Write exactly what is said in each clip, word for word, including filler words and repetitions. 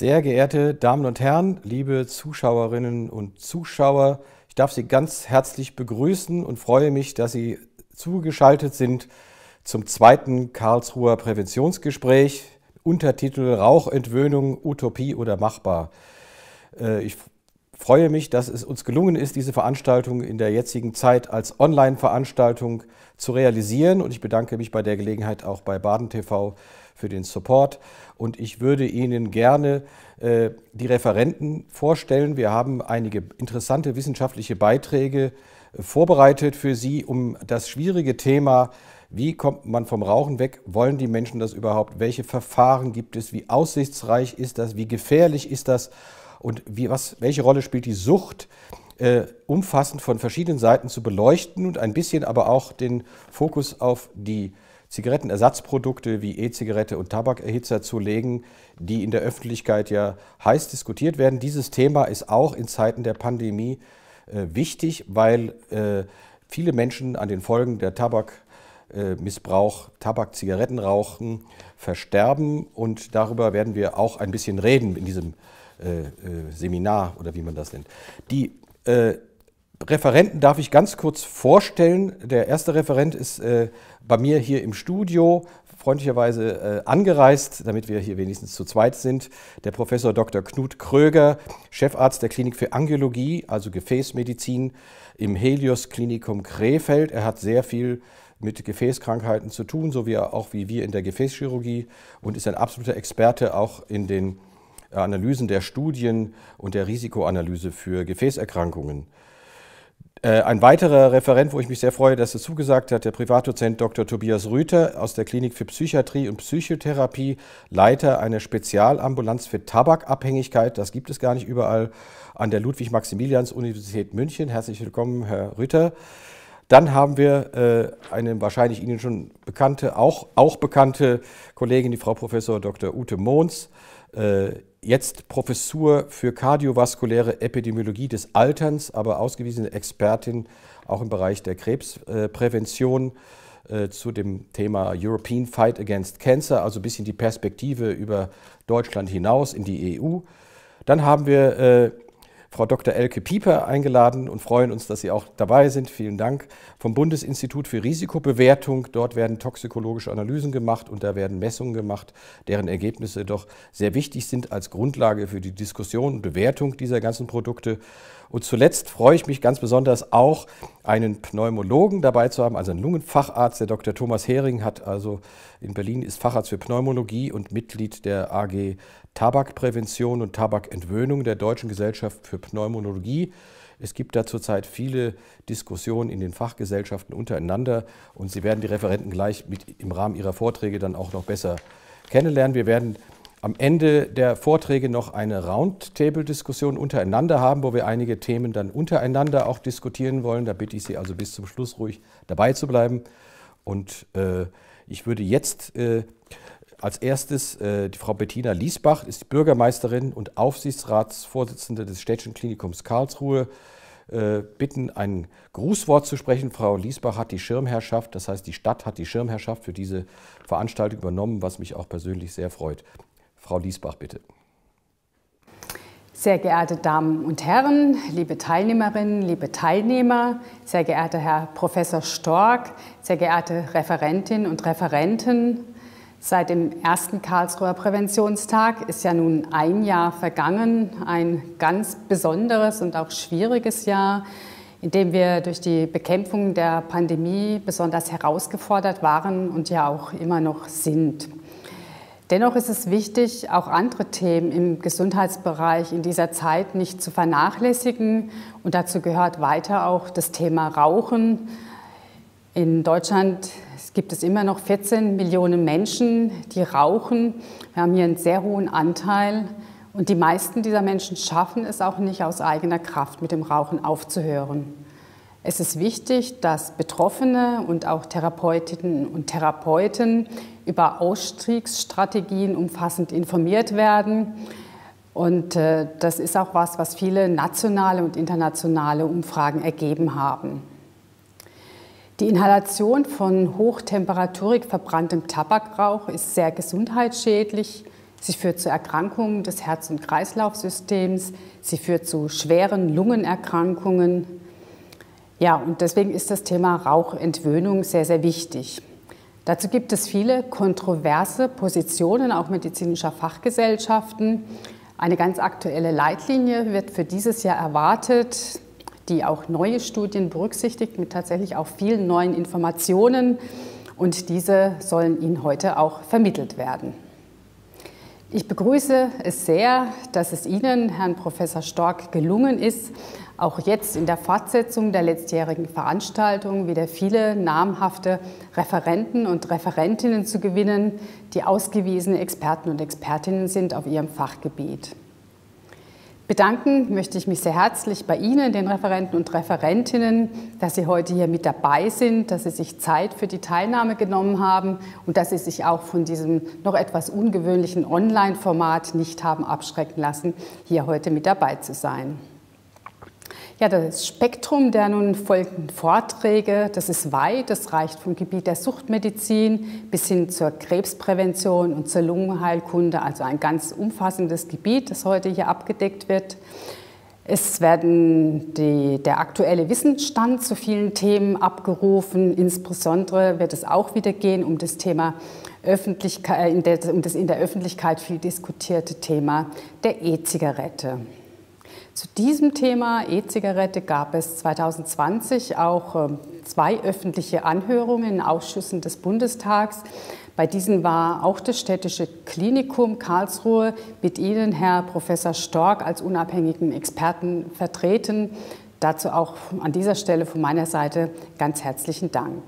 Sehr geehrte Damen und Herren, liebe Zuschauerinnen und Zuschauer, ich darf Sie ganz herzlich begrüßen und freue mich, dass Sie zugeschaltet sind zum zweiten Karlsruher Präventionsgespräch, Untertitel Rauchentwöhnung, Utopie oder machbar. Ich freue mich, dass es uns gelungen ist, diese Veranstaltung in der jetzigen Zeit als Online-Veranstaltung zu realisieren, und ich bedanke mich bei der Gelegenheit auch bei Baden T V für den Support, und ich würde Ihnen gerne äh, die Referenten vorstellen. Wir haben einige interessante wissenschaftliche Beiträge äh, vorbereitet für Sie, um das schwierige Thema, wie kommt man vom Rauchen weg, wollen die Menschen das überhaupt, welche Verfahren gibt es, wie aussichtsreich ist das, wie gefährlich ist das und wie, was, welche Rolle spielt die Sucht, äh, umfassend von verschiedenen Seiten zu beleuchten und ein bisschen aber auch den Fokus auf die Zigarettenersatzprodukte wie E-Zigarette und Tabakerhitzer zu legen, die in der Öffentlichkeit ja heiß diskutiert werden. Dieses Thema ist auch in Zeiten der Pandemie äh, wichtig, weil äh, viele Menschen an den Folgen der Tabakmissbrauch, äh, Tabak-Zigarettenrauchen versterben, und darüber werden wir auch ein bisschen reden in diesem äh, äh, Seminar oder wie man das nennt. Die äh, Referenten darf ich ganz kurz vorstellen. Der erste Referent ist äh, bei mir hier im Studio, freundlicherweise äh, angereist, damit wir hier wenigstens zu zweit sind. Der Professor Doktor Knut Kröger, Chefarzt der Klinik für Angiologie, also Gefäßmedizin im Helios Klinikum Krefeld. Er hat sehr viel mit Gefäßkrankheiten zu tun, so wie er auch wie wir in der Gefäßchirurgie, und ist ein absoluter Experte auch in den Analysen der Studien und der Risikoanalyse für Gefäßerkrankungen. Ein weiterer Referent, wo ich mich sehr freue, dass er zugesagt hat, der Privatdozent Doktor Tobias Rüther aus der Klinik für Psychiatrie und Psychotherapie, Leiter einer Spezialambulanz für Tabakabhängigkeit. Das gibt es gar nicht überall, an der Ludwig-Maximilians-Universität München. Herzlich willkommen, Herr Rüther. Dann haben wir äh, eine wahrscheinlich Ihnen schon bekannte, auch, auch bekannte Kollegin, die Frau Professor Doktor Ute Mohns, äh, jetzt Professur für kardiovaskuläre Epidemiologie des Alterns, aber ausgewiesene Expertin auch im Bereich der Krebsprävention äh, zu dem Thema European Fight Against Cancer, also ein bisschen die Perspektive über Deutschland hinaus in die E U. Dann haben wir äh, Frau Doktor Elke Pieper eingeladen und freuen uns, dass Sie auch dabei sind. Vielen Dank. Vom Bundesinstitut für Risikobewertung. Dort werden toxikologische Analysen gemacht und da werden Messungen gemacht, deren Ergebnisse doch sehr wichtig sind als Grundlage für die Diskussion und Bewertung dieser ganzen Produkte. Und zuletzt freue ich mich ganz besonders auch, einen Pneumologen dabei zu haben, also einen Lungenfacharzt. Der Doktor Thomas Hering hat also in Berlin, ist Facharzt für Pneumologie und Mitglied der A G Tabakprävention und Tabakentwöhnung der Deutschen Gesellschaft für Pneumologie. Es gibt da zurzeit viele Diskussionen in den Fachgesellschaften untereinander, und Sie werden die Referenten gleich mit im Rahmen ihrer Vorträge dann auch noch besser kennenlernen. Wir werden am Ende der Vorträge noch eine Roundtable-Diskussion untereinander haben, wo wir einige Themen dann untereinander auch diskutieren wollen. Da bitte ich Sie also bis zum Schluss ruhig dabei zu bleiben. Und äh, ich würde jetzt äh, als erstes äh, die Frau Bettina Liesbach, ist Bürgermeisterin und Aufsichtsratsvorsitzende des Städtischen Klinikums Karlsruhe, äh, bitten, ein Grußwort zu sprechen. Frau Liesbach hat die Schirmherrschaft, das heißt, die Stadt hat die Schirmherrschaft für diese Veranstaltung übernommen, was mich auch persönlich sehr freut. Frau Liesbach, bitte. Sehr geehrte Damen und Herren, liebe Teilnehmerinnen, liebe Teilnehmer, sehr geehrter Herr Professor Stork, sehr geehrte Referentinnen und Referenten, seit dem ersten Karlsruher Präventionstag ist ja nun ein Jahr vergangen, ein ganz besonderes und auch schwieriges Jahr, in dem wir durch die Bekämpfung der Pandemie besonders herausgefordert waren und ja auch immer noch sind. Dennoch ist es wichtig, auch andere Themen im Gesundheitsbereich in dieser Zeit nicht zu vernachlässigen, und dazu gehört weiter auch das Thema Rauchen. In Deutschland gibt es immer noch vierzehn Millionen Menschen, die rauchen. Wir haben hier einen sehr hohen Anteil, und die meisten dieser Menschen schaffen es auch nicht aus eigener Kraft, mit dem Rauchen aufzuhören. Es ist wichtig, dass Betroffene und auch Therapeutinnen und Therapeuten über Ausstiegsstrategien umfassend informiert werden. Und äh, das ist auch was, was viele nationale und internationale Umfragen ergeben haben. Die Inhalation von hochtemperaturig verbranntem Tabakrauch ist sehr gesundheitsschädlich. Sie führt zu Erkrankungen des Herz- und Kreislaufsystems. Sie führt zu schweren Lungenerkrankungen. Ja, und deswegen ist das Thema Rauchentwöhnung sehr, sehr wichtig. Dazu gibt es viele kontroverse Positionen, auch medizinischer Fachgesellschaften. Eine ganz aktuelle Leitlinie wird für dieses Jahr erwartet, die auch neue Studien berücksichtigt, mit tatsächlich auch vielen neuen Informationen. Und diese sollen Ihnen heute auch vermittelt werden. Ich begrüße es sehr, dass es Ihnen, Herrn Professor Stork, gelungen ist, auch jetzt in der Fortsetzung der letztjährigen Veranstaltung wieder viele namhafte Referenten und Referentinnen zu gewinnen, die ausgewiesene Experten und Expertinnen sind auf ihrem Fachgebiet. Bedanken möchte ich mich sehr herzlich bei Ihnen, den Referenten und Referentinnen, dass Sie heute hier mit dabei sind, dass Sie sich Zeit für die Teilnahme genommen haben und dass Sie sich auch von diesem noch etwas ungewöhnlichen Online-Format nicht haben abschrecken lassen, hier heute mit dabei zu sein. Ja, das Spektrum der nun folgenden Vorträge, das ist weit, das reicht vom Gebiet der Suchtmedizin bis hin zur Krebsprävention und zur Lungenheilkunde, also ein ganz umfassendes Gebiet, das heute hier abgedeckt wird. Es werden die, der aktuelle Wissensstand zu vielen Themen abgerufen, insbesondere wird es auch wieder gehen um das Thema Öffentlichkeit, um das in der Öffentlichkeit viel diskutierte Thema der E-Zigarette. Zu diesem Thema E-Zigarette gab es zweitausendzwanzig auch zwei öffentliche Anhörungen in Ausschüssen des Bundestags. Bei diesen war auch das Städtische Klinikum Karlsruhe mit Ihnen, Herr Professor Stork, als unabhängigen Experten vertreten. Dazu auch an dieser Stelle von meiner Seite ganz herzlichen Dank.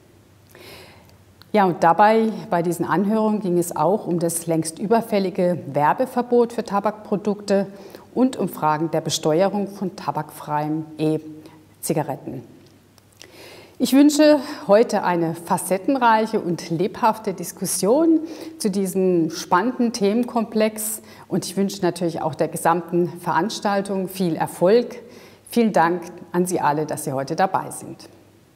Ja, und dabei, bei diesen Anhörungen ging es auch um das längst überfällige Werbeverbot für Tabakprodukte und um Fragen der Besteuerung von tabakfreien E-Zigaretten. Ich wünsche heute eine facettenreiche und lebhafte Diskussion zu diesem spannenden Themenkomplex und ich wünsche natürlich auch der gesamten Veranstaltung viel Erfolg. Vielen Dank an Sie alle, dass Sie heute dabei sind.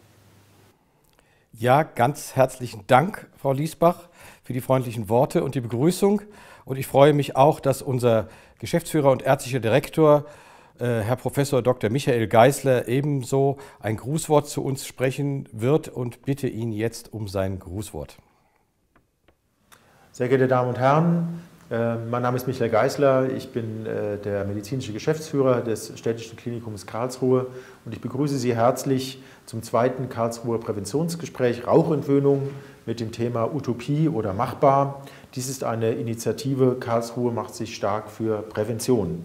Ja, ganz herzlichen Dank, Frau Liesbach, für die freundlichen Worte und die Begrüßung. Und ich freue mich auch, dass unser Geschäftsführer und ärztlicher Direktor, äh, Herr Professor Doktor Michael Geisler, ebenso ein Grußwort zu uns sprechen wird und bitte ihn jetzt um sein Grußwort. Sehr geehrte Damen und Herren, äh, mein Name ist Michael Geisler, ich bin äh, der medizinische Geschäftsführer des Städtischen Klinikums Karlsruhe und ich begrüße Sie herzlich zum zweiten Karlsruher Präventionsgespräch Rauchentwöhnung mit dem Thema Utopie oder machbar. Dies ist eine Initiative, Karlsruhe macht sich stark für Prävention.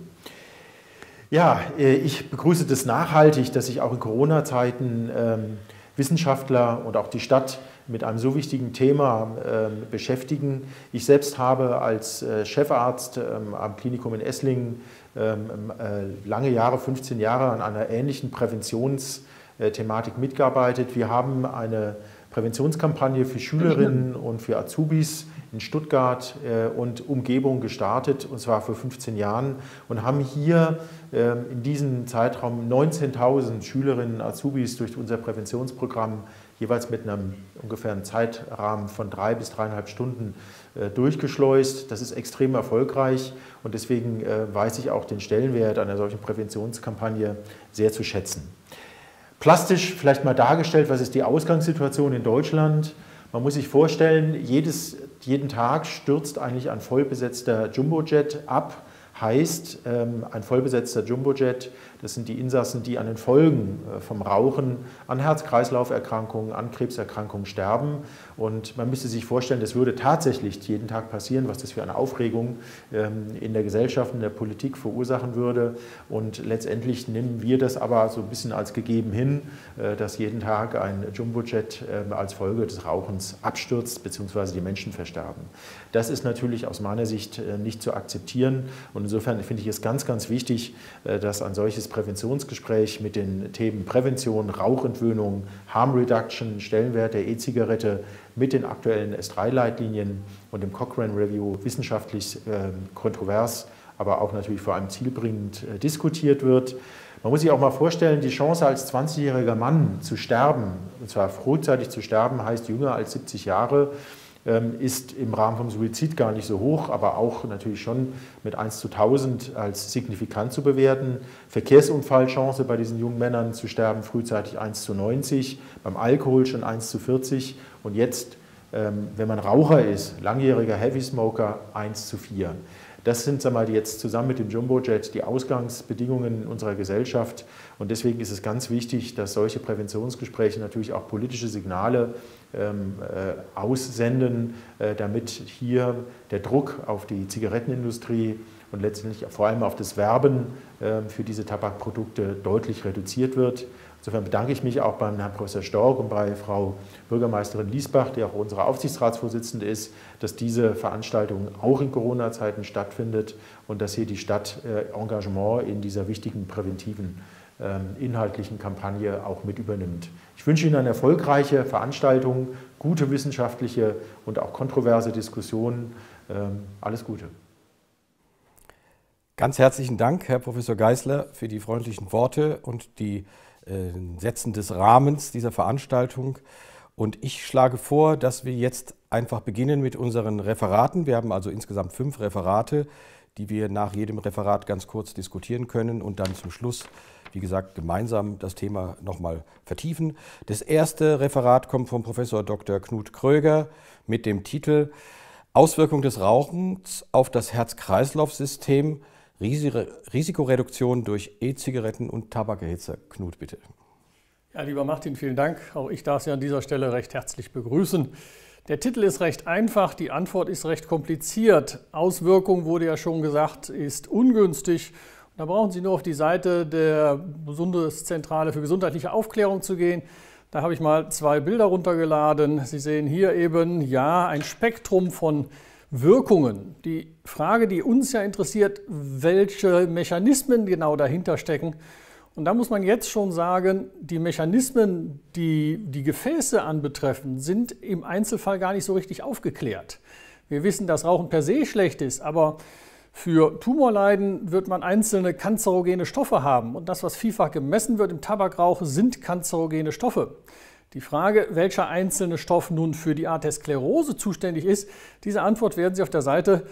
Ja, ich begrüße das nachhaltig, dass sich auch in Corona-Zeiten ähm, Wissenschaftler und auch die Stadt mit einem so wichtigen Thema ähm, beschäftigen. Ich selbst habe als äh, Chefarzt ähm, am Klinikum in Esslingen ähm, äh, lange Jahre, fünfzehn Jahre, an einer ähnlichen Präventionsthematik mitgearbeitet. Wir haben eine Präventionskampagne für Schülerinnen und für Azubis in Stuttgart äh, und Umgebung gestartet, und zwar vor fünfzehn Jahren, und haben hier äh, in diesem Zeitraum neunzehntausend Schülerinnen und Azubis durch unser Präventionsprogramm jeweils mit einem ungefähren Zeitrahmen von drei bis dreieinhalb Stunden äh, durchgeschleust. Das ist extrem erfolgreich und deswegen äh, weiß ich auch den Stellenwert einer solchen Präventionskampagne sehr zu schätzen. Plastisch vielleicht mal dargestellt, was ist die Ausgangssituation in Deutschland? Man muss sich vorstellen, jedes, jeden Tag stürzt eigentlich ein vollbesetzter Jumbojet ab. Heißt, ein vollbesetzter Jumbojet, das sind die Insassen, die an den Folgen vom Rauchen, an Herz-Kreislauf-Erkrankungen, an Krebserkrankungen sterben. Und man müsste sich vorstellen, das würde tatsächlich jeden Tag passieren, was das für eine Aufregung in der Gesellschaft, in der Politik verursachen würde. Und letztendlich nehmen wir das aber so ein bisschen als gegeben hin, dass jeden Tag ein Jumbojet als Folge des Rauchens abstürzt bzw. die Menschen versterben. Das ist natürlich aus meiner Sicht nicht zu akzeptieren. Und insofern finde ich es ganz, ganz wichtig, dass ein solches Präventionsgespräch mit den Themen Prävention, Rauchentwöhnung, Harm Reduction, Stellenwert der E-Zigarette mit den aktuellen S drei Leitlinien und dem Cochrane Review wissenschaftlich äh, kontrovers, aber auch natürlich vor allem zielbringend äh, diskutiert wird. Man muss sich auch mal vorstellen, die Chance als zwanzigjähriger Mann zu sterben, und zwar frühzeitig zu sterben, heißt jünger als siebzig Jahre, ist im Rahmen vom Suizid gar nicht so hoch, aber auch natürlich schon mit eins zu tausend als signifikant zu bewerten. Verkehrsunfallchance bei diesen jungen Männern zu sterben frühzeitig eins zu neunzig, beim Alkohol schon eins zu vierzig und jetzt, wenn man Raucher ist, langjähriger Heavy Smoker, eins zu vier. Das sind, sagen wir mal, jetzt zusammen mit dem Jumbojet die Ausgangsbedingungen in unserer Gesellschaft. Und deswegen ist es ganz wichtig, dass solche Präventionsgespräche natürlich auch politische Signale ähm, äh, aussenden, äh, damit hier der Druck auf die Zigarettenindustrie und letztendlich vor allem auf das Werben äh, für diese Tabakprodukte deutlich reduziert wird. Insofern bedanke ich mich auch beim Herrn Professor Stork und bei Frau Bürgermeisterin Liesbach, die auch unsere Aufsichtsratsvorsitzende ist, dass diese Veranstaltung auch in Corona-Zeiten stattfindet und dass hier die Stadt Engagement in dieser wichtigen präventiven inhaltlichen Kampagne auch mit übernimmt. Ich wünsche Ihnen eine erfolgreiche Veranstaltung, gute wissenschaftliche und auch kontroverse Diskussionen. Alles Gute. Ganz herzlichen Dank, Herr Professor Geisler, für die freundlichen Worte und die Setzen des Rahmens dieser Veranstaltung. Und ich schlage vor, dass wir jetzt einfach beginnen mit unseren Referaten. Wir haben also insgesamt fünf Referate, die wir nach jedem Referat ganz kurz diskutieren können und dann zum Schluss, wie gesagt, gemeinsam das Thema nochmal vertiefen. Das erste Referat kommt vom Professor Doktor Knut Kröger mit dem Titel Auswirkung des Rauchens auf das Herz-Kreislauf-System, Risikoreduktion durch E-Zigaretten und Tabakerhitzer. Knut, bitte. Ja, lieber Martin, vielen Dank. Auch ich darf Sie an dieser Stelle recht herzlich begrüßen. Der Titel ist recht einfach, die Antwort ist recht kompliziert. Auswirkung, wurde ja schon gesagt, ist ungünstig. Da brauchen Sie nur auf die Seite der Bundeszentrale für gesundheitliche Aufklärung zu gehen. Da habe ich mal zwei Bilder runtergeladen. Sie sehen hier eben, ja, ein Spektrum von Wirkungen. Die Frage, die uns ja interessiert, welche Mechanismen genau dahinter stecken. Und da muss man jetzt schon sagen, die Mechanismen, die die Gefäße anbetreffen, sind im Einzelfall gar nicht so richtig aufgeklärt. Wir wissen, dass Rauchen per se schlecht ist, aber für Tumorleiden wird man einzelne kanzerogene Stoffe haben. Und das, was vielfach gemessen wird im Tabakrauch, sind kanzerogene Stoffe. Die Frage, welcher einzelne Stoff nun für die Arteriosklerose zuständig ist, diese Antwort werden Sie auf der Seite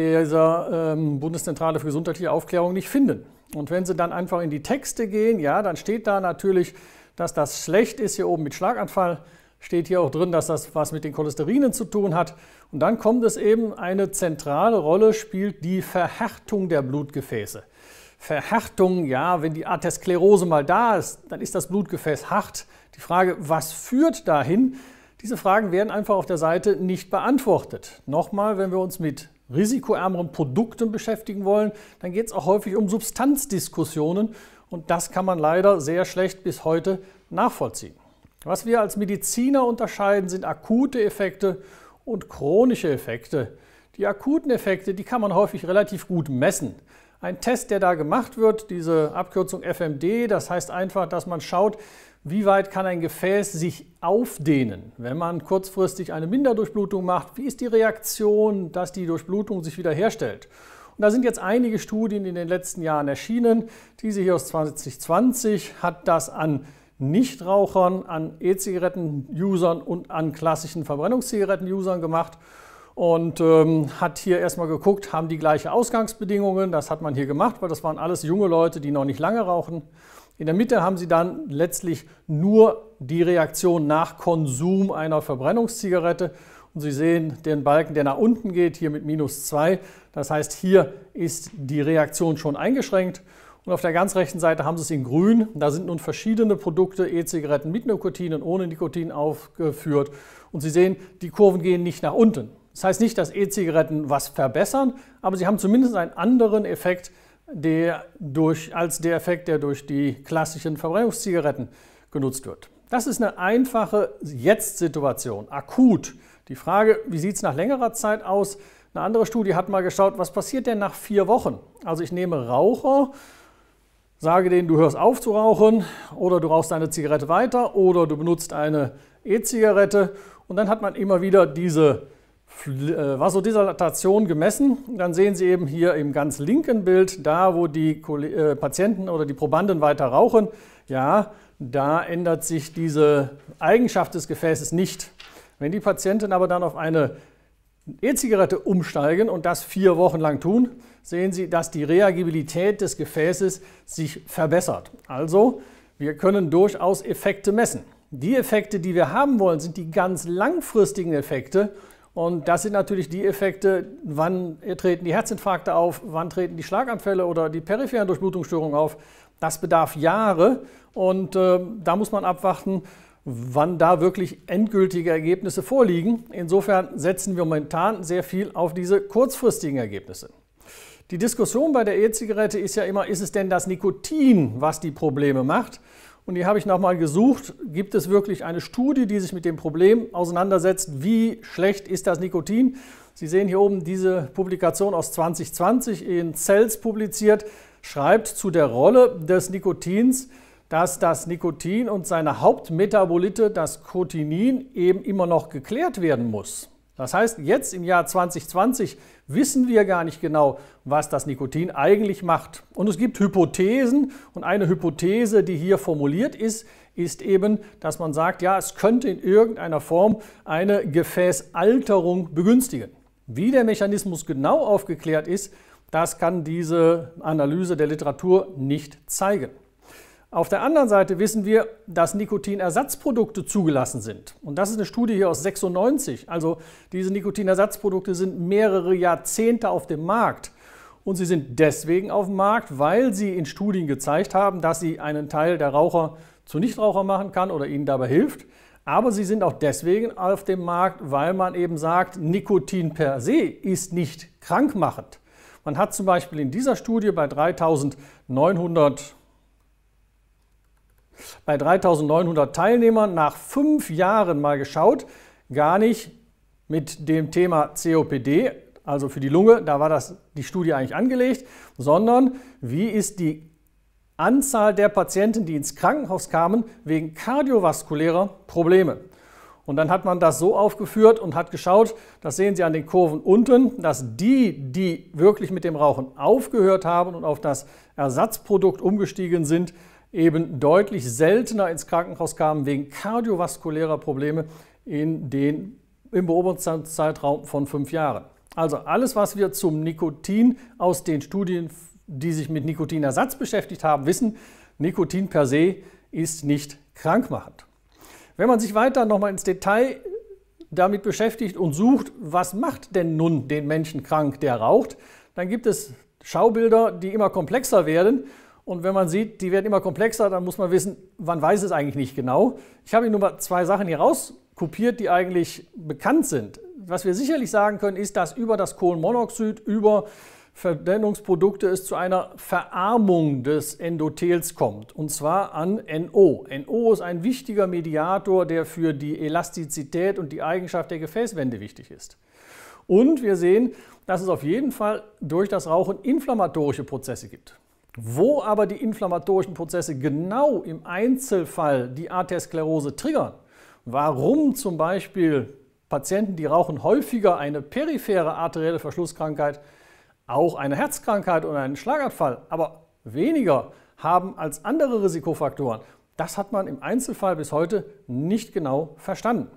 dieser ähm, Bundeszentrale für gesundheitliche Aufklärung nicht finden. Und wenn Sie dann einfach in die Texte gehen, ja, dann steht da natürlich, dass das schlecht ist, hier oben mit Schlaganfall, steht hier auch drin, dass das was mit den Cholesterinen zu tun hat. Und dann kommt es eben, eine zentrale Rolle spielt die Verhärtung der Blutgefäße. Verhärtung, ja, wenn die Arteriosklerose mal da ist, dann ist das Blutgefäß hart. Die Frage, was führt dahin? Diese Fragen werden einfach auf der Seite nicht beantwortet. Nochmal, wenn wir uns mit risikoärmeren Produkten beschäftigen wollen, dann geht es auch häufig um Substanzdiskussionen und das kann man leider sehr schlecht bis heute nachvollziehen. Was wir als Mediziner unterscheiden, sind akute Effekte und chronische Effekte. Die akuten Effekte, die kann man häufig relativ gut messen. Ein Test, der da gemacht wird, diese Abkürzung F M D, das heißt einfach, dass man schaut, wie weit kann ein Gefäß sich aufdehnen. Wenn man kurzfristig eine Minderdurchblutung macht, wie ist die Reaktion, dass die Durchblutung sich wiederherstellt? Und da sind jetzt einige Studien in den letzten Jahren erschienen. Diese hier aus zwanzig zwanzig hat das an Nichtrauchern, an E-Zigaretten-Usern und an klassischen Verbrennungszigaretten-Usern gemacht. Und ähm, hat hier erstmal geguckt, haben die gleiche Ausgangsbedingungen. Das hat man hier gemacht, weil das waren alles junge Leute, die noch nicht lange rauchen. In der Mitte haben sie dann letztlich nur die Reaktion nach Konsum einer Verbrennungszigarette. Und Sie sehen den Balken, der nach unten geht, hier mit minus zwei. Das heißt, hier ist die Reaktion schon eingeschränkt. Und auf der ganz rechten Seite haben Sie es in grün. Da sind nun verschiedene Produkte, E-Zigaretten mit Nikotin und ohne Nikotin aufgeführt. Und Sie sehen, die Kurven gehen nicht nach unten. Das heißt nicht, dass E-Zigaretten was verbessern, aber sie haben zumindest einen anderen Effekt der durch, als der Effekt, der durch die klassischen Verbrennungszigaretten genutzt wird. Das ist eine einfache Jetzt-Situation, akut. Die Frage, wie sieht es nach längerer Zeit aus? Eine andere Studie hat mal geschaut, was passiert denn nach vier Wochen? Also ich nehme Raucher, sage denen, du hörst auf zu rauchen oder du rauchst eine Zigarette weiter oder du benutzt eine E-Zigarette und dann hat man immer wieder diese Vasodilatation gemessen. Dann sehen Sie eben hier im ganz linken Bild, da wo die Patienten oder die Probanden weiter rauchen, ja, da ändert sich diese Eigenschaft des Gefäßes nicht. Wenn die Patienten aber dann auf eine E-Zigarette umsteigen und das vier Wochen lang tun, sehen Sie, dass die Reagibilität des Gefäßes sich verbessert. Also, wir können durchaus Effekte messen. Die Effekte, die wir haben wollen, sind die ganz langfristigen Effekte. Und das sind natürlich die Effekte, wann treten die Herzinfarkte auf, wann treten die Schlaganfälle oder die peripheren Durchblutungsstörungen auf. Das bedarf Jahre und äh, da muss man abwarten, wann da wirklich endgültige Ergebnisse vorliegen. Insofern setzen wir momentan sehr viel auf diese kurzfristigen Ergebnisse. Die Diskussion bei der E-Zigarette ist ja immer, ist es denn das Nikotin, was die Probleme macht? Und hier habe ich nochmal gesucht, gibt es wirklich eine Studie, die sich mit dem Problem auseinandersetzt, wie schlecht ist das Nikotin? Sie sehen hier oben diese Publikation aus zwanzig zwanzig in Cells publiziert, schreibt zu der Rolle des Nikotins, dass das Nikotin und seine Hauptmetabolite, das Cotinin, eben immer noch geklärt werden muss. Das heißt, jetzt im Jahr zwanzig zwanzig wissen wir gar nicht genau, was das Nikotin eigentlich macht. Und es gibt Hypothesen und eine Hypothese, die hier formuliert ist, ist eben, dass man sagt, ja, es könnte in irgendeiner Form eine Gefäßalterung begünstigen. Wie der Mechanismus genau aufgeklärt ist, das kann diese Analyse der Literatur nicht zeigen. Auf der anderen Seite wissen wir, dass Nikotinersatzprodukte zugelassen sind. Und das ist eine Studie hier aus sechsundneunzig. Also diese Nikotinersatzprodukte sind mehrere Jahrzehnte auf dem Markt. Und sie sind deswegen auf dem Markt, weil sie in Studien gezeigt haben, dass sie einen Teil der Raucher zu Nichtraucher machen kann oder ihnen dabei hilft. Aber sie sind auch deswegen auf dem Markt, weil man eben sagt, Nikotin per se ist nicht krankmachend. Man hat zum Beispiel in dieser Studie bei dreitausendneunhundert Bei dreitausendneunhundert Teilnehmern nach fünf Jahren mal geschaut, gar nicht mit dem Thema C O P D, also für die Lunge, da war das die Studie eigentlich angelegt, sondern wie ist die Anzahl der Patienten, die ins Krankenhaus kamen, wegen kardiovaskulärer Probleme. Und dann hat man das so aufgeführt und hat geschaut, das sehen Sie an den Kurven unten, dass die, die wirklich mit dem Rauchen aufgehört haben und auf das Ersatzprodukt umgestiegen sind, eben deutlich seltener ins Krankenhaus kamen wegen kardiovaskulärer Probleme in den, im Beobachtungszeitraum von fünf Jahren. Also alles, was wir zum Nikotin aus den Studien, die sich mit Nikotinersatz beschäftigt haben, wissen, Nikotin per se ist nicht krankmachend. Wenn man sich weiter nochmal ins Detail damit beschäftigt und sucht, was macht denn nun den Menschen krank, der raucht, dann gibt es Schaubilder, die immer komplexer werden. Und wenn man sieht, die werden immer komplexer, dann muss man wissen, man weiß es eigentlich nicht genau. Ich habe Ihnen nur mal zwei Sachen hier rauskopiert, die eigentlich bekannt sind. Was wir sicherlich sagen können, ist, dass über das Kohlenmonoxid, über Verbrennungsprodukte es zu einer Verarmung des Endothels kommt, und zwar an N O. N O ist ein wichtiger Mediator, der für die Elastizität und die Eigenschaft der Gefäßwände wichtig ist. Und wir sehen, dass es auf jeden Fall durch das Rauchen inflammatorische Prozesse gibt. Wo aber die inflammatorischen Prozesse genau im Einzelfall die Arteriosklerose triggern, warum zum Beispiel Patienten, die rauchen, häufiger eine periphere arterielle Verschlusskrankheit, auch eine Herzkrankheit oder einen Schlaganfall, aber weniger haben als andere Risikofaktoren, das hat man im Einzelfall bis heute nicht genau verstanden.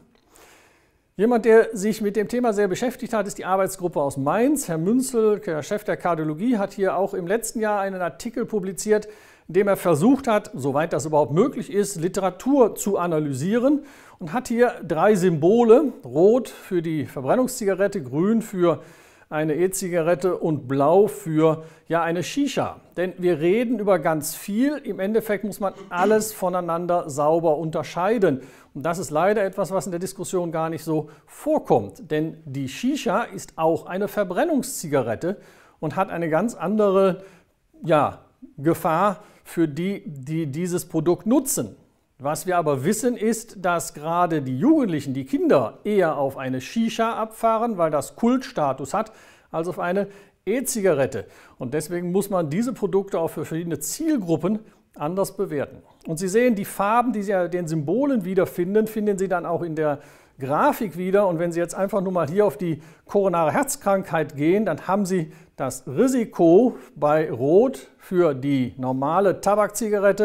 Jemand, der sich mit dem Thema sehr beschäftigt hat, ist die Arbeitsgruppe aus Mainz. Herr Münzel, der Chef der Kardiologie, hat hier auch im letzten Jahr einen Artikel publiziert, in dem er versucht hat, soweit das überhaupt möglich ist, Literatur zu analysieren und hat hier drei Symbole, rot für die Verbrennungszigarette, grün für eine E-Zigarette und blau für ja, eine Shisha. Denn wir reden über ganz viel, im Endeffekt muss man alles voneinander sauber unterscheiden. Und das ist leider etwas, was in der Diskussion gar nicht so vorkommt. Denn die Shisha ist auch eine Verbrennungszigarette und hat eine ganz andere ja, Gefahr für die, die dieses Produkt nutzen. Was wir aber wissen ist, dass gerade die Jugendlichen, die Kinder, eher auf eine Shisha abfahren, weil das Kultstatus hat, als auf eine E-Zigarette. Und deswegen muss man diese Produkte auch für verschiedene Zielgruppen anders bewerten. Und Sie sehen, die Farben, die Sie in den Symbolen wiederfinden, finden Sie dann auch in der Grafik wieder. Und wenn Sie jetzt einfach nur mal hier auf die koronare Herzkrankheit gehen, dann haben Sie das Risiko bei Rot für die normale Tabakzigarette,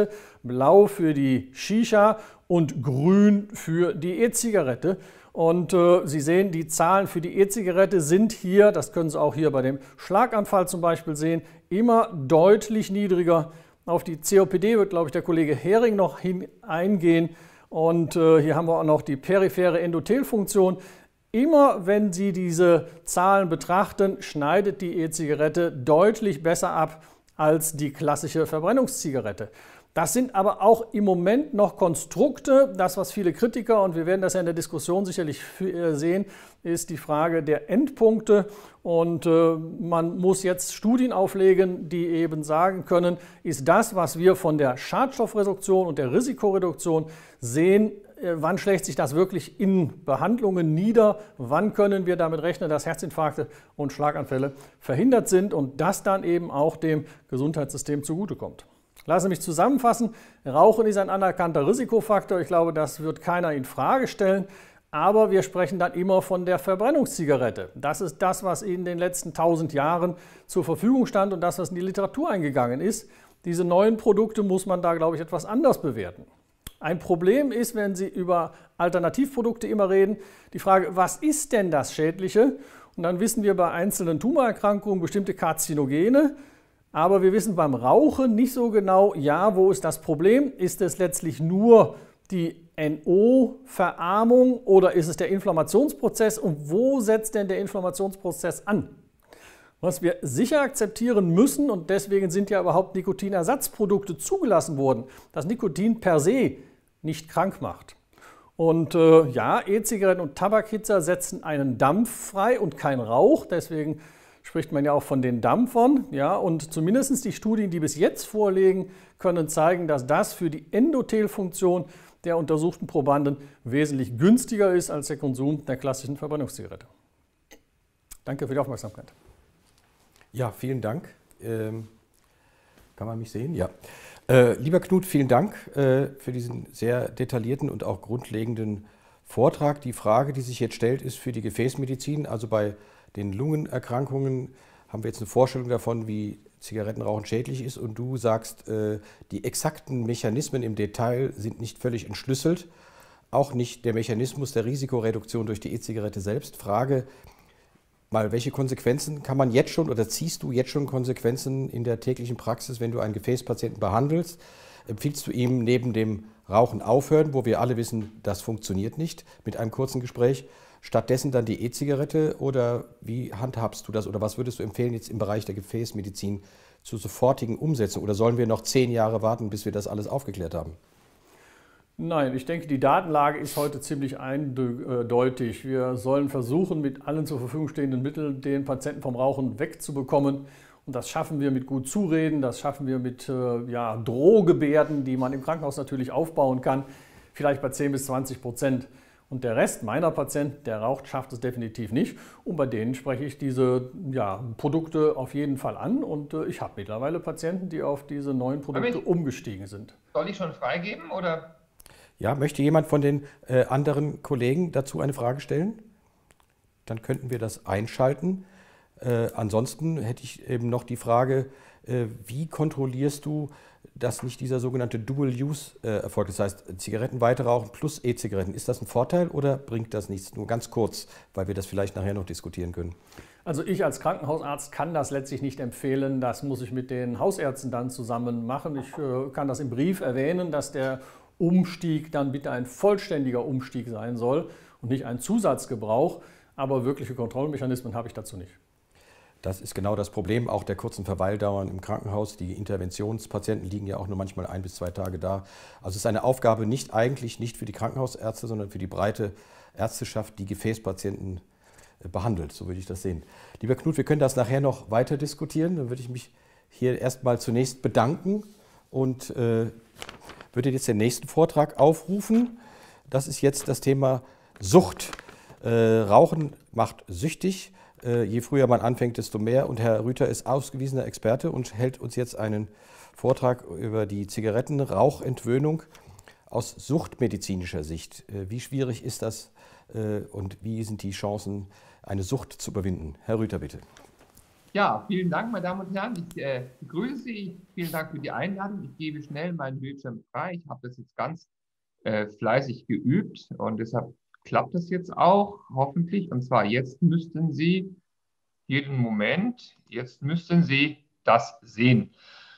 blau für die Shisha und grün für die E-Zigarette. Und äh, Sie sehen, die Zahlen für die E-Zigarette sind hier, das können Sie auch hier bei dem Schlaganfall zum Beispiel sehen, immer deutlich niedriger. Auf die C O P D wird, glaube ich, der Kollege Hering noch hin eingehen. Und äh, hier haben wir auch noch die periphere Endothelfunktion. Immer wenn Sie diese Zahlen betrachten, schneidet die E-Zigarette deutlich besser ab als die klassische Verbrennungszigarette. Das sind aber auch im Moment noch Konstrukte. Das, was viele Kritiker, und wir werden das ja in der Diskussion sicherlich sehen, ist die Frage der Endpunkte. Und äh, man muss jetzt Studien auflegen, die eben sagen können, ist das, was wir von der Schadstoffreduktion und der Risikoreduktion sehen, äh, wann schlägt sich das wirklich in Behandlungen nieder? Wann können wir damit rechnen, dass Herzinfarkte und Schlaganfälle verhindert sind und das dann eben auch dem Gesundheitssystem zugutekommt? Lassen Sie mich zusammenfassen. Rauchen ist ein anerkannter Risikofaktor. Ich glaube, das wird keiner in Frage stellen. Aber wir sprechen dann immer von der Verbrennungszigarette. Das ist das, was in den letzten tausend Jahren zur Verfügung stand und das, was in die Literatur eingegangen ist. Diese neuen Produkte muss man da, glaube ich, etwas anders bewerten. Ein Problem ist, wenn Sie über Alternativprodukte immer reden, die Frage, was ist denn das Schädliche? Und dann wissen wir bei einzelnen Tumorerkrankungen bestimmte Karzinogene. Aber wir wissen beim Rauchen nicht so genau, ja, wo ist das Problem? Ist es letztlich nur die N O-Verarmung oder ist es der Inflammationsprozess? Und wo setzt denn der Inflammationsprozess an? Was wir sicher akzeptieren müssen, und deswegen sind ja überhaupt Nikotinersatzprodukte zugelassen worden, dass Nikotin per se nicht krank macht. Und äh, ja, E-Zigaretten und Tabakhitzer setzen einen Dampf frei und kein Rauch, deswegen spricht man ja auch von den Dampfern. Ja, und zumindest die Studien, die bis jetzt vorliegen, können zeigen, dass das für die Endothelfunktion der untersuchten Probanden wesentlich günstiger ist als der Konsum der klassischen Verbrennungszigarette. Danke für die Aufmerksamkeit. Ja, vielen Dank. Ähm, kann man mich sehen? Ja. Äh, lieber Knut, vielen Dank äh, für diesen sehr detaillierten und auch grundlegenden Vortrag. Die Frage, die sich jetzt stellt, ist für die Gefäßmedizin, also bei den Lungenerkrankungen haben wir jetzt eine Vorstellung davon, wie Zigarettenrauchen schädlich ist, und du sagst, äh, die exakten Mechanismen im Detail sind nicht völlig entschlüsselt, auch nicht der Mechanismus der Risikoreduktion durch die E-Zigarette selbst. Frage mal, welche Konsequenzen kann man jetzt schon oder ziehst du jetzt schon Konsequenzen in der täglichen Praxis, wenn du einen Gefäßpatienten behandelst? Empfiehlst du ihm neben dem Rauchen aufhören, wo wir alle wissen, das funktioniert nicht, mit einem kurzen Gespräch, stattdessen dann die E-Zigarette, oder wie handhabst du das oder was würdest du empfehlen jetzt im Bereich der Gefäßmedizin zur sofortigen Umsetzung, oder sollen wir noch zehn Jahre warten, bis wir das alles aufgeklärt haben? Nein, ich denke, die Datenlage ist heute ziemlich eindeutig. Wir sollen versuchen, mit allen zur Verfügung stehenden Mitteln den Patienten vom Rauchen wegzubekommen. Und das schaffen wir mit gut Zureden, das schaffen wir mit äh, ja, Drohgebärden, die man im Krankenhaus natürlich aufbauen kann, vielleicht bei zehn bis zwanzig Prozent. Und der Rest meiner Patienten, der raucht, schafft es definitiv nicht. Und bei denen spreche ich diese ja, Produkte auf jeden Fall an. Und äh, ich habe mittlerweile Patienten, die auf diese neuen Produkte umgestiegen sind. Soll ich schon freigeben, oder? Ja, möchte jemand von den äh, anderen Kollegen dazu eine Frage stellen? Dann könnten wir das einschalten. Äh, ansonsten hätte ich eben noch die Frage, äh, wie kontrollierst du, dass nicht dieser sogenannte Dual-Use äh, erfolgt? Das heißt, Zigaretten weiterrauchen plus E-Zigaretten. Ist das ein Vorteil oder bringt das nichts? Nur ganz kurz, weil wir das vielleicht nachher noch diskutieren können. Also ich als Krankenhausarzt kann das letztlich nicht empfehlen. Das muss ich mit den Hausärzten dann zusammen machen. Ich äh, kann das im Brief erwähnen, dass der Umstieg dann bitte ein vollständiger Umstieg sein soll und nicht ein Zusatzgebrauch. Aber wirkliche Kontrollmechanismen habe ich dazu nicht. Das ist genau das Problem auch der kurzen Verweildauern im Krankenhaus. Die Interventionspatienten liegen ja auch nur manchmal ein bis zwei Tage da. Also es ist eine Aufgabe nicht eigentlich nicht für die Krankenhausärzte, sondern für die breite Ärzteschaft, die Gefäßpatienten behandelt. So würde ich das sehen. Lieber Knut, wir können das nachher noch weiter diskutieren. Dann würde ich mich hier erstmal zunächst bedanken und äh, würde jetzt den nächsten Vortrag aufrufen. Das ist jetzt das Thema Sucht. Äh, Rauchen macht süchtig. Äh, je früher man anfängt, desto mehr. Und Herr Rüther ist ausgewiesener Experte und hält uns jetzt einen Vortrag über die Zigarettenrauchentwöhnung aus suchtmedizinischer Sicht. Äh, wie schwierig ist das äh, und wie sind die Chancen, eine Sucht zu überwinden? Herr Rüther, bitte. Ja, vielen Dank, meine Damen und Herren. Ich äh, begrüße Sie. Vielen Dank für die Einladung. Ich gebe schnell meinen Bildschirm frei. Ich habe das jetzt ganz äh, fleißig geübt und deshalb klappt das jetzt auch, hoffentlich. Und zwar jetzt müssten Sie jeden Moment, jetzt müssten Sie das sehen.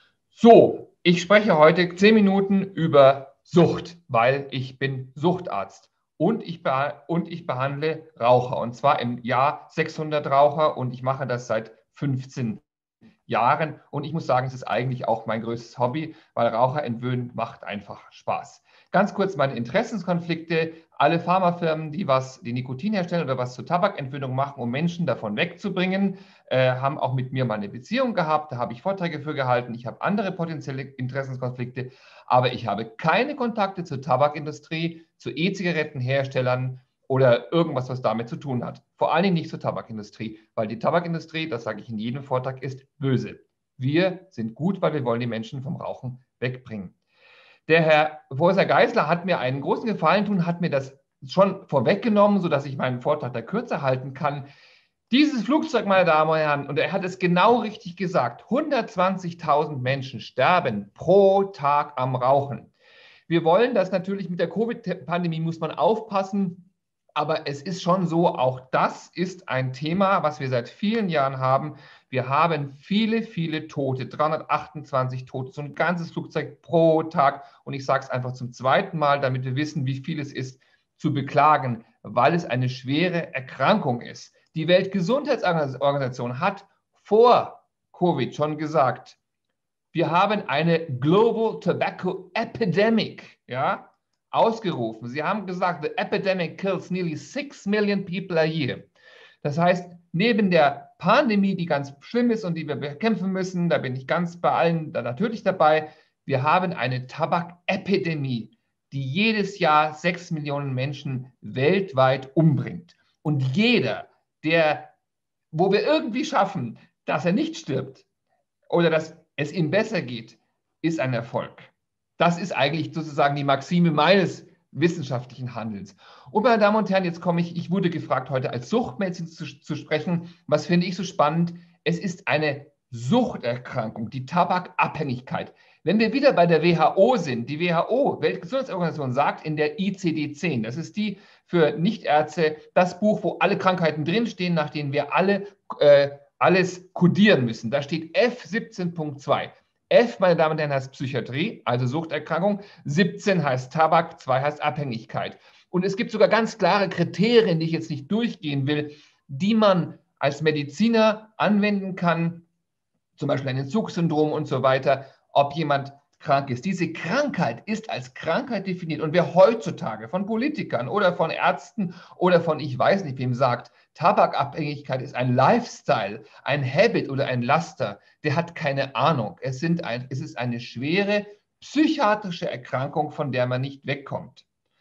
So, ich spreche heute zehn Minuten über Sucht, weil ich bin Suchtarzt. Und ich, und ich behandle Raucher, und zwar im Jahr sechshundert Raucher, und ich mache das seit fünfzehn Jahren. Und ich muss sagen, es ist eigentlich auch mein größtes Hobby, weil Raucher entwöhnen macht einfach Spaß. Ganz kurz meine Interessenskonflikte. Alle Pharmafirmen, die was, die Nikotin herstellen oder was zur Tabakentwöhnung machen, um Menschen davon wegzubringen, äh, haben auch mit mir mal eine Beziehung gehabt. Da habe ich Vorträge für gehalten. Ich habe andere potenzielle Interessenskonflikte, aber ich habe keine Kontakte zur Tabakindustrie, zu E-Zigarettenherstellern oder irgendwas, was damit zu tun hat. Vor allen Dingen nicht zur Tabakindustrie, weil die Tabakindustrie, das sage ich in jedem Vortrag, ist böse. Wir sind gut, weil wir wollen die Menschen vom Rauchen wegbringen. Der Herr Professor Geisler hat mir einen großen Gefallen tun, hat mir das schon vorweggenommen, sodass ich meinen Vortrag da kürzer halten kann. Dieses Flugzeug, meine Damen und Herren, und er hat es genau richtig gesagt, hundertzwanzigtausend Menschen sterben pro Tag am Rauchen. Wir wollen das natürlich mit der Covid-Pandemie, muss man aufpassen, aber es ist schon so, auch das ist ein Thema, was wir seit vielen Jahren haben. Wir haben viele, viele Tote, dreihundertachtundzwanzig Tote, so ein ganzes Flugzeug pro Tag. Und ich sage es einfach zum zweiten Mal, damit wir wissen, wie viel es ist, zu beklagen, weil es eine schwere Erkrankung ist. Die Weltgesundheitsorganisation hat vor Covid schon gesagt, wir haben eine Global Tobacco Epidemic, ja, ausgerufen. Sie haben gesagt, the epidemic kills nearly six million people a year. Das heißt, neben der Pandemie, die ganz schlimm ist und die wir bekämpfen müssen, da bin ich ganz bei allen da natürlich dabei, wir haben eine Tabakepidemie, die jedes Jahr sechs Millionen Menschen weltweit umbringt. Und jeder, der, wo wir irgendwie schaffen, dass er nicht stirbt oder dass es ihm besser geht, ist ein Erfolg. Das ist eigentlich sozusagen die Maxime meines wissenschaftlichen Handelns. Und meine Damen und Herren, jetzt komme ich, ich wurde gefragt, heute als Suchtmedizin zu, zu sprechen. Was finde ich so spannend? Es ist eine Suchterkrankung, die Tabakabhängigkeit. Wenn wir wieder bei der W H O sind, die W H O, Weltgesundheitsorganisation, sagt in der I C D zehn, das ist die für Nichtärzte, das Buch, wo alle Krankheiten drinstehen, nach denen wir alle äh, alles kodieren müssen. Da steht F siebzehn Punkt zwei. F, meine Damen und Herren, heißt Psychiatrie, also Suchterkrankung. siebzehn heißt Tabak, zwei heißt Abhängigkeit. Und es gibt sogar ganz klare Kriterien, die ich jetzt nicht durchgehen will, die man als Mediziner anwenden kann, zum Beispiel ein Entzugssyndrom und so weiter, ob jemand krank ist. Diese Krankheit ist als Krankheit definiert. Und wer heutzutage von Politikern oder von Ärzten oder von ich weiß nicht wem sagt, Tabakabhängigkeit ist ein Lifestyle, ein Habit oder ein Laster, der hat keine Ahnung. Es, sind ein, es ist eine schwere psychiatrische Erkrankung, von der man nicht wegkommt.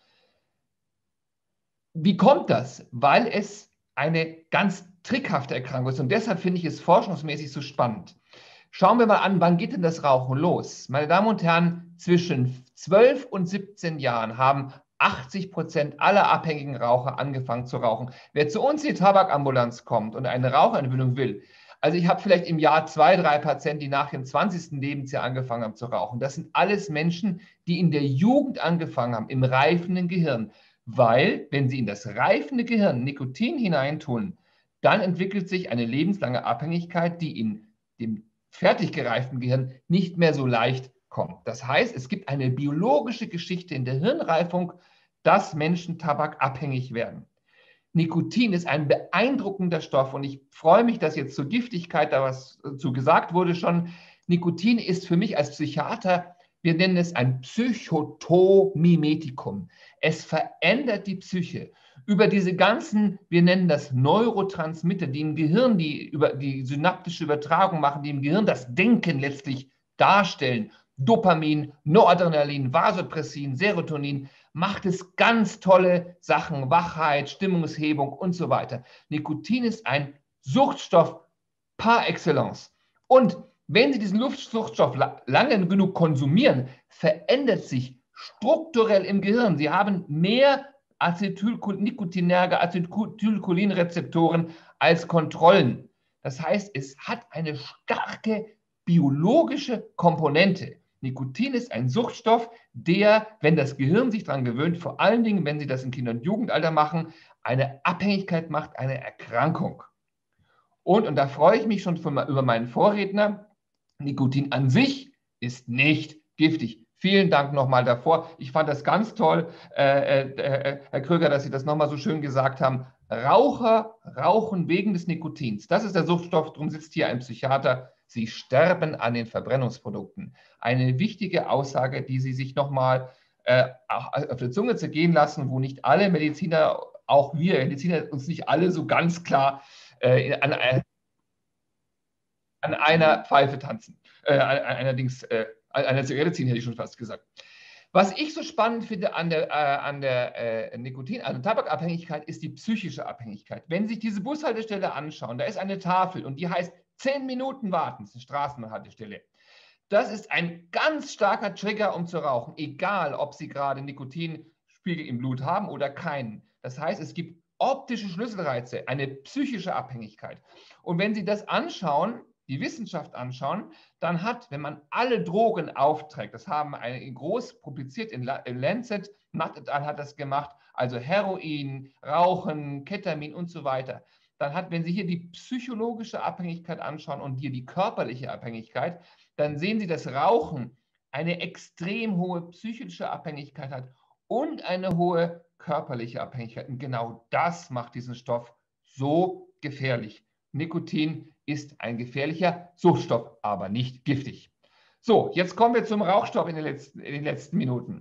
Wie kommt das? Weil es eine ganz trickhafte Erkrankung ist. Und deshalb finde ich es forschungsmäßig so spannend. Schauen wir mal an, wann geht denn das Rauchen los? Meine Damen und Herren, zwischen zwölf und siebzehn Jahren haben achtzig Prozent aller abhängigen Raucher angefangen zu rauchen. Wer zu uns in die Tabakambulanz kommt und eine Raucherentwöhnung will, also ich habe vielleicht im Jahr zwei, drei Patienten, die nach dem zwanzigsten Lebensjahr angefangen haben zu rauchen. Das sind alles Menschen, die in der Jugend angefangen haben, im reifenden Gehirn. Weil, wenn sie in das reifende Gehirn Nikotin hineintun, dann entwickelt sich eine lebenslange Abhängigkeit, die in dem fertig gereiften Gehirn nicht mehr so leicht kommt. Das heißt, es gibt eine biologische Geschichte in der Hirnreifung, dass Menschen tabakabhängig werden. Nikotin ist ein beeindruckender Stoff und ich freue mich, dass jetzt zur Giftigkeit da was zu gesagt wurde schon. Nikotin ist für mich als Psychiater, wir nennen es ein Psychotomimetikum. Es verändert die Psyche. Über diese ganzen, wir nennen das Neurotransmitter, die im Gehirn die, über, die synaptische Übertragung machen, die im Gehirn das Denken letztlich darstellen. Dopamin, Noradrenalin, Vasopressin, Serotonin, macht es ganz tolle Sachen, Wachheit, Stimmungshebung und so weiter. Nikotin ist ein Suchtstoff par excellence. Und wenn Sie diesen Luftsuchtstoff lange genug konsumieren, verändert sich strukturell im Gehirn. Sie haben mehr Acetylnikotinerge Acetylcholinrezeptoren als Kontrollen. Das heißt, es hat eine starke biologische Komponente. Nikotin ist ein Suchtstoff, der, wenn das Gehirn sich daran gewöhnt, vor allen Dingen, wenn Sie das im Kinder- und Jugendalter machen, eine Abhängigkeit macht, eine Erkrankung. Und, und da freue ich mich schon von, über meinen Vorredner, Nikotin an sich ist nicht giftig. Vielen Dank nochmal davor. Ich fand das ganz toll, äh, äh, Herr Kröger, dass Sie das nochmal so schön gesagt haben. Raucher rauchen wegen des Nikotins. Das ist der Suchtstoff, darum sitzt hier ein Psychiater. Sie sterben an den Verbrennungsprodukten. Eine wichtige Aussage, die Sie sich nochmal äh, auf der Zunge zergehen lassen, wo nicht alle Mediziner, auch wir Mediziner, uns nicht alle so ganz klar äh, an, an einer Pfeife tanzen. Äh, allerdings äh, an einer Zigarette ziehen, hätte ich schon fast gesagt. Was ich so spannend finde an der, äh, an der äh, Nikotin, an der Tabakabhängigkeit, ist die psychische Abhängigkeit. Wenn Sie sich diese Bushaltestelle anschauen, da ist eine Tafel und die heißt zehn Minuten warten, das ist eine Straßenbahnhaltestelle. Das ist ein ganz starker Trigger, um zu rauchen, egal ob Sie gerade Nikotinspiegel im Blut haben oder keinen. Das heißt, es gibt optische Schlüsselreize, eine psychische Abhängigkeit. Und wenn Sie das anschauen, die Wissenschaft anschauen, dann hat, wenn man alle Drogen aufträgt, das haben eine groß publiziert in Lancet, Matt et al. Hat das gemacht, also Heroin, Rauchen, Ketamin und so weiter, dann hat, wenn Sie hier die psychologische Abhängigkeit anschauen und hier die körperliche Abhängigkeit, dann sehen Sie, dass Rauchen eine extrem hohe psychische Abhängigkeit hat und eine hohe körperliche Abhängigkeit. Und genau das macht diesen Stoff so gefährlich. Nikotin ist ein gefährlicher Suchtstoff, aber nicht giftig. So, jetzt kommen wir zum Rauchstoff in den letzten, in den letzten Minuten.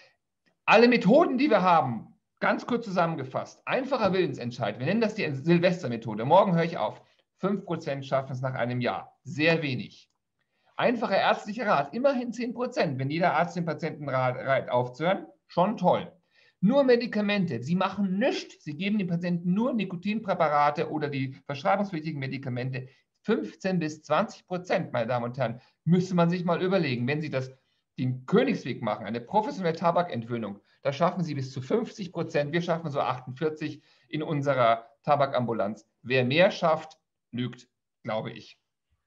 Alle Methoden, die wir haben, ganz kurz zusammengefasst, einfacher Willensentscheid, wir nennen das die Silvestermethode, morgen höre ich auf, fünf Prozent schaffen es nach einem Jahr, sehr wenig. Einfacher ärztlicher Rat, immerhin zehn Prozent, wenn jeder Arzt den Patienten rät, aufzuhören, schon toll. Nur Medikamente, Sie machen nichts, Sie geben den Patienten nur Nikotinpräparate oder die verschreibungspflichtigen Medikamente, fünfzehn bis zwanzig Prozent, meine Damen und Herren, müsste man sich mal überlegen, wenn Sie das den Königsweg machen, eine professionelle Tabakentwöhnung, da schaffen Sie bis zu fünfzig Prozent, wir schaffen so achtundvierzig in unserer Tabakambulanz. Wer mehr schafft, lügt, glaube ich.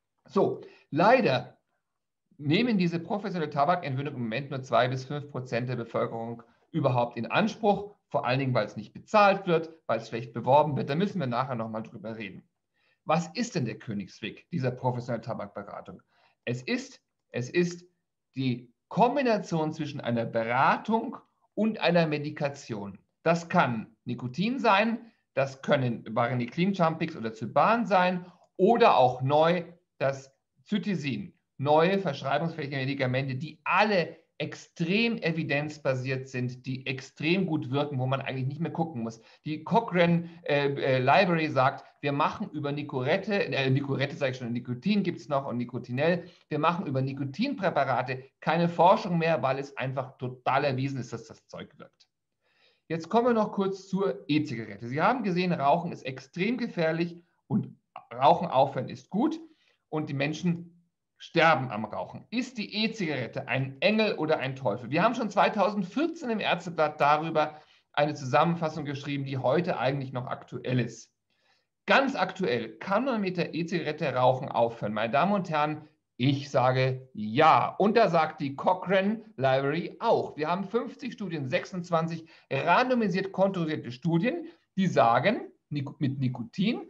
So, leider nehmen diese professionelle Tabakentwöhnung im Moment nur zwei bis fünf Prozent der Bevölkerung überhaupt in Anspruch, vor allen Dingen, weil es nicht bezahlt wird, weil es schlecht beworben wird. Da müssen wir nachher nochmal drüber reden. Was ist denn der Königsweg dieser professionellen Tabakberatung? Es ist, es ist die Kombination zwischen einer Beratung und einer Medikation. Das kann Nikotin sein, das können Vareniclin, Champix oder Zyban sein oder auch neu das Cytisin. Neue verschreibungsfähige Medikamente, die alle extrem evidenzbasiert sind, die extrem gut wirken, wo man eigentlich nicht mehr gucken muss. Die Cochrane äh, äh, Library sagt, wir machen über Nicorette, äh, Nicorette sage ich schon, Nikotin gibt es noch und Nicotinell, wir machen über Nikotinpräparate keine Forschung mehr, weil es einfach total erwiesen ist, dass das Zeug wirkt. Jetzt kommen wir noch kurz zur E-Zigarette. Sie haben gesehen, Rauchen ist extrem gefährlich und Rauchen aufhören ist gut und die Menschen sterben am Rauchen. Ist die E-Zigarette ein Engel oder ein Teufel? Wir haben schon zweitausendvierzehn im Ärzteblatt darüber eine Zusammenfassung geschrieben, die heute eigentlich noch aktuell ist. Ganz aktuell, kann man mit der E-Zigarette Rauchen aufhören? Meine Damen und Herren, ich sage ja. Und da sagt die Cochrane Library auch. Wir haben fünfzig Studien, sechsundzwanzig randomisiert kontrollierte Studien, die sagen, mit Nikotin,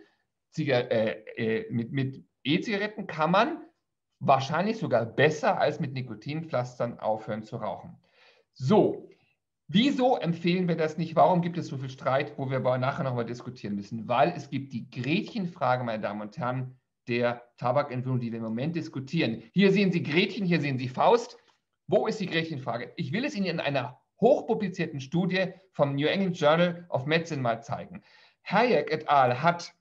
äh, äh, mit, mit E-Zigaretten kann man wahrscheinlich sogar besser als mit Nikotinpflastern aufhören zu rauchen. So, wieso empfehlen wir das nicht? Warum gibt es so viel Streit, wo wir aber nachher nochmal diskutieren müssen? Weil es gibt die Gretchenfrage, meine Damen und Herren, der Tabakentwöhnung, die wir im Moment diskutieren. Hier sehen Sie Gretchen, hier sehen Sie Faust. Wo ist die Gretchenfrage? Ich will es Ihnen in einer hochpublizierten Studie vom New England Journal of Medicine mal zeigen. Hayek et al. Hat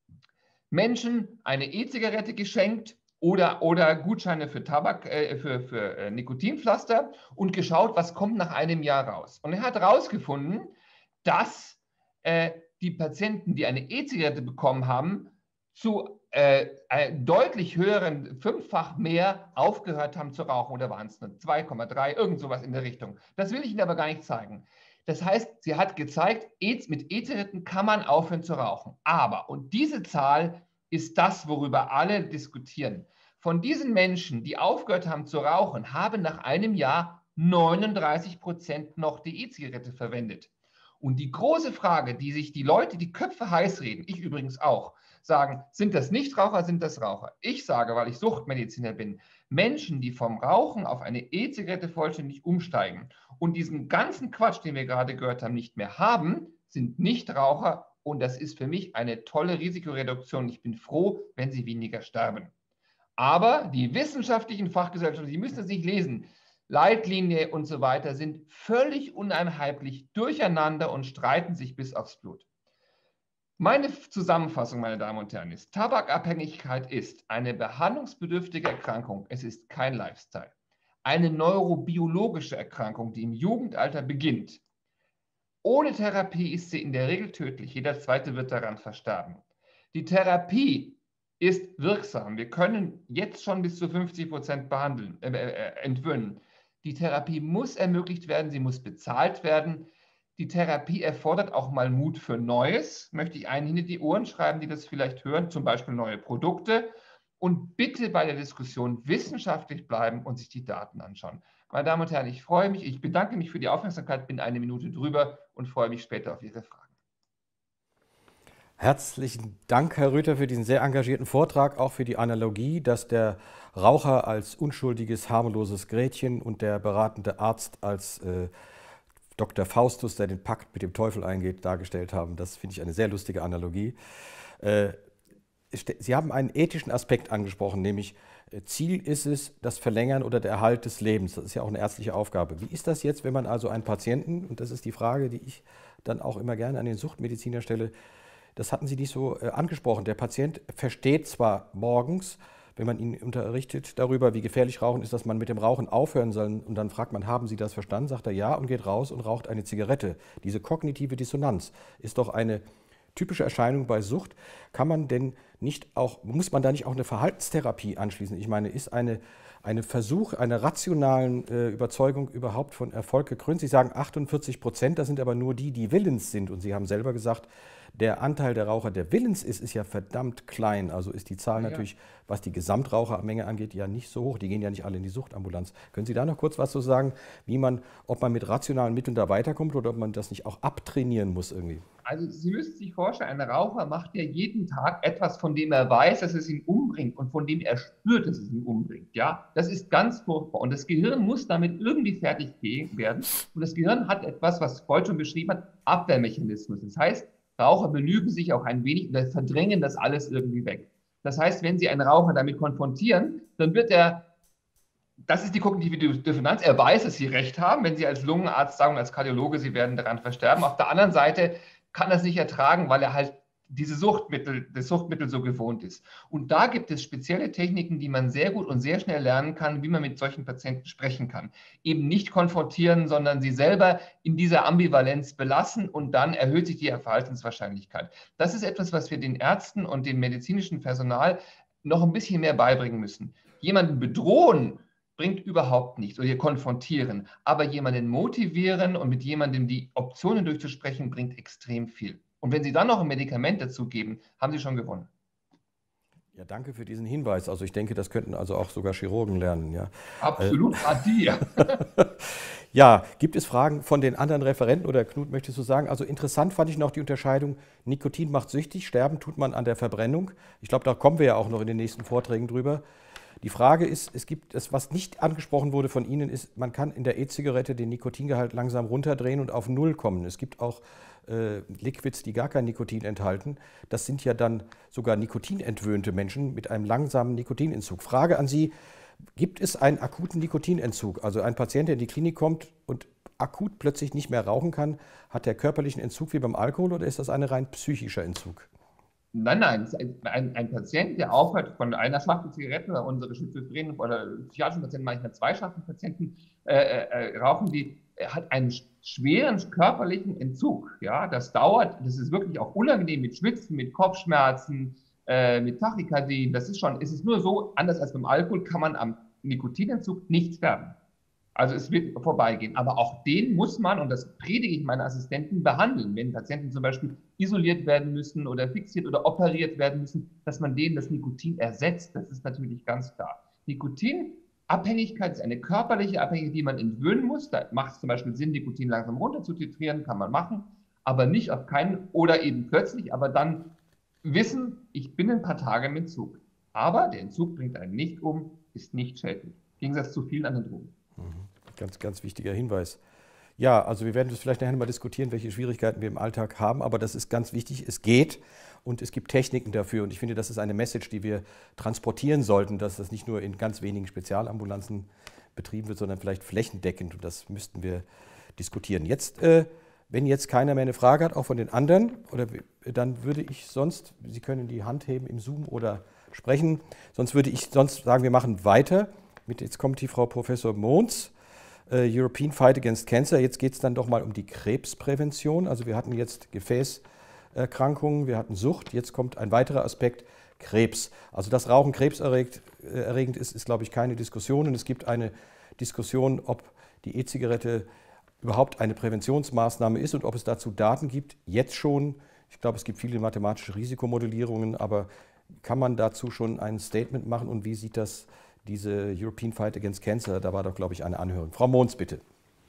Menschen eine E-Zigarette geschenkt, Oder, oder Gutscheine für Tabak, äh, für, für äh, Nikotinpflaster und geschaut, was kommt nach einem Jahr raus. Und er hat herausgefunden, dass äh, die Patienten, die eine E-Zigarette bekommen haben, zu äh, deutlich höheren, fünffach mehr aufgehört haben zu rauchen. Oder waren es nur zwei Komma drei, irgend sowas in der Richtung. Das will ich Ihnen aber gar nicht zeigen. Das heißt, sie hat gezeigt, mit E-Zigaretten kann man aufhören zu rauchen. Aber, und diese Zahl ist das, worüber alle diskutieren. Von diesen Menschen, die aufgehört haben zu rauchen, haben nach einem Jahr neununddreißig Prozent noch die E-Zigarette verwendet. Und die große Frage, die sich die Leute, die Köpfe heiß reden, ich übrigens auch, sagen, sind das Nichtraucher, sind das Raucher? Ich sage, weil ich Suchtmediziner bin, Menschen, die vom Rauchen auf eine E-Zigarette vollständig umsteigen und diesen ganzen Quatsch, den wir gerade gehört haben, nicht mehr haben, sind Nichtraucher. Und das ist für mich eine tolle Risikoreduktion. Ich bin froh, wenn sie weniger sterben. Aber die wissenschaftlichen Fachgesellschaften, Sie müssen es nicht lesen, Leitlinie und so weiter, sind völlig uneinheitlich durcheinander und streiten sich bis aufs Blut. Meine Zusammenfassung, meine Damen und Herren, ist, Tabakabhängigkeit ist eine behandlungsbedürftige Erkrankung. Es ist kein Lifestyle. Eine neurobiologische Erkrankung, die im Jugendalter beginnt. Ohne Therapie ist sie in der Regel tödlich. Jeder Zweite wird daran versterben. Die Therapie ist wirksam. Wir können jetzt schon bis zu fünfzig Prozent behandeln, äh, äh, entwöhnen. Die Therapie muss ermöglicht werden, sie muss bezahlt werden. Die Therapie erfordert auch mal Mut für Neues. Möchte ich einen hinter die Ohren schreiben, die das vielleicht hören, zum Beispiel neue Produkte. Und bitte bei der Diskussion wissenschaftlich bleiben und sich die Daten anschauen. Meine Damen und Herren, ich freue mich, ich bedanke mich für die Aufmerksamkeit, bin eine Minute drüber und freue mich später auf Ihre Fragen. Herzlichen Dank, Herr Rüther, für diesen sehr engagierten Vortrag, auch für die Analogie, dass der Raucher als unschuldiges, harmloses Gretchen und der beratende Arzt als äh, Doktor Faustus, der den Pakt mit dem Teufel eingeht, dargestellt haben. Das finde ich eine sehr lustige Analogie. Äh, Sie haben einen ethischen Aspekt angesprochen, nämlich Ziel ist es das Verlängern oder der Erhalt des Lebens. Das ist ja auch eine ärztliche Aufgabe. Wie ist das jetzt, wenn man also einen Patienten, und das ist die Frage, die ich dann auch immer gerne an den Suchtmediziner stelle, das hatten Sie nicht so äh, angesprochen. Der Patient versteht zwar morgens, wenn man ihn unterrichtet darüber, wie gefährlich Rauchen ist, dass man mit dem Rauchen aufhören soll, und dann fragt man, haben Sie das verstanden? Sagt er ja und geht raus und raucht eine Zigarette. Diese kognitive Dissonanz ist doch eine typische Erscheinung bei Sucht. Kann man denn nicht auch, muss man da nicht auch eine Verhaltenstherapie anschließen? Ich meine, ist eine, eine Versuch einer rationalen äh, Überzeugung überhaupt von Erfolg gekrönt? Sie sagen achtundvierzig Prozent, das sind aber nur die, die willens sind. Und Sie haben selber gesagt, der Anteil der Raucher, der willens ist, ist ja verdammt klein. Also ist die Zahl ja natürlich, was die Gesamtrauchermenge angeht, ja nicht so hoch. Die gehen ja nicht alle in die Suchtambulanz. Können Sie da noch kurz was zu sagen, wie man, ob man mit rationalen Mitteln da weiterkommt oder ob man das nicht auch abtrainieren muss irgendwie? Also Sie müssen sich vorstellen, ein Raucher macht ja jeden Tag etwas, von dem er weiß, dass es ihn umbringt und von dem er spürt, dass es ihn umbringt. Ja, das ist ganz furchtbar. Und das Gehirn muss damit irgendwie fertig werden. Und das Gehirn hat etwas, was Freud schon beschrieben hat, Abwehrmechanismus. Das heißt, Raucher belügen sich auch ein wenig und verdrängen das alles irgendwie weg. Das heißt, wenn Sie einen Raucher damit konfrontieren, dann wird er, das ist die kognitive Dissonanz, er weiß, dass Sie recht haben, wenn Sie als Lungenarzt sagen, als Kardiologe, Sie werden daran versterben. Auf der anderen Seite kann er es nicht ertragen, weil er halt diese Suchtmittel, das Suchtmittel so gewohnt ist. Und da gibt es spezielle Techniken, die man sehr gut und sehr schnell lernen kann, wie man mit solchen Patienten sprechen kann. Eben nicht konfrontieren, sondern sie selber in dieser Ambivalenz belassen und dann erhöht sich die Verhaltenswahrscheinlichkeit. Das ist etwas, was wir den Ärzten und dem medizinischen Personal noch ein bisschen mehr beibringen müssen. Jemanden bedrohen bringt überhaupt nichts, oder konfrontieren, aber jemanden motivieren und mit jemandem die Optionen durchzusprechen, bringt extrem viel. Und wenn Sie dann noch ein Medikament dazu geben, haben Sie schon gewonnen. Ja, danke für diesen Hinweis. Also ich denke, das könnten also auch sogar Chirurgen lernen. Ja. Absolut, äh, die, ja. Ja, gibt es Fragen von den anderen Referenten oder Knut, möchtest du sagen? Also interessant fand ich noch die Unterscheidung, Nikotin macht süchtig, sterben tut man an der Verbrennung. Ich glaube, da kommen wir ja auch noch in den nächsten Vorträgen drüber. Die Frage ist, es gibt das, was nicht angesprochen wurde von Ihnen, ist, man kann in der E-Zigarette den Nikotingehalt langsam runterdrehen und auf Null kommen. Es gibt auch äh, Liquids, die gar kein Nikotin enthalten. Das sind ja dann sogar nikotinentwöhnte Menschen mit einem langsamen Nikotinentzug. Frage an Sie, gibt es einen akuten Nikotinentzug? Also ein Patient, der in die Klinik kommt und akut plötzlich nicht mehr rauchen kann, hat der körperlichen Entzug wie beim Alkohol oder ist das ein rein psychischer Entzug? Nein, nein, ein, ein Patient, der aufhört von einer Schachtel Zigaretten, oder unsere Schizophrenen oder psychiatrischen Patienten, manchmal zwei Schachtelpatienten äh, äh, rauchen, die hat einen schweren körperlichen Entzug. Ja, das dauert, das ist wirklich auch unangenehm mit Schwitzen, mit Kopfschmerzen, äh, mit Tachykardie. Das ist schon, es ist nur so, anders als beim Alkohol kann man am Nikotinentzug nicht sterben. Also es wird vorbeigehen. Aber auch den muss man, und das predige ich meinen Assistenten, behandeln. Wenn Patienten zum Beispiel isoliert werden müssen oder fixiert oder operiert werden müssen, dass man denen das Nikotin ersetzt. Das ist natürlich ganz klar. Nikotinabhängigkeit ist eine körperliche Abhängigkeit, die man entwöhnen muss. Da macht es zum Beispiel Sinn, Nikotin langsam runter zu titrieren, kann man machen, aber nicht auf keinen, oder eben plötzlich, aber dann wissen, ich bin ein paar Tage im Entzug. Aber der Entzug bringt einen nicht um, ist nicht schädlich. Im Gegensatz zu vielen anderen Drogen. Ganz, ganz wichtiger Hinweis. Ja, also wir werden das vielleicht nachher mal diskutieren, welche Schwierigkeiten wir im Alltag haben, aber das ist ganz wichtig. Es geht und es gibt Techniken dafür und ich finde, das ist eine Message, die wir transportieren sollten, dass das nicht nur in ganz wenigen Spezialambulanzen betrieben wird, sondern vielleicht flächendeckend und das müssten wir diskutieren. Jetzt, äh, wenn jetzt keiner mehr eine Frage hat, auch von den anderen, oder dann würde ich sonst, Sie können die Hand heben im Zoom oder sprechen, sonst würde ich sonst sagen, wir machen weiter. Mit, jetzt kommt die Frau Professor Mons, äh, European Fight Against Cancer. Jetzt geht es dann doch mal um die Krebsprävention. Also wir hatten jetzt Gefäßerkrankungen, wir hatten Sucht. Jetzt kommt ein weiterer Aspekt, Krebs. Also dass Rauchen krebserregend äh, ist, ist, glaube ich, keine Diskussion. Und es gibt eine Diskussion, ob die E-Zigarette überhaupt eine Präventionsmaßnahme ist und ob es dazu Daten gibt. Jetzt schon. Ich glaube, es gibt viele mathematische Risikomodellierungen, aber kann man dazu schon ein Statement machen und wie sieht das diese European Fight Against Cancer, da war doch, glaube ich, eine Anhörung. Frau Mons, bitte.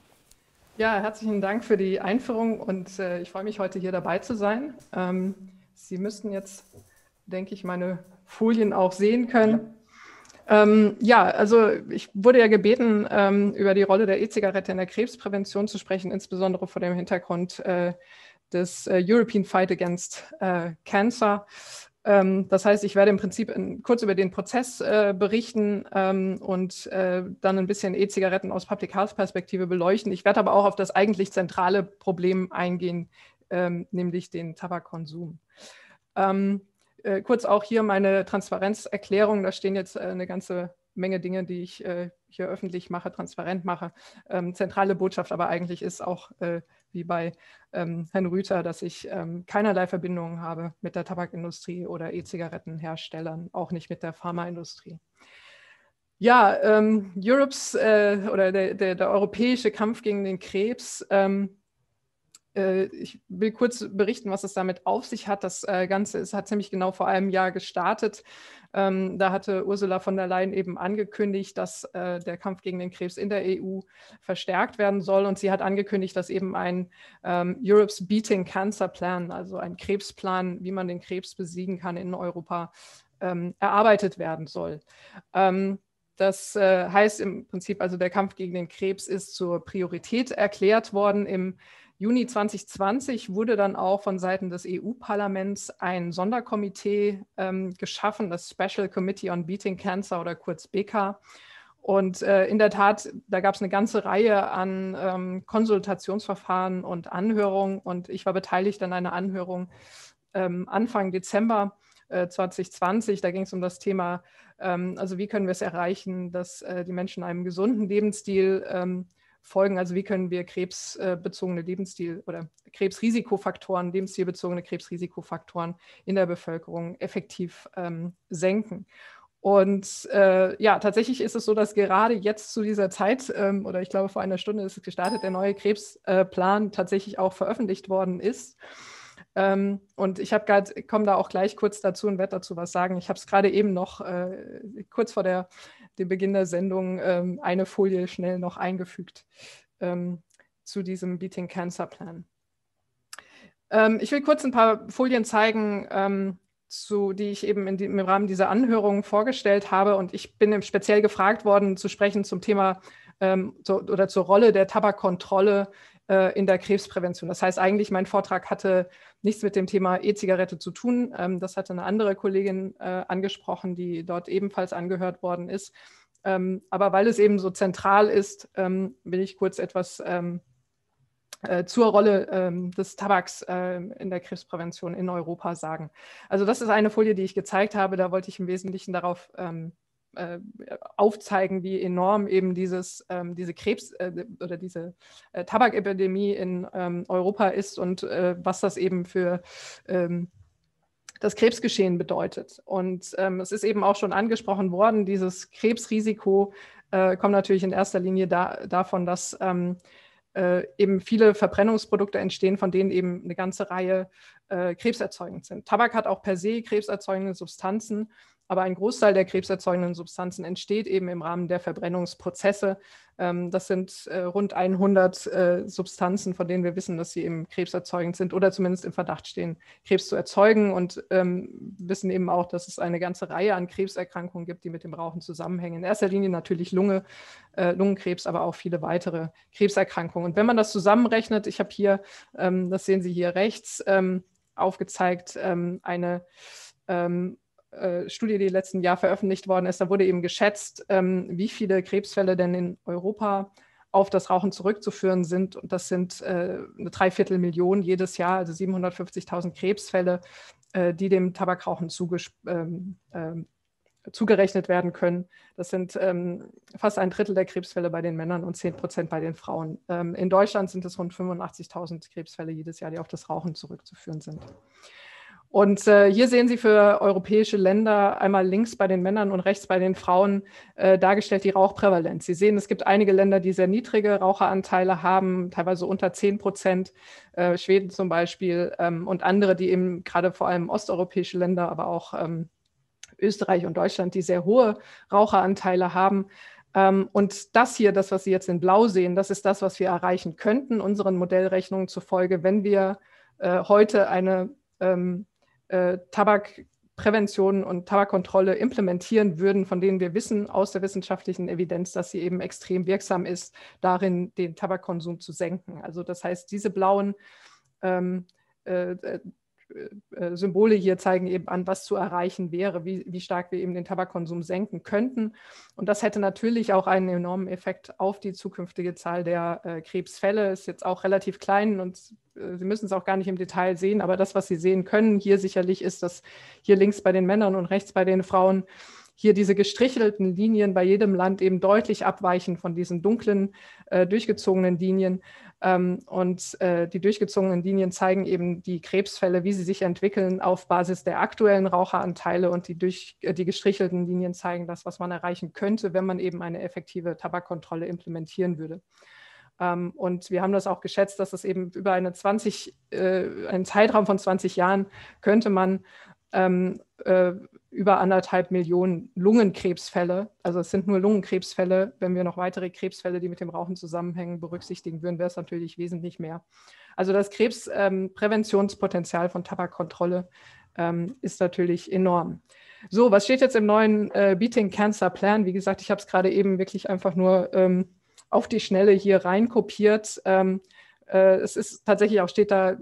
Ja, herzlichen Dank für die Einführung und äh, ich freue mich, heute hier dabei zu sein. Ähm, Sie müssten jetzt, denke ich, meine Folien auch sehen können. Ja, ähm, ja also ich wurde ja gebeten, ähm, über die Rolle der E-Zigarette in der Krebsprävention zu sprechen, insbesondere vor dem Hintergrund äh, des äh, European Fight Against äh, Cancer. Das heißt, ich werde im Prinzip in, kurz über den Prozess äh, berichten ähm, und äh, dann ein bisschen E-Zigaretten aus Public Health Perspektive beleuchten. Ich werde aber auch auf das eigentlich zentrale Problem eingehen, ähm, nämlich den Tabakkonsum. Ähm, äh, kurz auch hier meine Transparenzerklärung. Da stehen jetzt äh, eine ganze Menge Dinge, die ich äh, hier öffentlich mache, transparent mache. Ähm, zentrale Botschaft aber eigentlich ist auch, äh, wie bei ähm, Herrn Rüther, dass ich ähm, keinerlei Verbindungen habe mit der Tabakindustrie oder E-Zigarettenherstellern, auch nicht mit der Pharmaindustrie. Ja, ähm, Europes äh, oder der, der, der europäische Kampf gegen den Krebs. Ähm, äh, ich will kurz berichten, was es damit auf sich hat. Das äh, Ganze ist, hat ziemlich genau vor einem Jahr gestartet. Ähm, da hatte Ursula von der Leyen eben angekündigt, dass äh, der Kampf gegen den Krebs in der E U verstärkt werden soll. Und sie hat angekündigt, dass eben ein ähm, Europe's Beating Cancer Plan, also ein Krebsplan, wie man den Krebs besiegen kann in Europa, ähm, erarbeitet werden soll. Ähm, das äh, heißt im Prinzip, also der Kampf gegen den Krebs ist zur Priorität erklärt worden. Im Juni zwanzig zwanzig wurde dann auch von Seiten des E U-Parlaments ein Sonderkomitee ähm, geschaffen, das Special Committee on Beating Cancer oder kurz B K. Und äh, in der Tat, da gab es eine ganze Reihe an ähm, Konsultationsverfahren und Anhörungen. Und ich war beteiligt an einer Anhörung ähm, Anfang Dezember äh, zwanzig zwanzig. Da ging es um das Thema, ähm, also wie können wir es erreichen, dass äh, die Menschen einem gesunden Lebensstil ähm, folgen, also wie können wir krebsbezogene Lebensstil- oder Krebsrisikofaktoren, lebensstilbezogene Krebsrisikofaktoren in der Bevölkerung effektiv ähm, senken. Und äh, ja, tatsächlich ist es so, dass gerade jetzt zu dieser Zeit, ähm, oder ich glaube vor einer Stunde ist es gestartet, der neue Krebsplan äh, tatsächlich auch veröffentlicht worden ist. Ähm, und ich komme da auch gleich kurz dazu und werde dazu was sagen. Ich habe es gerade eben noch äh, kurz vor der dem Beginn der Sendung ähm, eine Folie schnell noch eingefügt ähm, zu diesem Beating Cancer Plan. Ähm, ich will kurz ein paar Folien zeigen, ähm, zu, die ich eben in die, im Rahmen dieser Anhörung vorgestellt habe. Und ich bin speziell gefragt worden, zu sprechen zum Thema ähm, zu, oder zur Rolle der Tabakkontrolle äh, in der Krebsprävention. Das heißt, eigentlich mein Vortrag hatte nichts mit dem Thema E-Zigarette zu tun. Ähm, das hatte eine andere Kollegin äh, angesprochen, die dort ebenfalls angehört worden ist. Ähm, aber weil es eben so zentral ist, ähm, will ich kurz etwas ähm, äh, zur Rolle ähm, des Tabaks äh, in der Krebsprävention in Europa sagen. Also das ist eine Folie, die ich gezeigt habe. Da wollte ich im Wesentlichen darauf ähm, äh, aufzeigen, wie enorm eben dieses, ähm, diese Krebs- äh, oder diese äh, Tabakepidemie in ähm, Europa ist und äh, was das eben für ähm, das Krebsgeschehen bedeutet. Und ähm, es ist eben auch schon angesprochen worden, dieses Krebsrisiko äh, kommen natürlich in erster Linie da, davon, dass ähm, äh, eben viele Verbrennungsprodukte entstehen, von denen eben eine ganze Reihe äh, krebserzeugend sind. Tabak hat auch per se krebserzeugende Substanzen, aber ein Großteil der krebserzeugenden Substanzen entsteht eben im Rahmen der Verbrennungsprozesse. Ähm, das sind äh, rund hundert äh, Substanzen, von denen wir wissen, dass sie eben krebserzeugend sind oder zumindest im Verdacht stehen, Krebs zu erzeugen, und ähm, wissen eben auch, dass es eine ganze Reihe an Krebserkrankungen gibt, die mit dem Rauchen zusammenhängen. In erster Linie natürlich Lunge, äh, Lungenkrebs, aber auch viele weitere Krebserkrankungen. Und wenn man das zusammenrechnet, ich habe hier, ähm, das sehen Sie hier rechts, ähm, aufgezeigt, ähm, eine ähm, Studie, die letzten Jahr veröffentlicht worden ist, da wurde eben geschätzt, ähm, wie viele Krebsfälle denn in Europa auf das Rauchen zurückzuführen sind. Und das sind äh, eine Dreiviertelmillion jedes Jahr, also siebenhundertfünfzigtausend Krebsfälle, äh, die dem Tabakrauchen ähm, ähm, zugerechnet werden können. Das sind ähm, fast ein Drittel der Krebsfälle bei den Männern und zehn Prozent bei den Frauen. Ähm, in Deutschland sind es rund fünfundachtzigtausend Krebsfälle jedes Jahr, die auf das Rauchen zurückzuführen sind. Und äh, hier sehen Sie für europäische Länder einmal links bei den Männern und rechts bei den Frauen äh, dargestellt die Rauchprävalenz. Sie sehen, es gibt einige Länder, die sehr niedrige Raucheranteile haben, teilweise unter zehn Prozent, äh, Schweden zum Beispiel, ähm, und andere, die eben gerade vor allem osteuropäische Länder, aber auch ähm, Österreich und Deutschland, die sehr hohe Raucheranteile haben. Ähm, und das hier, das, was Sie jetzt in Blau sehen, das ist das, was wir erreichen könnten, unseren Modellrechnungen zufolge, wenn wir äh, heute eine ähm, Tabakprävention und Tabakkontrolle implementieren würden, von denen wir wissen aus der wissenschaftlichen Evidenz, dass sie eben extrem wirksam ist, darin den Tabakkonsum zu senken. Also das heißt, diese blauen ähm, äh, äh, Symbole hier zeigen eben an, was zu erreichen wäre, wie, wie stark wir eben den Tabakkonsum senken könnten. Und das hätte natürlich auch einen enormen Effekt auf die zukünftige Zahl der äh, Krebsfälle. Ist jetzt auch relativ klein und äh, Sie müssen es auch gar nicht im Detail sehen, aber das, was Sie sehen können hier sicherlich, ist, dass hier links bei den Männern und rechts bei den Frauen hier diese gestrichelten Linien bei jedem Land eben deutlich abweichen von diesen dunklen, äh, durchgezogenen Linien. Ähm, und äh, die durchgezogenen Linien zeigen eben die Krebsfälle, wie sie sich entwickeln auf Basis der aktuellen Raucheranteile, und die, durch, äh, die gestrichelten Linien zeigen das, was man erreichen könnte, wenn man eben eine effektive Tabakkontrolle implementieren würde. Ähm, und wir haben das auch geschätzt, dass es eben über eine zwanzig, äh, einen Zeitraum von zwanzig Jahren könnte man ähm, äh, über anderthalb Millionen Lungenkrebsfälle, also es sind nur Lungenkrebsfälle, wenn wir noch weitere Krebsfälle, die mit dem Rauchen zusammenhängen, berücksichtigen würden, wäre es natürlich wesentlich mehr. Also das Krebspräventionspotenzial ähm, von Tabakkontrolle ähm, ist natürlich enorm. So, was steht jetzt im neuen äh, Beating Cancer Plan? Wie gesagt, ich habe es gerade eben wirklich einfach nur ähm, auf die Schnelle hier rein kopiert. Ähm, äh, es ist tatsächlich auch, steht da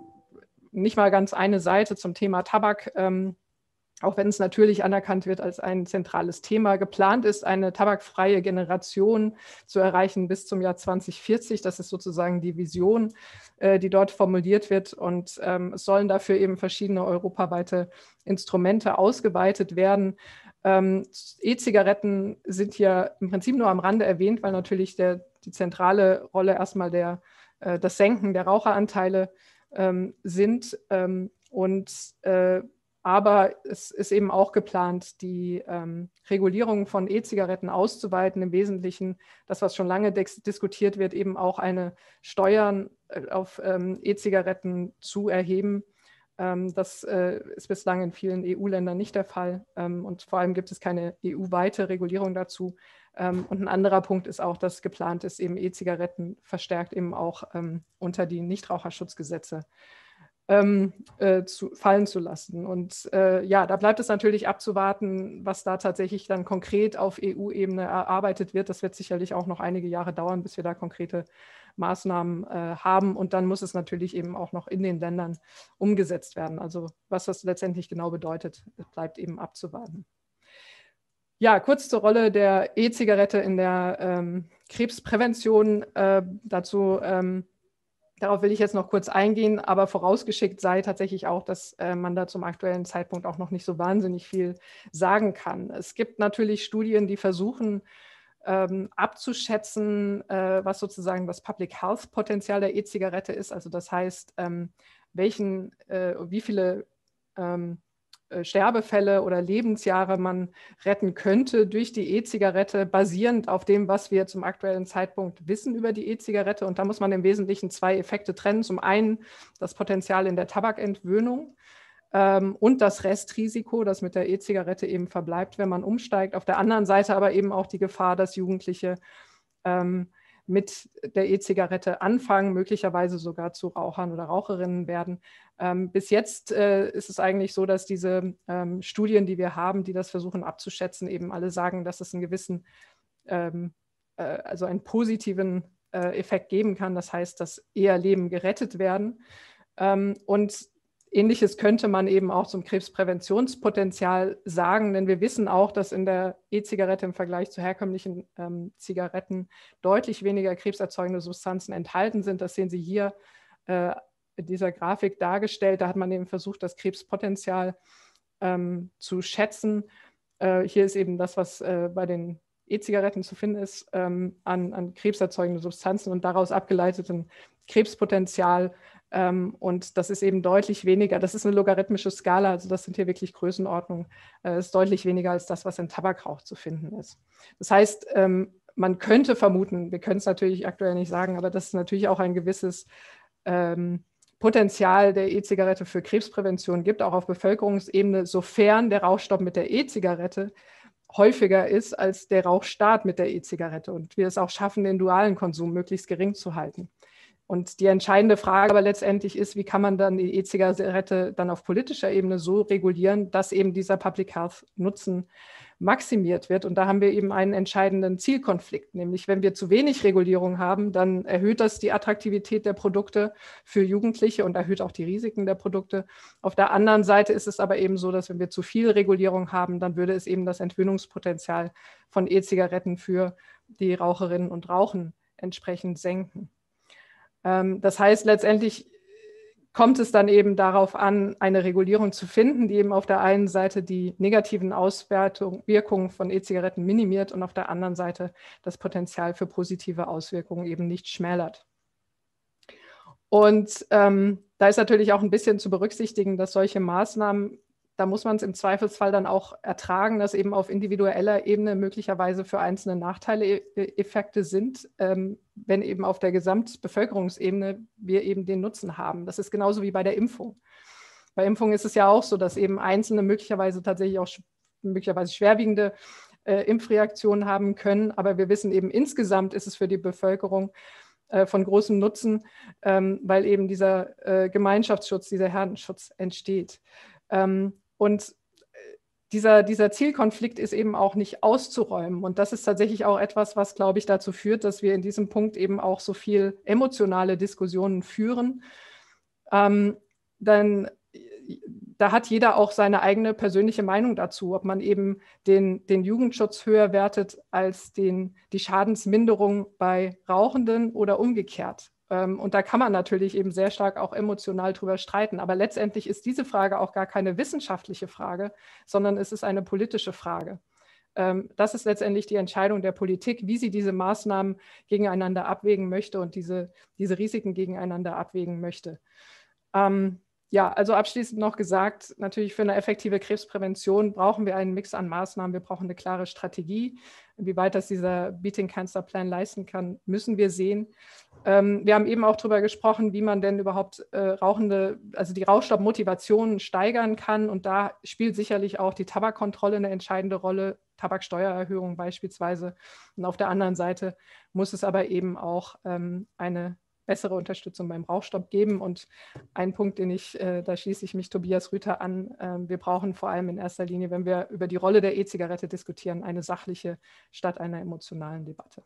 nicht mal ganz eine Seite zum Thema Tabak, ähm, auch wenn es natürlich anerkannt wird als ein zentrales Thema. Geplant ist, eine tabakfreie Generation zu erreichen bis zum Jahr zwanzig vierzig. Das ist sozusagen die Vision, äh, die dort formuliert wird. Und ähm, es sollen dafür eben verschiedene europaweite Instrumente ausgeweitet werden. Ähm, E-Zigaretten sind hier im Prinzip nur am Rande erwähnt, weil natürlich der, die zentrale Rolle erstmal der, äh, das Senken der Raucheranteile ähm, sind. Ähm, und äh, Aber es ist eben auch geplant, die ähm, Regulierung von E-Zigaretten auszuweiten. Im Wesentlichen, das, was schon lange diskutiert wird, eben auch eine Steuern auf ähm, E-Zigaretten zu erheben. Ähm, das äh, ist bislang in vielen E U-Ländern nicht der Fall. Ähm, und vor allem gibt es keine E U-weite Regulierung dazu. Ähm, und ein anderer Punkt ist auch, dass geplant ist, eben E-Zigaretten verstärkt eben auch ähm, unter die Nichtraucherschutzgesetze Ähm, äh, zu, fallen zu lassen. Und äh, ja, da bleibt es natürlich abzuwarten, was da tatsächlich dann konkret auf E U-Ebene erarbeitet wird. Das wird sicherlich auch noch einige Jahre dauern, bis wir da konkrete Maßnahmen äh, haben. Und dann muss es natürlich eben auch noch in den Ländern umgesetzt werden. Also was das letztendlich genau bedeutet, bleibt eben abzuwarten. Ja, kurz zur Rolle der E-Zigarette in der ähm, Krebsprävention. Äh, dazu ähm, Darauf will ich jetzt noch kurz eingehen, aber vorausgeschickt sei tatsächlich auch, dass äh, man da zum aktuellen Zeitpunkt auch noch nicht so wahnsinnig viel sagen kann. Es gibt natürlich Studien, die versuchen ähm, abzuschätzen, äh, was sozusagen das Public Health Potenzial der E-Zigarette ist. Also das heißt, ähm, welchen, äh, wie viele ähm, Sterbefälle oder Lebensjahre man retten könnte durch die E-Zigarette, basierend auf dem, was wir zum aktuellen Zeitpunkt wissen über die E-Zigarette. Und da muss man im Wesentlichen zwei Effekte trennen. Zum einen das Potenzial in der Tabakentwöhnung ähm, und das Restrisiko, das mit der E-Zigarette eben verbleibt, wenn man umsteigt. Auf der anderen Seite aber eben auch die Gefahr, dass Jugendliche ähm, mit der E-Zigarette anfangen, möglicherweise sogar zu Rauchern oder Raucherinnen werden. Ähm, bis jetzt äh, ist es eigentlich so, dass diese ähm, Studien, die wir haben, die das versuchen abzuschätzen, eben alle sagen, dass es einen gewissen, ähm, äh, also einen positiven äh, Effekt geben kann. Das heißt, dass eher Leben gerettet werden. Ähm, und Ähnliches könnte man eben auch zum Krebspräventionspotenzial sagen, denn wir wissen auch, dass in der E-Zigarette im Vergleich zu herkömmlichen ähm, Zigaretten deutlich weniger krebserzeugende Substanzen enthalten sind. Das sehen Sie hier äh, in dieser Grafik dargestellt. Da hat man eben versucht, das Krebspotenzial ähm, zu schätzen. Äh, hier ist eben das, was äh, bei den E-Zigaretten zu finden ist, ähm, an, an krebserzeugenden Substanzen und daraus abgeleiteten Krebspotenzial. Ähm, und das ist eben deutlich weniger. Das ist eine logarithmische Skala, also das sind hier wirklich Größenordnungen. Das äh, ist deutlich weniger als das, was in Tabakrauch zu finden ist. Das heißt, ähm, man könnte vermuten, wir können es natürlich aktuell nicht sagen, aber dass es natürlich auch ein gewisses ähm, Potenzial der E-Zigarette für Krebsprävention gibt, auch auf Bevölkerungsebene, sofern der Rauchstopp mit der E-Zigarette häufiger ist als der Rauchstart mit der E-Zigarette und wir es auch schaffen, den dualen Konsum möglichst gering zu halten. Und die entscheidende Frage aber letztendlich ist, wie kann man dann die E-Zigarette dann auf politischer Ebene so regulieren, dass eben dieser Public Health Nutzen maximiert wird. Und da haben wir eben einen entscheidenden Zielkonflikt, nämlich wenn wir zu wenig Regulierung haben, dann erhöht das die Attraktivität der Produkte für Jugendliche und erhöht auch die Risiken der Produkte. Auf der anderen Seite ist es aber eben so, dass wenn wir zu viel Regulierung haben, dann würde es eben das Entwöhnungspotenzial von E-Zigaretten für die Raucherinnen und Rauchen entsprechend senken. Das heißt, letztendlich kommt es dann eben darauf an, eine Regulierung zu finden, die eben auf der einen Seite die negativen Auswirkungen von E-Zigaretten minimiert und auf der anderen Seite das Potenzial für positive Auswirkungen eben nicht schmälert. Und ähm, da ist natürlich auch ein bisschen zu berücksichtigen, dass solche Maßnahmen, da muss man es im Zweifelsfall dann auch ertragen, dass eben auf individueller Ebene möglicherweise für einzelne Nachteile-Effekte sind, ähm, wenn eben auf der Gesamtbevölkerungsebene wir eben den Nutzen haben. Das ist genauso wie bei der Impfung. Bei Impfung ist es ja auch so, dass eben Einzelne möglicherweise tatsächlich auch möglicherweise schwerwiegende äh, Impfreaktionen haben können, aber wir wissen eben insgesamt ist es für die Bevölkerung äh, von großem Nutzen, ähm, weil eben dieser äh, Gemeinschaftsschutz, dieser Herdenschutz entsteht. Ähm, Und dieser, dieser Zielkonflikt ist eben auch nicht auszuräumen. Und das ist tatsächlich auch etwas, was, glaube ich, dazu führt, dass wir in diesem Punkt eben auch so viel emotionale Diskussionen führen. Ähm, denn da hat jeder auch seine eigene persönliche Meinung dazu, ob man eben den, den Jugendschutz höher wertet als den, die Schadensminderung bei Rauchenden oder umgekehrt. Und da kann man natürlich eben sehr stark auch emotional drüber streiten. Aber letztendlich ist diese Frage auch gar keine wissenschaftliche Frage, sondern es ist eine politische Frage. Das ist letztendlich die Entscheidung der Politik, wie sie diese Maßnahmen gegeneinander abwägen möchte und diese, diese Risiken gegeneinander abwägen möchte. Ähm, ja, also abschließend noch gesagt, natürlich für eine effektive Krebsprävention brauchen wir einen Mix an Maßnahmen. Wir brauchen eine klare Strategie. Inwieweit das dieser Beating Cancer Plan leisten kann, müssen wir sehen. Ähm, wir haben eben auch darüber gesprochen, wie man denn überhaupt äh, Rauchende, also die Rauchstoppmotivation steigern kann. Und da spielt sicherlich auch die Tabakkontrolle eine entscheidende Rolle, Tabaksteuererhöhung beispielsweise. Und auf der anderen Seite muss es aber eben auch ähm, eine bessere Unterstützung beim Rauchstopp geben. Und ein Punkt, den ich, äh, da schließe ich mich Tobias Rüther an, äh, wir brauchen vor allem in erster Linie, wenn wir über die Rolle der E-Zigarette diskutieren, eine sachliche statt einer emotionalen Debatte.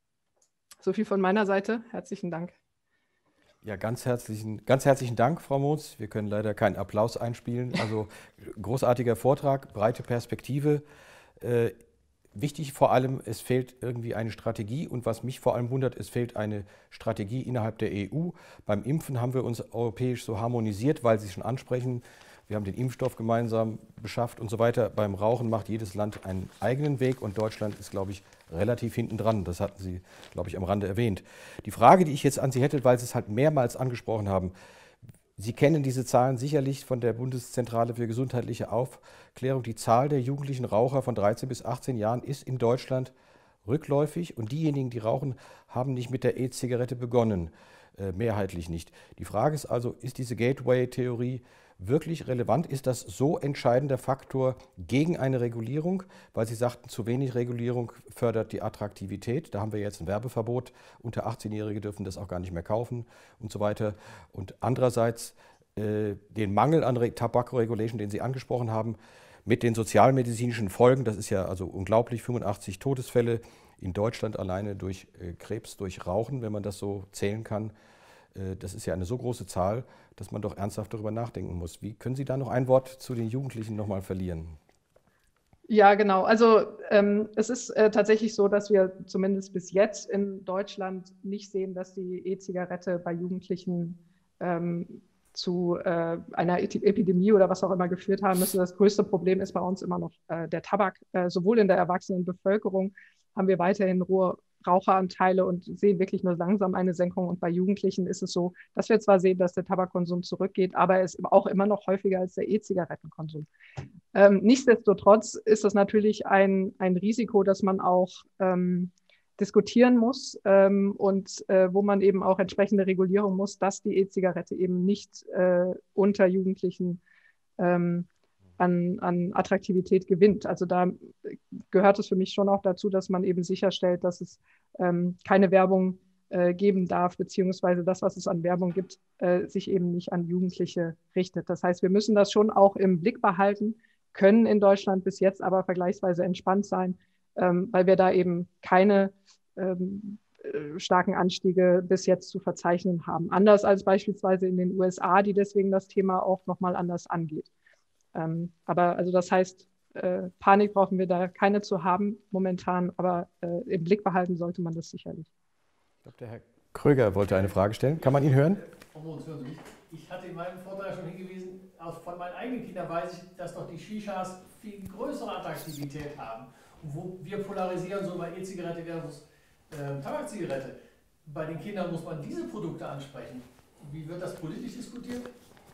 So viel von meiner Seite. Herzlichen Dank. Ja, ganz herzlichen, ganz herzlichen Dank, Frau Motz. Wir können leider keinen Applaus einspielen. Also großartiger Vortrag, breite Perspektive. Äh, Wichtig vor allem, es fehlt irgendwie eine Strategie und was mich vor allem wundert, es fehlt eine Strategie innerhalb der E U. Beim Impfen haben wir uns europäisch so harmonisiert, weil Sie es schon ansprechen. Wir haben den Impfstoff gemeinsam beschafft und so weiter. Beim Rauchen macht jedes Land einen eigenen Weg und Deutschland ist, glaube ich, relativ hinten dran. Das hatten Sie, glaube ich, am Rande erwähnt. Die Frage, die ich jetzt an Sie hätte, weil Sie es halt mehrmals angesprochen haben, Sie kennen diese Zahlen sicherlich von der Bundeszentrale für gesundheitliche Aufklärung. Die Zahl der jugendlichen Raucher von dreizehn bis achtzehn Jahren ist in Deutschland rückläufig und diejenigen, die rauchen, haben nicht mit der E-Zigarette begonnen, äh, mehrheitlich nicht. Die Frage ist also, ist diese Gateway-Theorie wirklich relevant? Ist das so entscheidender Faktor gegen eine Regulierung? Weil Sie sagten, zu wenig Regulierung fördert die Attraktivität. Da haben wir jetzt ein Werbeverbot. Unter achtzehnjährige dürfen das auch gar nicht mehr kaufen und so weiter. Und andererseits äh, den Mangel an Tobacco-Regulation, den Sie angesprochen haben, mit den sozialmedizinischen Folgen. Das ist ja also unglaublich, fünfundachtzig Todesfälle in Deutschland alleine durch äh, Krebs, durch Rauchen, wenn man das so zählen kann. Das ist ja eine so große Zahl, dass man doch ernsthaft darüber nachdenken muss. Wie können Sie da noch ein Wort zu den Jugendlichen noch mal verlieren? Ja, genau. Also ähm, es ist äh, tatsächlich so, dass wir zumindest bis jetzt in Deutschland nicht sehen, dass die E-Zigarette bei Jugendlichen ähm, zu äh, einer Epidemie oder was auch immer geführt haben müsste. Das größte Problem ist bei uns immer noch äh, der Tabak. Äh, sowohl in der erwachsenen Bevölkerung haben wir weiterhin hohe Raucheranteile und sehen wirklich nur langsam eine Senkung. Und bei Jugendlichen ist es so, dass wir zwar sehen, dass der Tabakkonsum zurückgeht, aber er ist auch immer noch häufiger als der E-Zigarettenkonsum. Ähm, nichtsdestotrotz ist das natürlich ein, ein Risiko, das man auch ähm, diskutieren muss ähm, und äh, wo man eben auch entsprechende Regulierung muss, dass die E-Zigarette eben nicht äh, unter Jugendlichen ähm, An, an Attraktivität gewinnt. Also da gehört es für mich schon auch dazu, dass man eben sicherstellt, dass es ähm, keine Werbung äh, geben darf, beziehungsweise das, was es an Werbung gibt, äh, sich eben nicht an Jugendliche richtet. Das heißt, wir müssen das schon auch im Blick behalten, können in Deutschland bis jetzt aber vergleichsweise entspannt sein, ähm, weil wir da eben keine ähm, äh, starken Anstiege bis jetzt zu verzeichnen haben. Anders als beispielsweise in den U S A, die deswegen das Thema auch nochmal anders angeht. Ähm, aber also das heißt, äh, Panik brauchen wir da keine zu haben momentan, aber äh, im Blick behalten sollte man das sicherlich. Ich glaube, der Herr Kröger wollte eine Frage stellen. Kann man ihn hören? Ich hatte in meinem Vortrag schon hingewiesen, aus, von meinen eigenen Kindern weiß ich, dass doch die Shishas viel größere Attraktivität haben. Und wo wir polarisieren, so bei E-Zigarette versus äh, Tabakzigarette. Bei den Kindern muss man diese Produkte ansprechen. Wie wird das politisch diskutiert?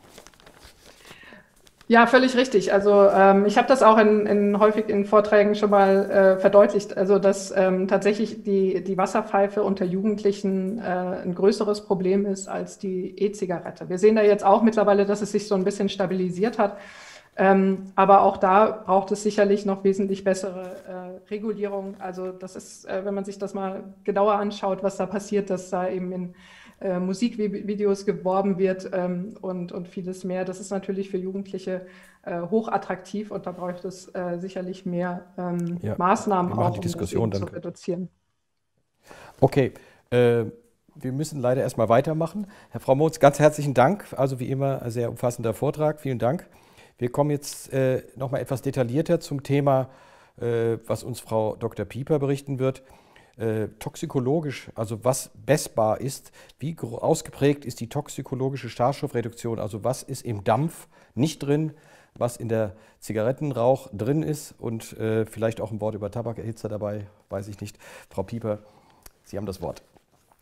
Ja, völlig richtig. Also ähm, ich habe das auch in, in häufig in Vorträgen schon mal äh, verdeutlicht, also dass ähm, tatsächlich die, die Wasserpfeife unter Jugendlichen äh, ein größeres Problem ist als die E-Zigarette. Wir sehen da jetzt auch mittlerweile, dass es sich so ein bisschen stabilisiert hat. Ähm, aber auch da braucht es sicherlich noch wesentlich bessere äh, Regulierung. Also das ist, äh, wenn man sich das mal genauer anschaut, was da passiert, dass da eben in Äh, Musikvideos geworben wird ähm, und, und vieles mehr. Das ist natürlich für Jugendliche äh, hochattraktiv und da braucht es äh, sicherlich mehr ähm, ja, Maßnahmen auch, um das eben zu reduzieren. Okay, äh, wir müssen leider erstmal weitermachen. Herr Frau Motz, ganz herzlichen Dank. Also wie immer ein sehr umfassender Vortrag. Vielen Dank. Wir kommen jetzt äh, noch mal etwas detaillierter zum Thema, äh, was uns Frau Doktor Pieper berichten wird. Äh, toxikologisch, also was messbar ist, wie ausgeprägt ist die toxikologische Schadstoffreduktion, also was ist im Dampf nicht drin, was in der Zigarettenrauch drin ist und äh, vielleicht auch ein Wort über Tabakerhitzer dabei, weiß ich nicht. Frau Pieper, Sie haben das Wort.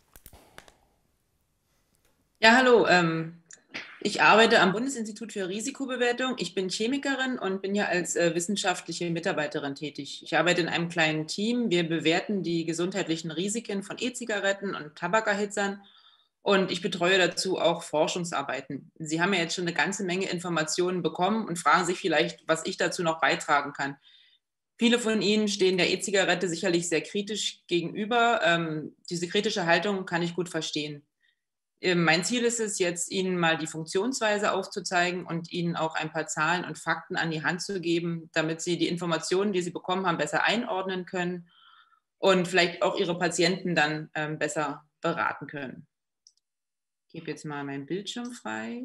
Ja, hallo. Ähm Ich arbeite am Bundesinstitut für Risikobewertung. Ich bin Chemikerin und bin hier als äh, wissenschaftliche Mitarbeiterin tätig. Ich arbeite in einem kleinen Team. Wir bewerten die gesundheitlichen Risiken von E-Zigaretten und Tabakerhitzern und ich betreue dazu auch Forschungsarbeiten. Sie haben ja jetzt schon eine ganze Menge Informationen bekommen und fragen sich vielleicht, was ich dazu noch beitragen kann. Viele von Ihnen stehen der E-Zigarette sicherlich sehr kritisch gegenüber. Ähm, diese kritische Haltung kann ich gut verstehen. Mein Ziel ist es jetzt, Ihnen mal die Funktionsweise aufzuzeigen und Ihnen auch ein paar Zahlen und Fakten an die Hand zu geben, damit Sie die Informationen, die Sie bekommen haben, besser einordnen können und vielleicht auch Ihre Patienten dann ähm, besser beraten können. Ich gebe jetzt mal meinen Bildschirm frei.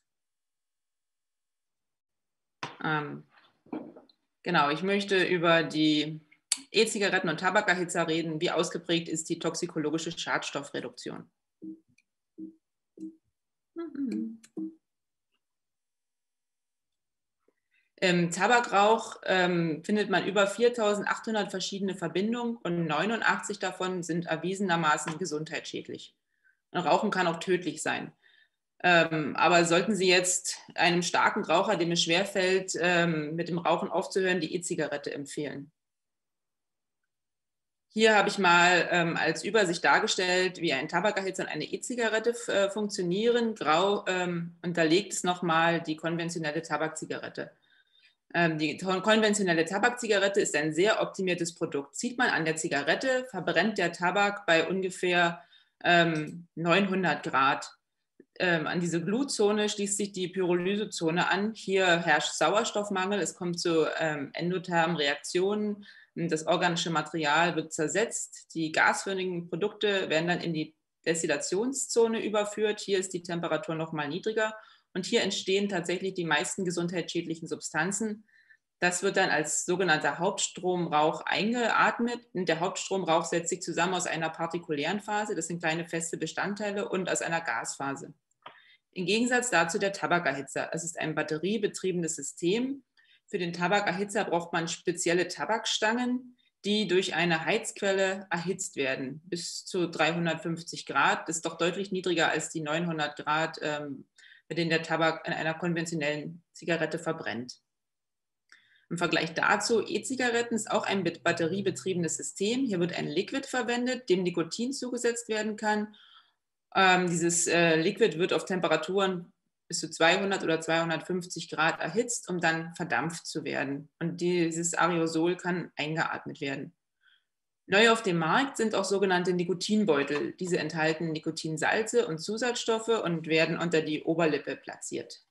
Ähm, genau, ich möchte über die E-Zigaretten und Tabakerhitzer reden. Wie ausgeprägt ist die toxikologische Schadstoffreduktion? Im Tabakrauch ähm, findet man über viertausendachthundert verschiedene Verbindungen und neunundachtzig davon sind erwiesenermaßen gesundheitsschädlich. Und Rauchen kann auch tödlich sein. Ähm, aber sollten Sie jetzt einem starken Raucher, dem es schwerfällt, ähm, mit dem Rauchen aufzuhören, die E-Zigarette empfehlen. Hier habe ich mal ähm, als Übersicht dargestellt, wie ein Tabakerhitzer und eine E-Zigarette äh, funktionieren. Grau ähm, unterlegt es nochmal die konventionelle Tabakzigarette. Ähm, die konventionelle Tabakzigarette ist ein sehr optimiertes Produkt. Zieht man an der Zigarette, verbrennt der Tabak bei ungefähr ähm, neunhundert Grad. Ähm, an diese Glutzone schließt sich die Pyrolysezone an. Hier herrscht Sauerstoffmangel, es kommt zu ähm, endothermen Reaktionen. Das organische Material wird zersetzt. Die gasförmigen Produkte werden dann in die Destillationszone überführt. Hier ist die Temperatur noch mal niedriger. Und hier entstehen tatsächlich die meisten gesundheitsschädlichen Substanzen. Das wird dann als sogenannter Hauptstromrauch eingeatmet. Und der Hauptstromrauch setzt sich zusammen aus einer partikulären Phase, das sind kleine feste Bestandteile, und aus einer Gasphase. Im Gegensatz dazu der Tabakerhitzer. Es ist ein batteriebetriebenes System. Für den Tabakerhitzer braucht man spezielle Tabakstangen, die durch eine Heizquelle erhitzt werden, bis zu dreihundertfünfzig Grad. Das ist doch deutlich niedriger als die neunhundert Grad, ähm, bei denen der Tabak in einer konventionellen Zigarette verbrennt. Im Vergleich dazu, E-Zigaretten ist auch ein batteriebetriebenes System. Hier wird ein Liquid verwendet, dem Nikotin zugesetzt werden kann. Ähm, dieses äh, Liquid wird auf Temperaturen bis zu zweihundert oder zweihundertfünfzig Grad erhitzt, um dann verdampft zu werden. Und dieses Aerosol kann eingeatmet werden. Neu auf dem Markt sind auch sogenannte Nikotinbeutel. Diese enthalten Nikotinsalze und Zusatzstoffe und werden unter die Oberlippe platziert.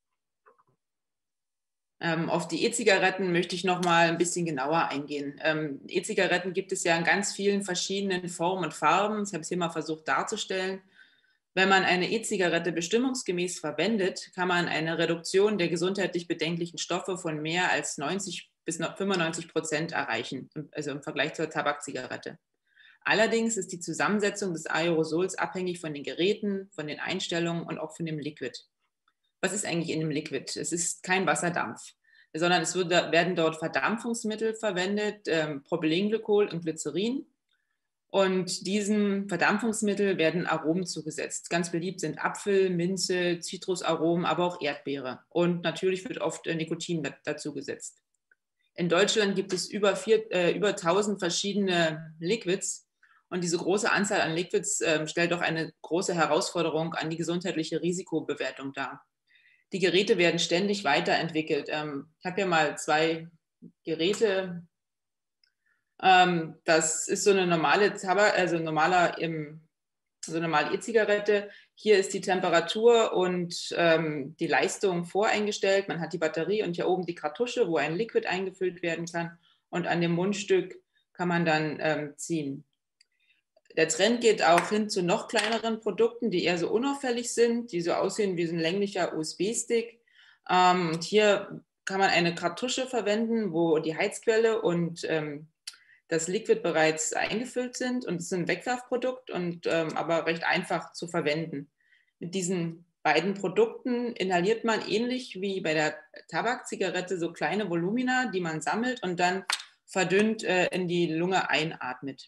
Ähm, auf die E-Zigaretten möchte ich noch mal ein bisschen genauer eingehen. Ähm, E-Zigaretten gibt es ja in ganz vielen verschiedenen Formen und Farben. Ich habe es hier mal versucht darzustellen. Wenn man eine E-Zigarette bestimmungsgemäß verwendet, kann man eine Reduktion der gesundheitlich bedenklichen Stoffe von mehr als neunzig bis fünfundneunzig Prozent erreichen, also im Vergleich zur Tabakzigarette. Allerdings ist die Zusammensetzung des Aerosols abhängig von den Geräten, von den Einstellungen und auch von dem Liquid. Was ist eigentlich in dem Liquid? Es ist kein Wasserdampf, sondern es wird, werden dort Verdampfungsmittel verwendet, ähm, Propylenglykol und Glycerin. Und diesem Verdampfungsmittel werden Aromen zugesetzt. Ganz beliebt sind Apfel, Minze, Zitrusaromen, aber auch Erdbeere. Und natürlich wird oft äh, Nikotin dazu gesetzt. In Deutschland gibt es über, vier, äh, über tausend verschiedene Liquids. Und diese große Anzahl an Liquids äh, stellt auch eine große Herausforderung an die gesundheitliche Risikobewertung dar. Die Geräte werden ständig weiterentwickelt. Ähm, ich habe hier mal zwei Geräte. Ähm, das ist so eine normale Tabak, also normaler, ähm, so eine normale E-Zigarette. Hier ist die Temperatur und ähm, die Leistung voreingestellt. Man hat die Batterie und hier oben die Kartusche, wo ein Liquid eingefüllt werden kann. Und an dem Mundstück kann man dann ähm, ziehen. Der Trend geht auch hin zu noch kleineren Produkten, die eher so unauffällig sind, die so aussehen wie so ein länglicher U S B-Stick. Ähm, und hier kann man eine Kartusche verwenden, wo die Heizquelle und ähm, das Liquid bereits eingefüllt sind. Und es ist ein Wegwerfprodukt, und, ähm, aber recht einfach zu verwenden. Mit diesen beiden Produkten inhaliert man ähnlich wie bei der Tabakzigarette so kleine Volumina, die man sammelt und dann verdünnt äh, in die Lunge einatmet.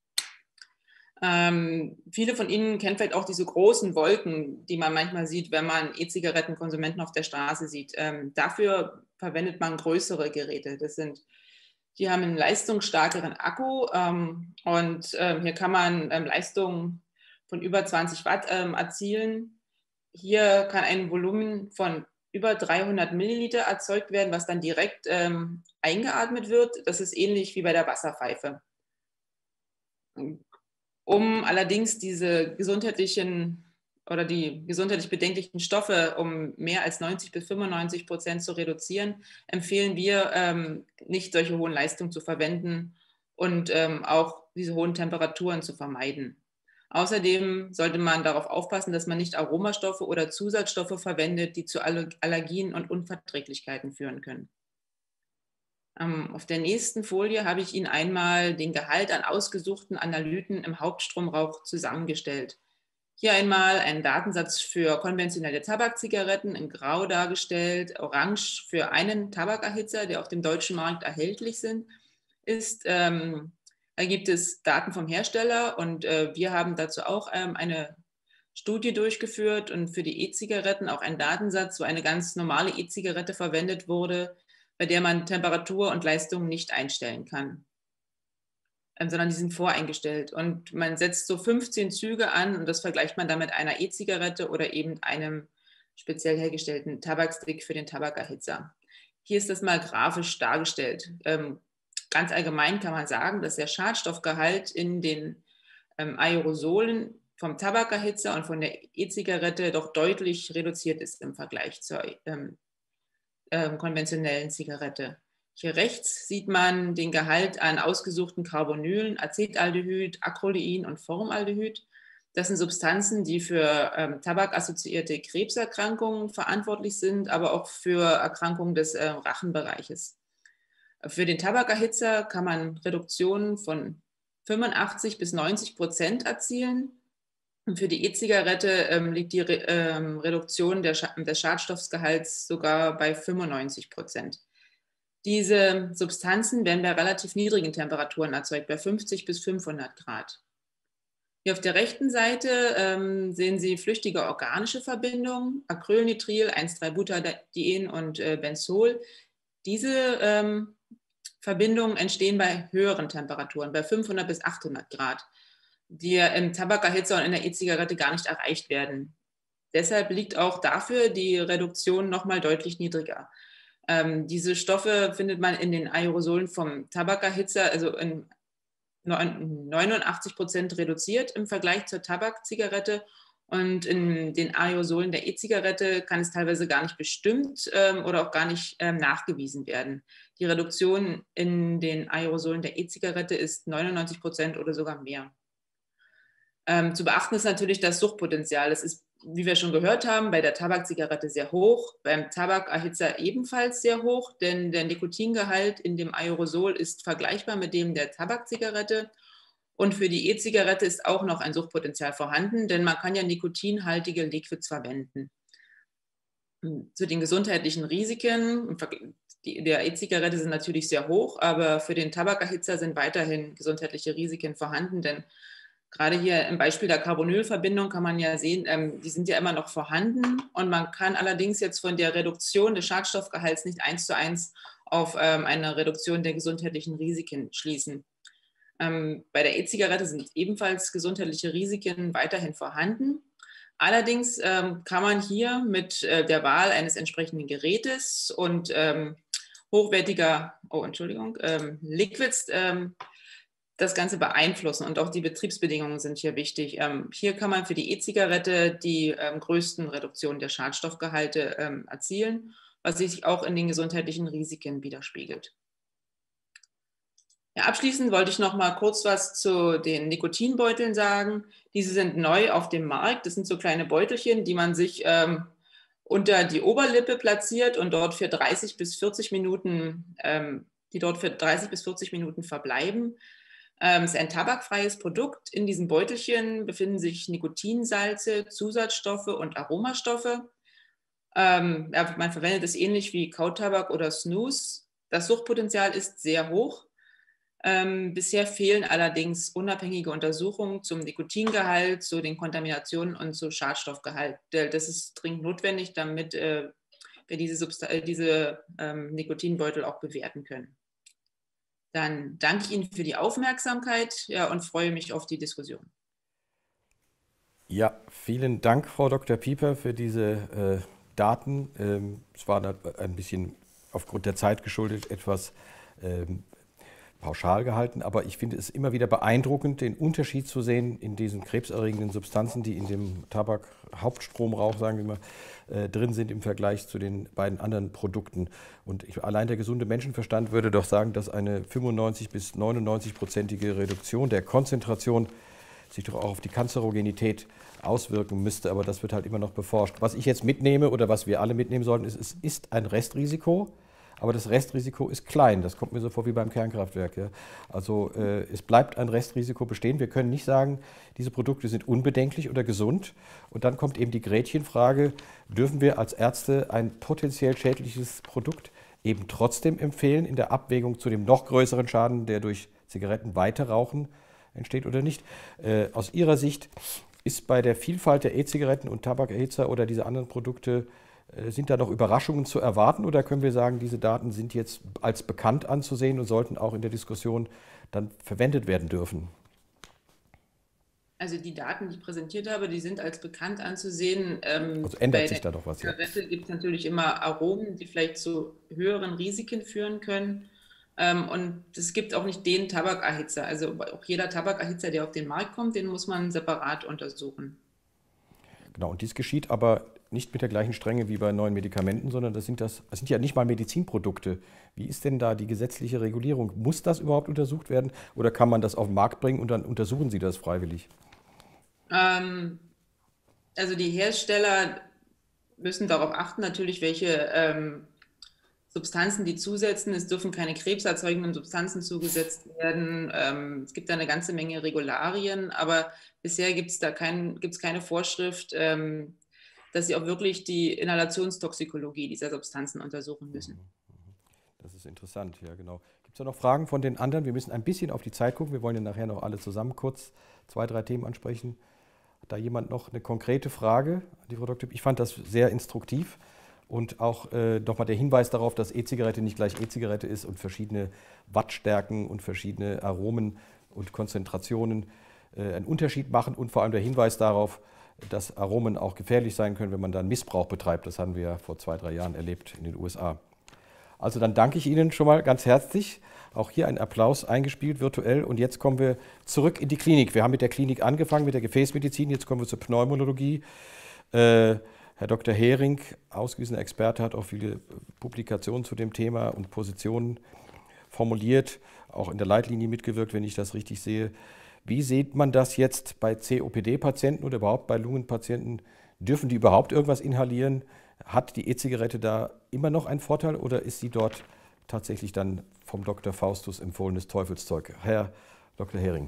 Ähm, viele von Ihnen kennen vielleicht auch diese großen Wolken, die man manchmal sieht, wenn man E-Zigarettenkonsumenten auf der Straße sieht. Ähm, dafür verwendet man größere Geräte. Das sind, die haben einen leistungsstarkeren Akku ähm, und ähm, hier kann man ähm, Leistungen von über zwanzig Watt ähm, erzielen. Hier kann ein Volumen von über dreihundert Milliliter erzeugt werden, was dann direkt ähm, eingeatmet wird. Das ist ähnlich wie bei der Wasserpfeife. Um allerdings diese gesundheitlichen oder die gesundheitlich bedenklichen Stoffe um mehr als neunzig bis fünfundneunzig Prozent zu reduzieren, empfehlen wir, ähm, nicht solche hohen Leistungen zu verwenden und ähm, auch diese hohen Temperaturen zu vermeiden. Außerdem sollte man darauf aufpassen, dass man nicht Aromastoffe oder Zusatzstoffe verwendet, die zu Allergien und Unverträglichkeiten führen können. Ähm, auf der nächsten Folie habe ich Ihnen einmal den Gehalt an ausgesuchten Analyten im Hauptstromrauch zusammengestellt. Hier einmal ein Datensatz für konventionelle Tabakzigaretten in Grau dargestellt, orange für einen Tabakerhitzer, der auf dem deutschen Markt erhältlich sind, ist. Ähm, da gibt es Daten vom Hersteller und äh, wir haben dazu auch ähm, eine Studie durchgeführt und für die E-Zigaretten auch einen Datensatz, wo eine ganz normale E-Zigarette verwendet wurde, bei der man Temperatur und Leistung nicht einstellen kann, ähm, sondern die sind voreingestellt. Und man setzt so fünfzehn Züge an und das vergleicht man dann mit einer E-Zigarette oder eben einem speziell hergestellten Tabakstick für den Tabakerhitzer. Hier ist das mal grafisch dargestellt. Ähm, ganz allgemein kann man sagen, dass der Schadstoffgehalt in den ähm, Aerosolen vom Tabakerhitzer und von der E-Zigarette doch deutlich reduziert ist im Vergleich zur ähm, ähm, konventionellen Zigarette. Hier rechts sieht man den Gehalt an ausgesuchten Carbonylen, Acetaldehyd, Acrolein und Formaldehyd. Das sind Substanzen, die für ähm, tabakassoziierte Krebserkrankungen verantwortlich sind, aber auch für Erkrankungen des äh, Rachenbereiches. Für den Tabakerhitzer kann man Reduktionen von fünfundachtzig bis neunzig Prozent erzielen. Und für die E-Zigarette ähm, liegt die Re ähm, Reduktion der Scha des Schadstoffgehalts sogar bei fünfundneunzig Prozent. Diese Substanzen werden bei relativ niedrigen Temperaturen erzeugt, bei fünfzig bis fünfhundert Grad. Hier auf der rechten Seite ähm, sehen Sie flüchtige organische Verbindungen, Acrylnitril, eins drei Butadien und äh, Benzol. Diese ähm, Verbindungen entstehen bei höheren Temperaturen, bei fünfhundert bis achthundert Grad, die im Tabakerhitzer und in der E-Zigarette gar nicht erreicht werden. Deshalb liegt auch dafür die Reduktion nochmal deutlich niedriger. Ähm, diese Stoffe findet man in den Aerosolen vom Tabakerhitzer, also in neunundachtzig Prozent reduziert im Vergleich zur Tabakzigarette. Und in den Aerosolen der E-Zigarette kann es teilweise gar nicht bestimmt ähm, oder auch gar nicht ähm, nachgewiesen werden. Die Reduktion in den Aerosolen der E-Zigarette ist neunundneunzig Prozent oder sogar mehr. Ähm, zu beachten ist natürlich das Suchtpotenzial. Das ist, wie wir schon gehört haben, bei der Tabakzigarette sehr hoch, beim Tabakerhitzer ebenfalls sehr hoch, denn der Nikotingehalt in dem Aerosol ist vergleichbar mit dem der Tabakzigarette. Und für die E-Zigarette ist auch noch ein Suchtpotenzial vorhanden, denn man kann ja nikotinhaltige Liquids verwenden. Zu den gesundheitlichen Risiken der E-Zigarette sind natürlich sehr hoch, aber für den Tabakerhitzer sind weiterhin gesundheitliche Risiken vorhanden, denn gerade hier im Beispiel der Carbonylverbindung kann man ja sehen, ähm, die sind ja immer noch vorhanden und man kann allerdings jetzt von der Reduktion des Schadstoffgehalts nicht eins zu eins auf ähm, eine Reduktion der gesundheitlichen Risiken schließen. Ähm, bei der E-Zigarette sind ebenfalls gesundheitliche Risiken weiterhin vorhanden. Allerdings ähm, kann man hier mit äh, der Wahl eines entsprechenden Gerätes und ähm, hochwertiger, oh Entschuldigung, ähm, Liquids ähm, das Ganze beeinflussen und auch die Betriebsbedingungen sind hier wichtig. Ähm, hier kann man für die E-Zigarette die ähm, größten Reduktionen der Schadstoffgehalte ähm, erzielen, was sich auch in den gesundheitlichen Risiken widerspiegelt. Ja, abschließend wollte ich noch mal kurz was zu den Nikotinbeuteln sagen. Diese sind neu auf dem Markt. Das sind so kleine Beutelchen, die man sich ähm, unter die Oberlippe platziert und dort für dreißig bis vierzig Minuten, ähm, die dort für dreißig bis vierzig Minuten verbleiben. Ähm, es ist ein tabakfreies Produkt. In diesem Beutelchen befinden sich Nikotinsalze, Zusatzstoffe und Aromastoffe. Ähm, ja, man verwendet es ähnlich wie Kautabak oder Snus. Das Suchtpotenzial ist sehr hoch. Ähm, bisher fehlen allerdings unabhängige Untersuchungen zum Nikotingehalt, zu den Kontaminationen und zum Schadstoffgehalt. Das ist dringend notwendig, damit äh, wir diese, Substan- diese ähm, Nikotinbeutel auch bewerten können. Dann danke ich Ihnen für die Aufmerksamkeit, ja, und freue mich auf die Diskussion. Ja, vielen Dank, Frau Doktor Pieper, für diese äh, Daten. Ähm, es war ein bisschen aufgrund der Zeit geschuldet etwas ähm, pauschal gehalten, aber ich finde es immer wieder beeindruckend, den Unterschied zu sehen in diesen krebserregenden Substanzen, die in dem Tabak, Hauptstromrauch, sagen wir mal, äh, drin sind im Vergleich zu den beiden anderen Produkten. Und ich, allein der gesunde Menschenverstand würde doch sagen, dass eine fünfundneunzig bis neunundneunzig-prozentige Reduktion der Konzentration sich doch auch auf die Kanzerogenität auswirken müsste, aber das wird halt immer noch beforscht. Was ich jetzt mitnehme oder was wir alle mitnehmen sollten, ist, es ist ein Restrisiko. Aber das Restrisiko ist klein, das kommt mir so vor wie beim Kernkraftwerk. Ja. Also äh, es bleibt ein Restrisiko bestehen. Wir können nicht sagen, diese Produkte sind unbedenklich oder gesund. Und dann kommt eben die Gretchenfrage, dürfen wir als Ärzte ein potenziell schädliches Produkt eben trotzdem empfehlen in der Abwägung zu dem noch größeren Schaden, der durch Zigaretten weiterrauchen entsteht oder nicht? Äh, aus Ihrer Sicht, Ist bei der Vielfalt der E-Zigaretten und Tabakerhitzer oder diese anderen Produkte, äh, sind da noch Überraschungen zu erwarten oder können wir sagen, diese Daten sind jetzt als bekannt anzusehen und sollten auch in der Diskussion dann verwendet werden dürfen? Also die Daten, die ich präsentiert habe, die sind als bekannt anzusehen. Ähm, Also ändert bei sich der da doch was? Ja. Zigarette gibt es natürlich immer Aromen, die vielleicht zu höheren Risiken führen können. Ähm, und es gibt auch nicht den Tabakerhitzer. Also auch jeder Tabakerhitzer, der auf den Markt kommt, den muss man separat untersuchen. Genau, und dies geschieht aber nicht mit der gleichen Strenge wie bei neuen Medikamenten, sondern das sind, das, das sind ja nicht mal Medizinprodukte. Wie ist denn da die gesetzliche Regulierung? Muss das überhaupt untersucht werden oder kann man das auf den Markt bringen und dann untersuchen Sie das freiwillig? Ähm, also die Hersteller müssen darauf achten, natürlich, welche ähm, Substanzen die zusetzen. Es dürfen keine krebserzeugenden Substanzen zugesetzt werden. Ähm, es gibt da eine ganze Menge Regularien, aber bisher gibt es da kein, gibt's keine Vorschrift, ähm, dass sie auch wirklich die Inhalationstoxikologie dieser Substanzen untersuchen müssen. Das ist interessant, ja genau. Gibt es da noch Fragen von den anderen? Wir müssen ein bisschen auf die Zeit gucken. Wir wollen ja nachher noch alle zusammen kurz zwei, drei Themen ansprechen. Hat da jemand noch eine konkrete Frage an die Frau Doktor? Ich fand das sehr instruktiv. Und auch äh, nochmal der Hinweis darauf, dass E-Zigarette nicht gleich E-Zigarette ist und verschiedene Wattstärken und verschiedene Aromen und Konzentrationen äh, einen Unterschied machen. Und vor allem der Hinweis darauf, dass Aromen auch gefährlich sein können, wenn man da einen Missbrauch betreibt. Das haben wir ja vor zwei, drei Jahren erlebt in den U S A. Also dann danke ich Ihnen schon mal ganz herzlich. Auch hier ein Applaus eingespielt virtuell. Und jetzt kommen wir zurück in die Klinik. Wir haben mit der Klinik angefangen, mit der Gefäßmedizin. Jetzt kommen wir zur Pneumologie. Äh, Herr Doktor Hering, ausgewiesener Experte, hat auch viele Publikationen zu dem Thema und Positionen formuliert, auch in der Leitlinie mitgewirkt, wenn ich das richtig sehe. Wie sieht man das jetzt bei C O P D-Patienten oder überhaupt bei Lungenpatienten? Dürfen die überhaupt irgendwas inhalieren? Hat die E-Zigarette da immer noch einen Vorteil oder ist sie dort tatsächlich dann vom Doktor Faustus empfohlenes Teufelszeug? Herr Doktor Hering.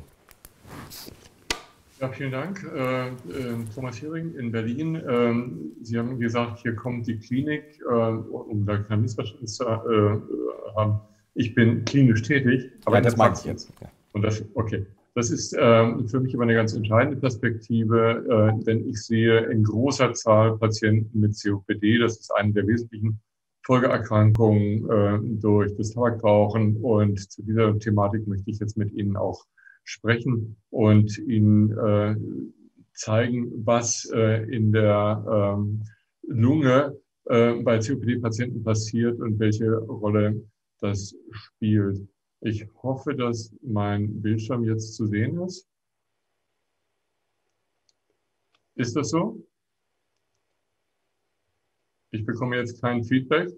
Ja, vielen Dank. Äh, äh, Thomas Hering in Berlin. Ähm, Sie haben gesagt, hier kommt die Klinik, äh, um da kein Missverständnis zu äh, haben. Ich bin klinisch tätig, aber ja, in das der meine ich Praxis. jetzt. Ja. Und das, okay. Das ist äh, für mich aber eine ganz entscheidende Perspektive, äh, denn ich sehe in großer Zahl Patienten mit C O P D. Das ist eine der wesentlichen Folgeerkrankungen äh, durch das Tabakrauchen. Und zu dieser Thematik möchte ich jetzt mit Ihnen auch sprechen und Ihnen äh, zeigen, was äh, in der ähm, Lunge äh, bei C O P D-Patienten passiert und welche Rolle das spielt. Ich hoffe, dass mein Bildschirm jetzt zu sehen ist. Ist das so? Ich bekomme jetzt kein Feedback.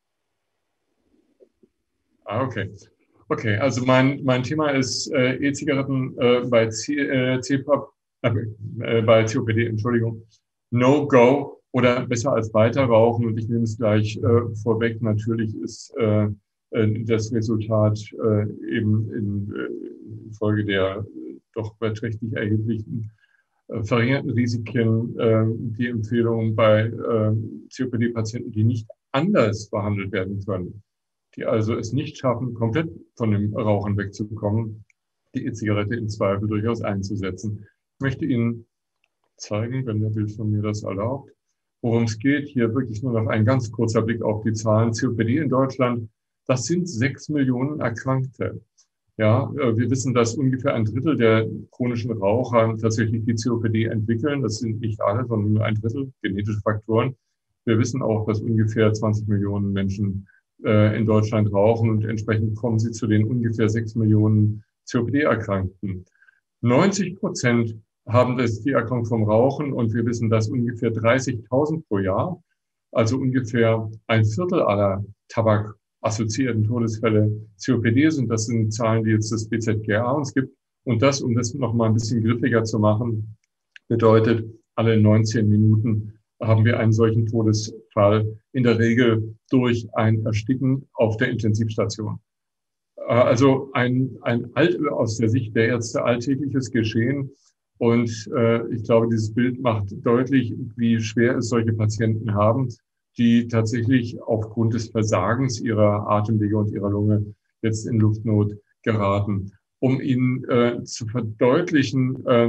Ah, okay. Okay, also mein, mein Thema ist äh, E-Zigaretten äh, bei, C, äh, C P A P, äh, bei C O P D, Entschuldigung, No-Go oder besser als Weiterrauchen. Und ich nehme es gleich äh, vorweg. Natürlich ist äh, das Resultat äh, eben in, äh, infolge der äh, doch beträchtlich erheblichen äh, verringerten Risiken äh, die Empfehlung bei äh, C O P D-Patienten, die nicht anders behandelt werden können, die also es nicht schaffen, komplett von dem Rauchen wegzukommen, die E-Zigarette im Zweifel durchaus einzusetzen. Ich möchte Ihnen zeigen, wenn der Bildschirm mir das erlaubt, worum es geht. Hier wirklich nur noch ein ganz kurzer Blick auf die Zahlen. C O P D in Deutschland, das sind sechs Millionen Erkrankte. Ja, wir wissen, dass ungefähr ein Drittel der chronischen Raucher tatsächlich die C O P D entwickeln. Das sind nicht alle, sondern nur ein Drittel, genetische Faktoren. Wir wissen auch, dass ungefähr zwanzig Millionen Menschen in Deutschland rauchen und entsprechend kommen sie zu den ungefähr sechs Millionen C O P D-Erkrankten. neunzig Prozent haben das die Erkrankung vom Rauchen und wir wissen, dass ungefähr dreißigtausend pro Jahr, also ungefähr ein Viertel aller Tabak-assoziierten Todesfälle C O P D sind. Das sind Zahlen, die jetzt das B Z G A uns gibt. Und das, um das noch mal ein bisschen griffiger zu machen, bedeutet, alle neunzehn Minuten haben wir einen solchen Todesfall, in der Regel durch ein Ersticken auf der Intensivstation. Also ein, ein alt, aus der Sicht der Ärzte alltägliches Geschehen. Und äh, ich glaube, dieses Bild macht deutlich, wie schwer es solche Patienten haben, die tatsächlich aufgrund des Versagens ihrer Atemwege und ihrer Lunge jetzt in Luftnot geraten. Um Ihnen äh, zu verdeutlichen, äh,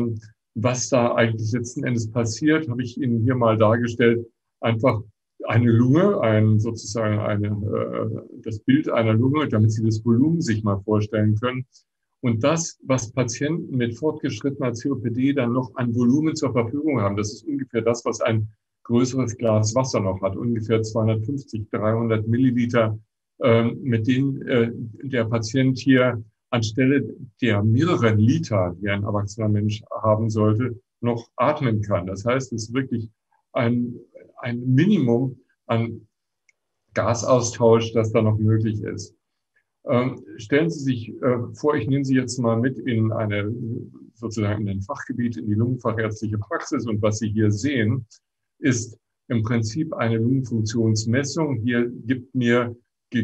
Was da eigentlich letzten Endes passiert, habe ich Ihnen hier mal dargestellt. Einfach eine Lunge, ein, sozusagen eine, äh, das Bild einer Lunge, damit Sie das Volumen sich mal vorstellen können. Und das, was Patienten mit fortgeschrittener C O P D dann noch an Volumen zur Verfügung haben, das ist ungefähr das, was ein größeres Glas Wasser noch hat, ungefähr zweihundertfünfzig, dreihundert Milliliter, äh, mit denen äh, der Patient hier anstelle der mehreren Liter, die ein erwachsener Mensch haben sollte, noch atmen kann. Das heißt, es ist wirklich ein, ein Minimum an Gasaustausch, das da noch möglich ist. Ähm, stellen Sie sich äh, vor, ich nehme Sie jetzt mal mit in eine, sozusagen in ein Fachgebiet, in die lungenfachärztliche Praxis, und was Sie hier sehen, ist im Prinzip eine Lungenfunktionsmessung. Hier gibt mir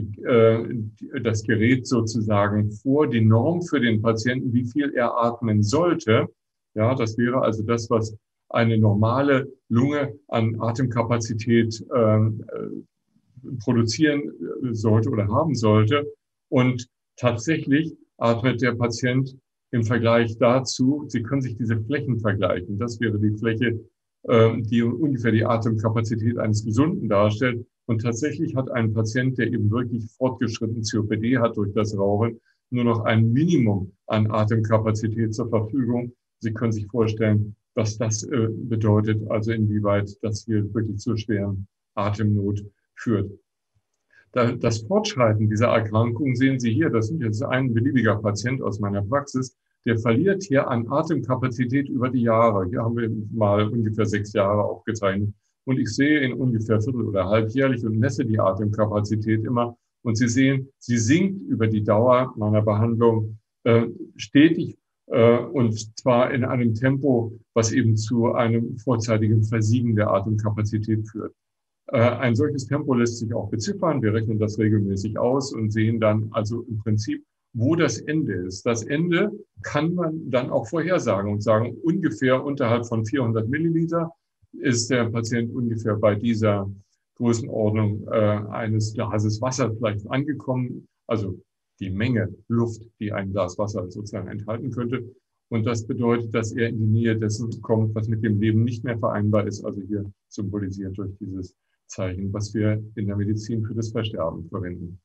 das Gerät sozusagen vor, die Norm für den Patienten, wie viel er atmen sollte. Ja, das wäre also das, was eine normale Lunge an Atemkapazität äh, produzieren sollte oder haben sollte. Und tatsächlich atmet der Patient im Vergleich dazu, Sie können sich diese Flächen vergleichen. Das wäre die Fläche, äh, die ungefähr die Atemkapazität eines Gesunden darstellt. Und tatsächlich hat ein Patient, der eben wirklich fortgeschritten C O P D hat durch das Rauchen, nur noch ein Minimum an Atemkapazität zur Verfügung. Sie können sich vorstellen, was das äh, bedeutet, also inwieweit das hier wirklich zu schweren Atemnot führt. Da, das Fortschreiten dieser Erkrankung sehen Sie hier. Das ist jetzt ein beliebiger Patient aus meiner Praxis, der verliert hier an Atemkapazität über die Jahre. Hier haben wir mal ungefähr sechs Jahre aufgezeichnet. Und ich sehe ihn ungefähr viertel- oder halbjährlich und messe die Atemkapazität immer. Und Sie sehen, sie sinkt über die Dauer meiner Behandlung äh, stetig äh, und zwar in einem Tempo, was eben zu einem vorzeitigen Versiegen der Atemkapazität führt. Äh, ein solches Tempo lässt sich auch beziffern. Wir rechnen das regelmäßig aus und sehen dann also im Prinzip, wo das Ende ist. Das Ende kann man dann auch vorhersagen und sagen, ungefähr unterhalb von vierhundert Milliliter ist der Patient ungefähr bei dieser Größenordnung äh, eines Glases Wasser vielleicht angekommen, also die Menge Luft, die ein Glas Wasser sozusagen enthalten könnte. Und das bedeutet, dass er in die Nähe dessen kommt, was mit dem Leben nicht mehr vereinbar ist, also hier symbolisiert durch dieses Zeichen, was wir in der Medizin für das Versterben verwenden.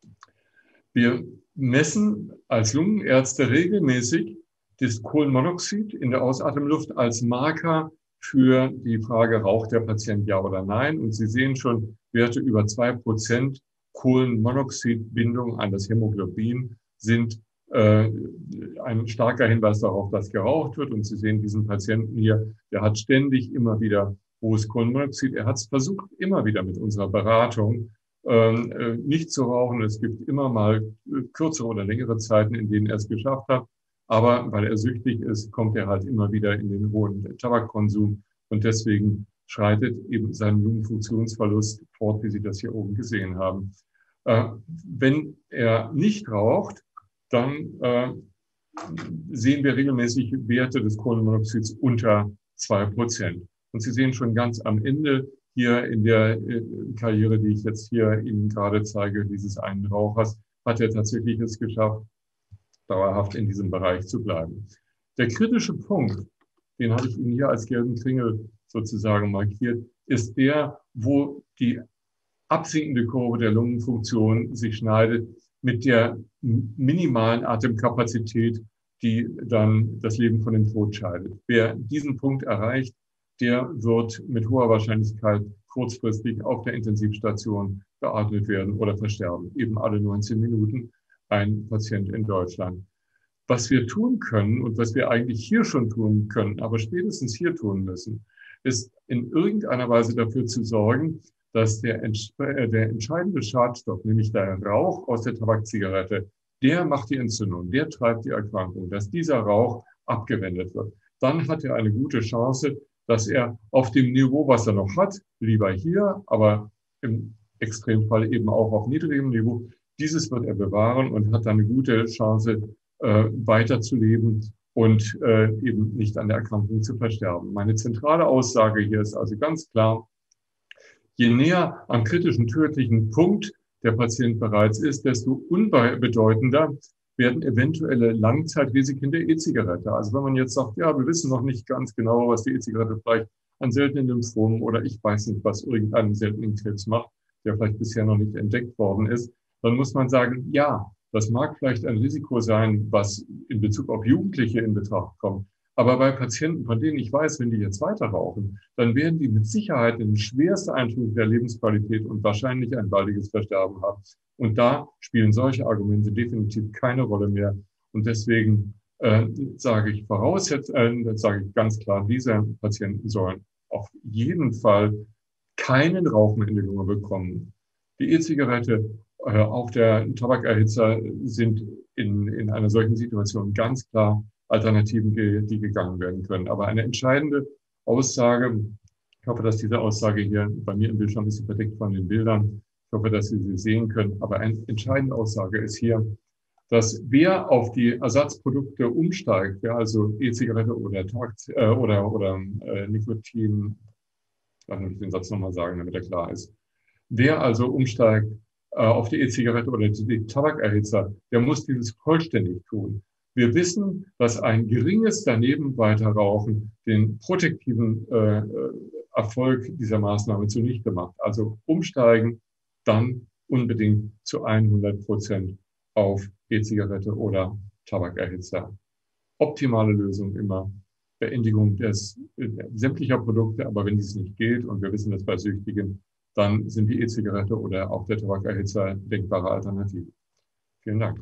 Wir messen als Lungenärzte regelmäßig das Kohlenmonoxid in der Ausatemluft als Marker für die Frage, raucht der Patient ja oder nein. Und Sie sehen schon, Werte über zwei Prozent Kohlenmonoxidbindung an das Hämoglobin sind äh, ein starker Hinweis darauf, dass geraucht wird. Und Sie sehen diesen Patienten hier, der hat ständig immer wieder hohes Kohlenmonoxid. Er hat es versucht, immer wieder mit unserer Beratung äh, nicht zu rauchen. Es gibt immer mal kürzere oder längere Zeiten, in denen er es geschafft hat. Aber weil er süchtig ist, kommt er halt immer wieder in den hohen Tabakkonsum und deswegen schreitet eben sein Lungenfunktionsverlust fort, wie Sie das hier oben gesehen haben. Äh, wenn er nicht raucht, dann äh, sehen wir regelmäßig Werte des Kohlenmonoxids unter zwei Prozent. Und Sie sehen schon ganz am Ende hier in der äh, Karriere, die ich jetzt hier Ihnen gerade zeige, dieses einen Rauchers, hat er tatsächlich es geschafft, dauerhaft in diesem Bereich zu bleiben. Der kritische Punkt, den habe ich Ihnen hier als gelben Kringel sozusagen markiert, ist der, wo die absinkende Kurve der Lungenfunktion sich schneidet mit der minimalen Atemkapazität, die dann das Leben von dem Tod scheidet. Wer diesen Punkt erreicht, der wird mit hoher Wahrscheinlichkeit kurzfristig auf der Intensivstation beatmet werden oder versterben, eben alle neunzehn Minuten. Ein Patient in Deutschland. Was wir tun können und was wir eigentlich hier schon tun können, aber spätestens hier tun müssen, ist in irgendeiner Weise dafür zu sorgen, dass der, der entscheidende Schadstoff, nämlich der Rauch aus der Tabakzigarette, der macht die Entzündung, der treibt die Erkrankung, dass dieser Rauch abgewendet wird. Dann hat er eine gute Chance, dass er auf dem Niveau, was er noch hat, lieber hier, aber im Extremfall eben auch auf niedrigem Niveau, dieses wird er bewahren und hat dann eine gute Chance, äh, weiterzuleben und äh, eben nicht an der Erkrankung zu versterben. Meine zentrale Aussage hier ist also ganz klar, je näher am kritischen tödlichen Punkt der Patient bereits ist, desto unbedeutender werden eventuelle Langzeitrisiken der E-Zigarette. Also wenn man jetzt sagt, ja, wir wissen noch nicht ganz genau, was die E-Zigarette vielleicht an seltenen Lymphomen oder ich weiß nicht, was irgendeinen seltenen Krebs macht, der vielleicht bisher noch nicht entdeckt worden ist, dann muss man sagen, ja, das mag vielleicht ein Risiko sein, was in Bezug auf Jugendliche in Betracht kommt. Aber bei Patienten, von denen ich weiß, wenn die jetzt weiter rauchen, dann werden die mit Sicherheit eine schwerste Einschränkung der Lebensqualität und wahrscheinlich ein baldiges Versterben haben. Und da spielen solche Argumente definitiv keine Rolle mehr. Und deswegen äh, sage ich voraussetzt, äh, sage ich ganz klar, diese Patienten sollen auf jeden Fall keinen Rauch mehr in die Lunge bekommen. Die E-Zigarette, äh, auch der Tabakerhitzer sind in, in einer solchen Situation ganz klar Alternativen, die gegangen werden können. Aber eine entscheidende Aussage, ich hoffe, dass diese Aussage hier bei mir im Bildschirm ist, verdeckt von den Bildern. Ich hoffe, dass Sie sie sehen können. Aber eine entscheidende Aussage ist hier, dass wer auf die Ersatzprodukte umsteigt, wer also E-Zigarette oder Tabak, äh, oder, oder äh, Nikotin, lass mich den Satz nochmal sagen, damit er klar ist. Wer also umsteigt äh, auf die E-Zigarette oder die Tabakerhitzer, der muss dieses vollständig tun. Wir wissen, dass ein geringes daneben weiterrauchen den protektiven äh, Erfolg dieser Maßnahme zunichte macht. Also umsteigen, dann unbedingt zu hundert Prozent auf E-Zigarette oder Tabakerhitzer. Optimale Lösung immer Beendigung des, äh, sämtlicher Produkte, aber wenn dies nicht geht, und wir wissen das bei Süchtigen, dann sind die E-Zigarette oder auch der Tabakerhitzer denkbare Alternativen. Vielen Dank.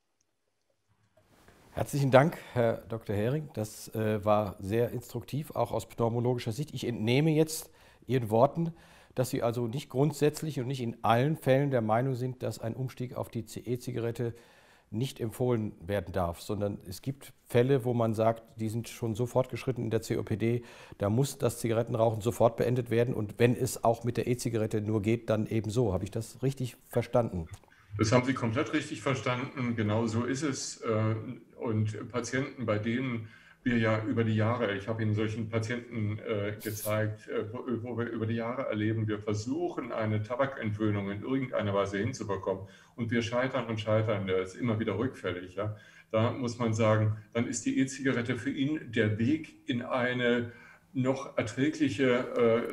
Herzlichen Dank, Herr Doktor Hering. Das äh, war sehr instruktiv, auch aus pneumologischer Sicht. Ich entnehme jetzt Ihren Worten, dass Sie also nicht grundsätzlich und nicht in allen Fällen der Meinung sind, dass ein Umstieg auf die E-Zigarette nicht empfohlen werden darf, sondern es gibt Fälle, wo man sagt, die sind schon so fortgeschritten in der C O P D, da muss das Zigarettenrauchen sofort beendet werden und wenn es auch mit der E-Zigarette nur geht, dann ebenso. Habe ich das richtig verstanden? Das haben Sie komplett richtig verstanden. Genau so ist es. Und Patienten, bei denen wir ja über die Jahre, ich habe Ihnen solchen Patienten gezeigt, wo wir über die Jahre erleben, wir versuchen, eine Tabakentwöhnung in irgendeiner Weise hinzubekommen und wir scheitern und scheitern, der ist immer wieder rückfällig. Ja. Da muss man sagen, dann ist die E-Zigarette für ihn der Weg in eine noch erträgliche,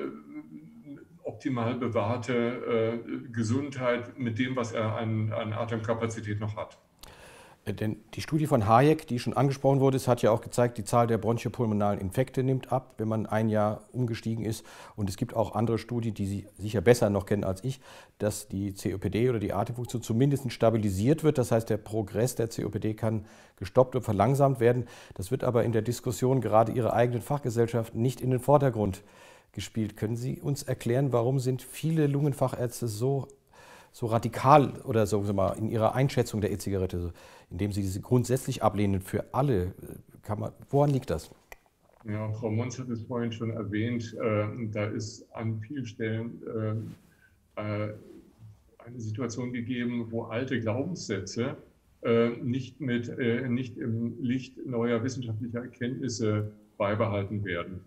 optimal bewahrte äh, Gesundheit mit dem, was er an, an Atemkapazität noch hat. Denn die Studie von Hayek, die schon angesprochen wurde, hat ja auch gezeigt, die Zahl der bronchopulmonalen Infekte nimmt ab, wenn man ein Jahr umgestiegen ist. Und es gibt auch andere Studien, die Sie sicher besser noch kennen als ich, dass die C O P D oder die Atemfunktion zumindest stabilisiert wird. Das heißt, der Progress der C O P D kann gestoppt und verlangsamt werden. Das wird aber in der Diskussion gerade Ihrer eigenen Fachgesellschaft nicht in den Vordergrund gespielt. Können Sie uns erklären, warum sind viele Lungenfachärzte so, so radikal oder so sag mal, in ihrer Einschätzung der E-Zigarette, indem sie diese grundsätzlich ablehnen für alle? Kann man, woran liegt das? Ja, Frau Mons hat es vorhin schon erwähnt, äh, da ist an vielen Stellen äh, äh, eine Situation gegeben, wo alte Glaubenssätze äh, nicht, mit, äh, nicht im Licht neuer wissenschaftlicher Erkenntnisse beibehalten werden.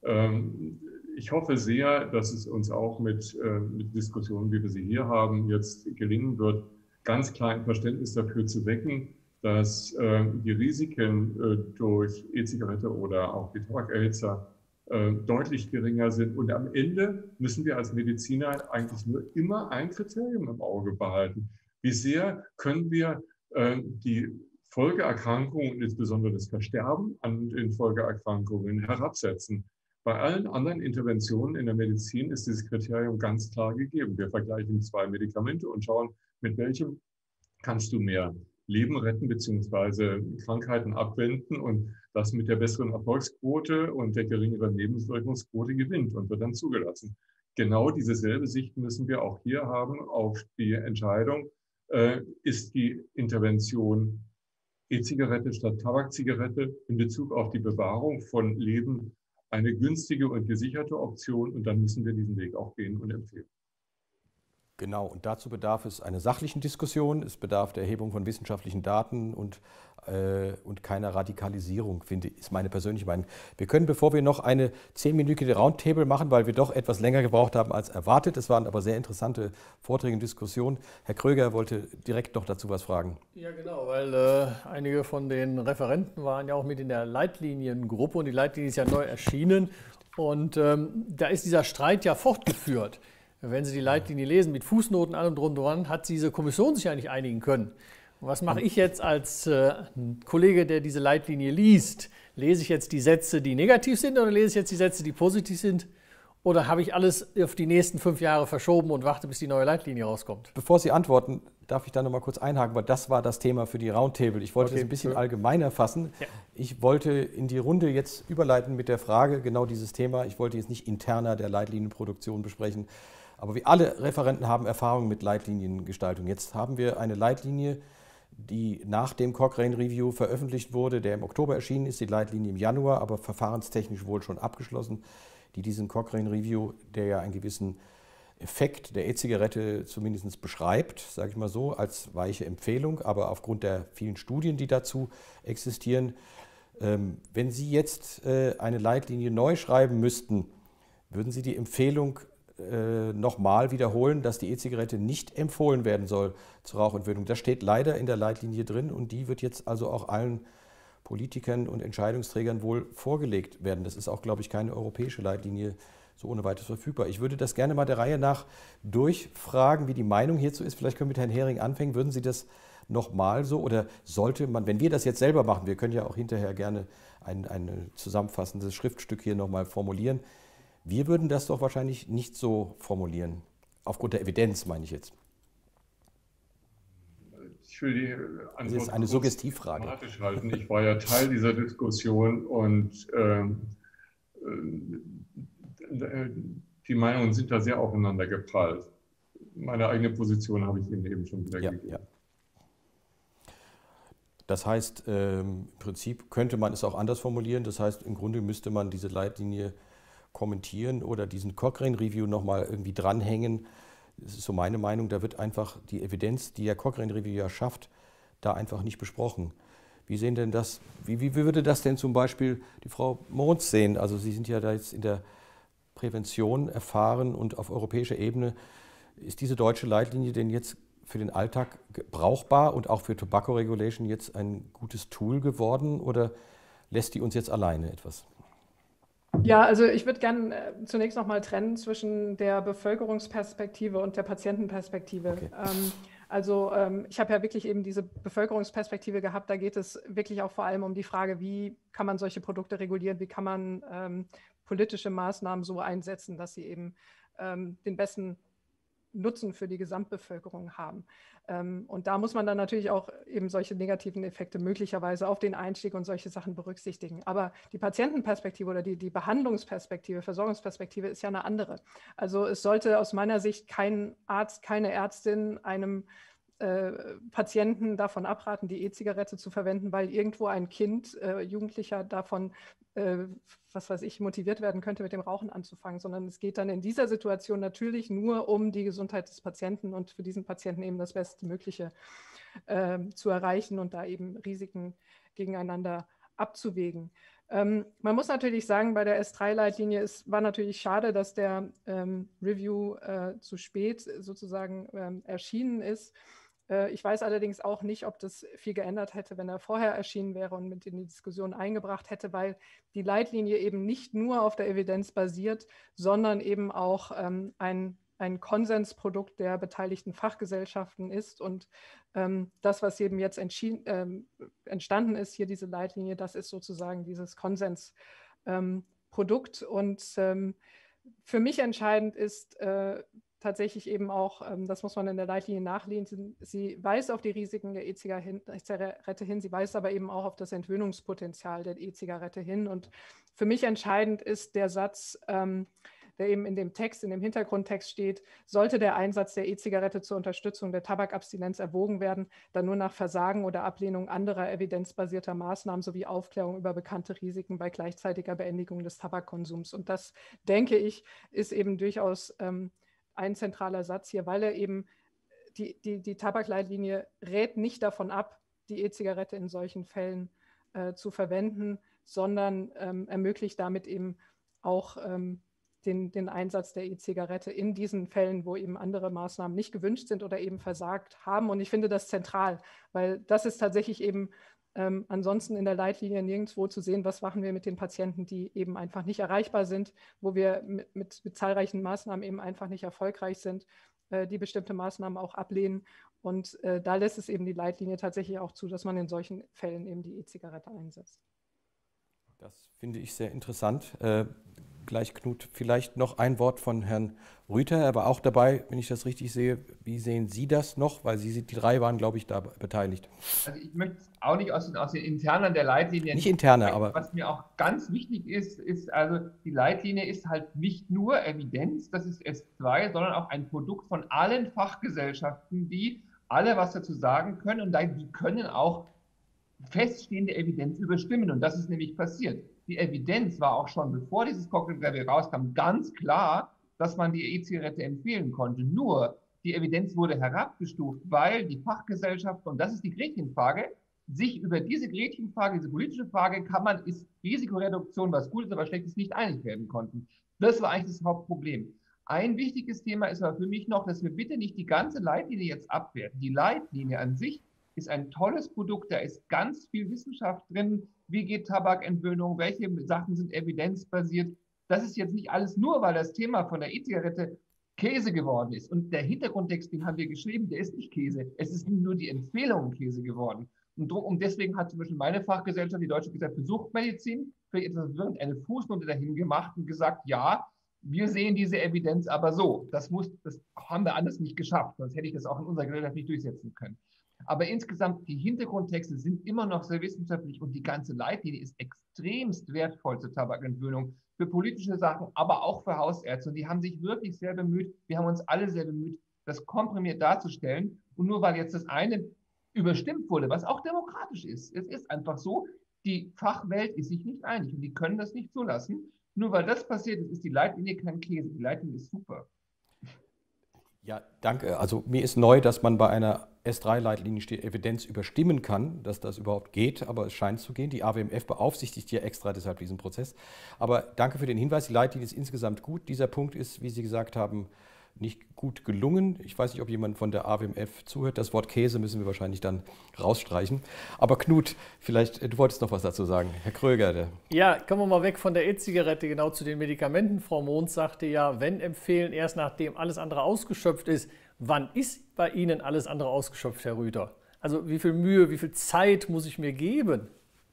Ähm, Ich hoffe sehr, dass es uns auch mit, äh, mit Diskussionen, wie wir sie hier haben, jetzt gelingen wird, ganz klar ein Verständnis dafür zu wecken, dass äh, die Risiken äh, durch E-Zigarette oder auch die Tabakerhitzer äh, deutlich geringer sind. Und am Ende müssen wir als Mediziner eigentlich nur immer ein Kriterium im Auge behalten. Wie sehr können wir äh, die Folgeerkrankungen und insbesondere das Versterben an den Folgeerkrankungen herabsetzen? Bei allen anderen Interventionen in der Medizin ist dieses Kriterium ganz klar gegeben. Wir vergleichen zwei Medikamente und schauen, mit welchem kannst du mehr Leben retten bzw. Krankheiten abwenden und das mit der besseren Erfolgsquote und der geringeren Nebenwirkungsquote gewinnt und wird dann zugelassen. Genau dieselbe Sicht müssen wir auch hier haben auf die Entscheidung, äh, ist die Intervention E-Zigarette statt Tabakzigarette in Bezug auf die Bewahrung von Leben eine günstige und gesicherte Option und dann müssen wir diesen Weg auch gehen und empfehlen. Genau, und dazu bedarf es einer sachlichen Diskussion, es bedarf der Erhebung von wissenschaftlichen Daten und äh, und keiner Radikalisierung, finde ich, ist meine persönliche Meinung. Wir können, bevor wir noch eine zehnminütige Roundtable machen, weil wir doch etwas länger gebraucht haben als erwartet, es waren aber sehr interessante Vorträge und Diskussionen. Herr Kröger wollte direkt noch dazu was fragen. Ja, genau, weil äh, einige von den Referenten waren ja auch mit in der Leitliniengruppe und die Leitlinie ist ja neu erschienen und ähm, da ist dieser Streit ja fortgeführt. Wenn Sie die Leitlinie lesen, mit Fußnoten an und drum dran, hat diese Kommission sich ja nicht einigen können. Und was mache ich jetzt als äh, Kollege, der diese Leitlinie liest? Lese ich jetzt die Sätze, die negativ sind, oder lese ich jetzt die Sätze, die positiv sind? Oder habe ich alles auf die nächsten fünf Jahre verschoben und warte, bis die neue Leitlinie rauskommt? Bevor Sie antworten, darf ich da noch mal kurz einhaken, weil das war das Thema für die Roundtable. Ich wollte Okay, das ein bisschen schön. allgemeiner fassen. Ja. Ich wollte in die Runde jetzt überleiten mit der Frage, genau dieses Thema. Ich wollte jetzt nicht interner der Leitlinienproduktion besprechen, aber wir alle Referenten haben Erfahrung mit Leitliniengestaltung. Jetzt haben wir eine Leitlinie, die nach dem Cochrane Review veröffentlicht wurde, der im Oktober erschienen ist, die Leitlinie im Januar, aber verfahrenstechnisch wohl schon abgeschlossen, die diesen Cochrane Review, der ja einen gewissen Effekt der E-Zigarette zumindest beschreibt, sage ich mal so, als weiche Empfehlung, aber aufgrund der vielen Studien, die dazu existieren, ähm, wenn Sie jetzt äh, eine Leitlinie neu schreiben müssten, würden Sie die Empfehlung äh, nochmal wiederholen, dass die E-Zigarette nicht empfohlen werden soll zur Rauchentwöhnung? Das steht leider in der Leitlinie drin und die wird jetzt also auch allen Politikern und Entscheidungsträgern wohl vorgelegt werden. Das ist auch, glaube ich, keine europäische Leitlinie so ohne weiteres verfügbar. Ich würde das gerne mal der Reihe nach durchfragen, wie die Meinung hierzu ist. Vielleicht können wir mit Herrn Hering anfangen. Würden Sie das nochmal so oder sollte man, wenn wir das jetzt selber machen, wir können ja auch hinterher gerne ein, ein zusammenfassendes Schriftstück hier nochmal formulieren. Wir würden das doch wahrscheinlich nicht so formulieren. Aufgrund der Evidenz meine ich jetzt. Ich will die Antwort Das ist eine Suggestivfrage. dramatisch halten. Ich war ja Teil dieser Diskussion und ähm, äh, die Meinungen sind da sehr aufeinander geprallt. Meine eigene Position habe ich Ihnen eben schon wieder Ja, gegeben. ja. Das heißt, ähm, im Prinzip könnte man es auch anders formulieren. Das heißt, im Grunde müsste man diese Leitlinie kommentieren oder diesen Cochrane Review nochmal irgendwie dranhängen. Das ist so meine Meinung, da wird einfach die Evidenz, die der Cochrane Review ja schafft, da einfach nicht besprochen. Wie sehen denn das, wie, wie würde das denn zum Beispiel die Frau Mons sehen? Also Sie sind ja da jetzt in der Prävention erfahren und auf europäischer Ebene. Ist diese deutsche Leitlinie denn jetzt für den Alltag brauchbar und auch für Tobacco Regulation jetzt ein gutes Tool geworden oder lässt die uns jetzt alleine etwas? Ja, also ich würde gerne äh, zunächst noch mal trennen zwischen der Bevölkerungsperspektive und der Patientenperspektive. Okay. Ähm, also ähm, ich habe ja wirklich eben diese Bevölkerungsperspektive gehabt. Da geht es wirklich auch vor allem um die Frage, wie kann man solche Produkte regulieren, wie kann man ähm, politische Maßnahmen so einsetzen, dass sie eben ähm, den besten Nutzen für die Gesamtbevölkerung haben. Ähm, und da muss man dann natürlich auch eben solche negativen Effekte möglicherweise auf den Einstieg und solche Sachen berücksichtigen. Aber die Patientenperspektive oder die, die Behandlungsperspektive, Versorgungsperspektive ist ja eine andere. Also es sollte aus meiner Sicht kein Arzt, keine Ärztin einem äh, Patienten davon abraten, die E-Zigarette zu verwenden, weil irgendwo ein Kind, äh, Jugendlicher davon äh, was weiß ich, motiviert werden könnte, mit dem Rauchen anzufangen, sondern es geht dann in dieser Situation natürlich nur um die Gesundheit des Patienten und für diesen Patienten eben das Bestmögliche äh, zu erreichen und da eben Risiken gegeneinander abzuwägen. Ähm, man muss natürlich sagen, bei der S drei Leitlinie ist, war natürlich schade, dass der ähm, Review äh, zu spät sozusagen ähm, erschienen ist. Ich weiß allerdings auch nicht, ob das viel geändert hätte, wenn er vorher erschienen wäre und mit in die Diskussion eingebracht hätte, weil die Leitlinie eben nicht nur auf der Evidenz basiert, sondern eben auch ähm, ein, ein Konsensprodukt der beteiligten Fachgesellschaften ist. Und ähm, das, was eben jetzt ähm, entstanden ist, hier diese Leitlinie, das ist sozusagen dieses Konsensprodukt. Ähm, und ähm, für mich entscheidend ist, äh, tatsächlich eben auch, das muss man in der Leitlinie nachlesen, sie weist auf die Risiken der E-Zigarette hin, sie weist aber eben auch auf das Entwöhnungspotenzial der E-Zigarette hin. Und für mich entscheidend ist der Satz, der eben in dem Text, in dem Hintergrundtext steht, sollte der Einsatz der E-Zigarette zur Unterstützung der Tabakabstinenz erwogen werden, dann nur nach Versagen oder Ablehnung anderer evidenzbasierter Maßnahmen sowie Aufklärung über bekannte Risiken bei gleichzeitiger Beendigung des Tabakkonsums. Und das, denke ich, ist eben durchaus ähm, ein zentraler Satz hier, weil er eben die, die, die Tabakleitlinie rät nicht davon ab, die E-Zigarette in solchen Fällen äh, zu verwenden, sondern ähm, ermöglicht damit eben auch ähm, den, den Einsatz der E-Zigarette in diesen Fällen, wo eben andere Maßnahmen nicht gewünscht sind oder eben versagt haben. Und ich finde das zentral, weil das ist tatsächlich eben ähm, ansonsten in der Leitlinie nirgendwo zu sehen, was machen wir mit den Patienten, die eben einfach nicht erreichbar sind, wo wir mit, mit, mit zahlreichen Maßnahmen eben einfach nicht erfolgreich sind, äh, die bestimmte Maßnahmen auch ablehnen. Und äh, da lässt es eben die Leitlinie tatsächlich auch zu, dass man in solchen Fällen eben die E-Zigarette einsetzt. Das finde ich sehr interessant. Äh, gleich, Knut, vielleicht noch ein Wort von Herrn Rüther. Er war auch dabei, wenn ich das richtig sehe. Wie sehen Sie das noch? Weil Sie, die drei waren, glaube ich, da beteiligt. Also ich möchte auch nicht aus den, aus den Internen der Leitlinie. Nicht interne, aber... Was mir auch ganz wichtig ist, ist also, die Leitlinie ist halt nicht nur Evidenz, das ist S zwei, sondern auch ein Produkt von allen Fachgesellschaften, die alle was dazu sagen können und die können auch feststehende Evidenz überstimmen. Und das ist nämlich passiert. Die Evidenz war auch schon, bevor dieses Cochrane-Brevet rauskam, ganz klar, dass man die E-Zigarette empfehlen konnte. Nur die Evidenz wurde herabgestuft, weil die Fachgesellschaften, und das ist die Gretchenfrage, sich über diese Gretchenfrage, diese politische Frage, kann man, ist Risikoreduktion was Gutes, aber Schlechtes, nicht einig werden konnten. Das war eigentlich das Hauptproblem. Ein wichtiges Thema ist aber für mich noch, dass wir bitte nicht die ganze Leitlinie jetzt abwerten. Die Leitlinie an sich ist ein tolles Produkt, da ist ganz viel Wissenschaft drin. Wie geht Tabakentwöhnung? Welche Sachen sind evidenzbasiert? Das ist jetzt nicht alles nur, weil das Thema von der E-Zigarette Käse geworden ist. Und der Hintergrundtext, den haben wir geschrieben, der ist nicht Käse. Es ist nur die Empfehlung Käse geworden. Und, und deswegen hat zum Beispiel meine Fachgesellschaft, die Deutsche Gesellschaft für Suchtmedizin, für etwas wirrend eine Fußnote dahin gemacht und gesagt, ja, wir sehen diese Evidenz aber so. Das, muss, das haben wir anders nicht geschafft, sonst hätte ich das auch in unserer Gesellschaft nicht durchsetzen können. Aber insgesamt, die Hintergrundtexte sind immer noch sehr wissenschaftlich und die ganze Leitlinie ist extremst wertvoll zur Tabakentwöhnung, für politische Sachen, aber auch für Hausärzte. Und die haben sich wirklich sehr bemüht, wir haben uns alle sehr bemüht, das komprimiert darzustellen. Und nur weil jetzt das eine überstimmt wurde, was auch demokratisch ist, es ist einfach so, die Fachwelt ist sich nicht einig und die können das nicht zulassen. Nur weil das passiert ist, ist die Leitlinie kein Käse. Die Leitlinie ist super. Ja, danke. Also mir ist neu, dass man bei einer S drei Leitlinie steht, Evidenz überstimmen kann, dass das überhaupt geht, aber es scheint zu gehen. Die A W M F beaufsichtigt ja extra deshalb diesen Prozess. Aber danke für den Hinweis, die Leitlinie ist insgesamt gut. Dieser Punkt ist, wie Sie gesagt haben, nicht gut gelungen. Ich weiß nicht, ob jemand von der A W M F zuhört. Das Wort Käse müssen wir wahrscheinlich dann rausstreichen. Aber Knut, vielleicht, du wolltest noch was dazu sagen. Herr Kröger. Der ja, kommen wir mal weg von der E-Zigarette genau zu den Medikamenten. Frau Mons sagte ja, wenn empfehlen, erst nachdem alles andere ausgeschöpft ist. Wann ist bei Ihnen alles andere ausgeschöpft, Herr Rüther? Also wie viel Mühe, wie viel Zeit muss ich mir geben?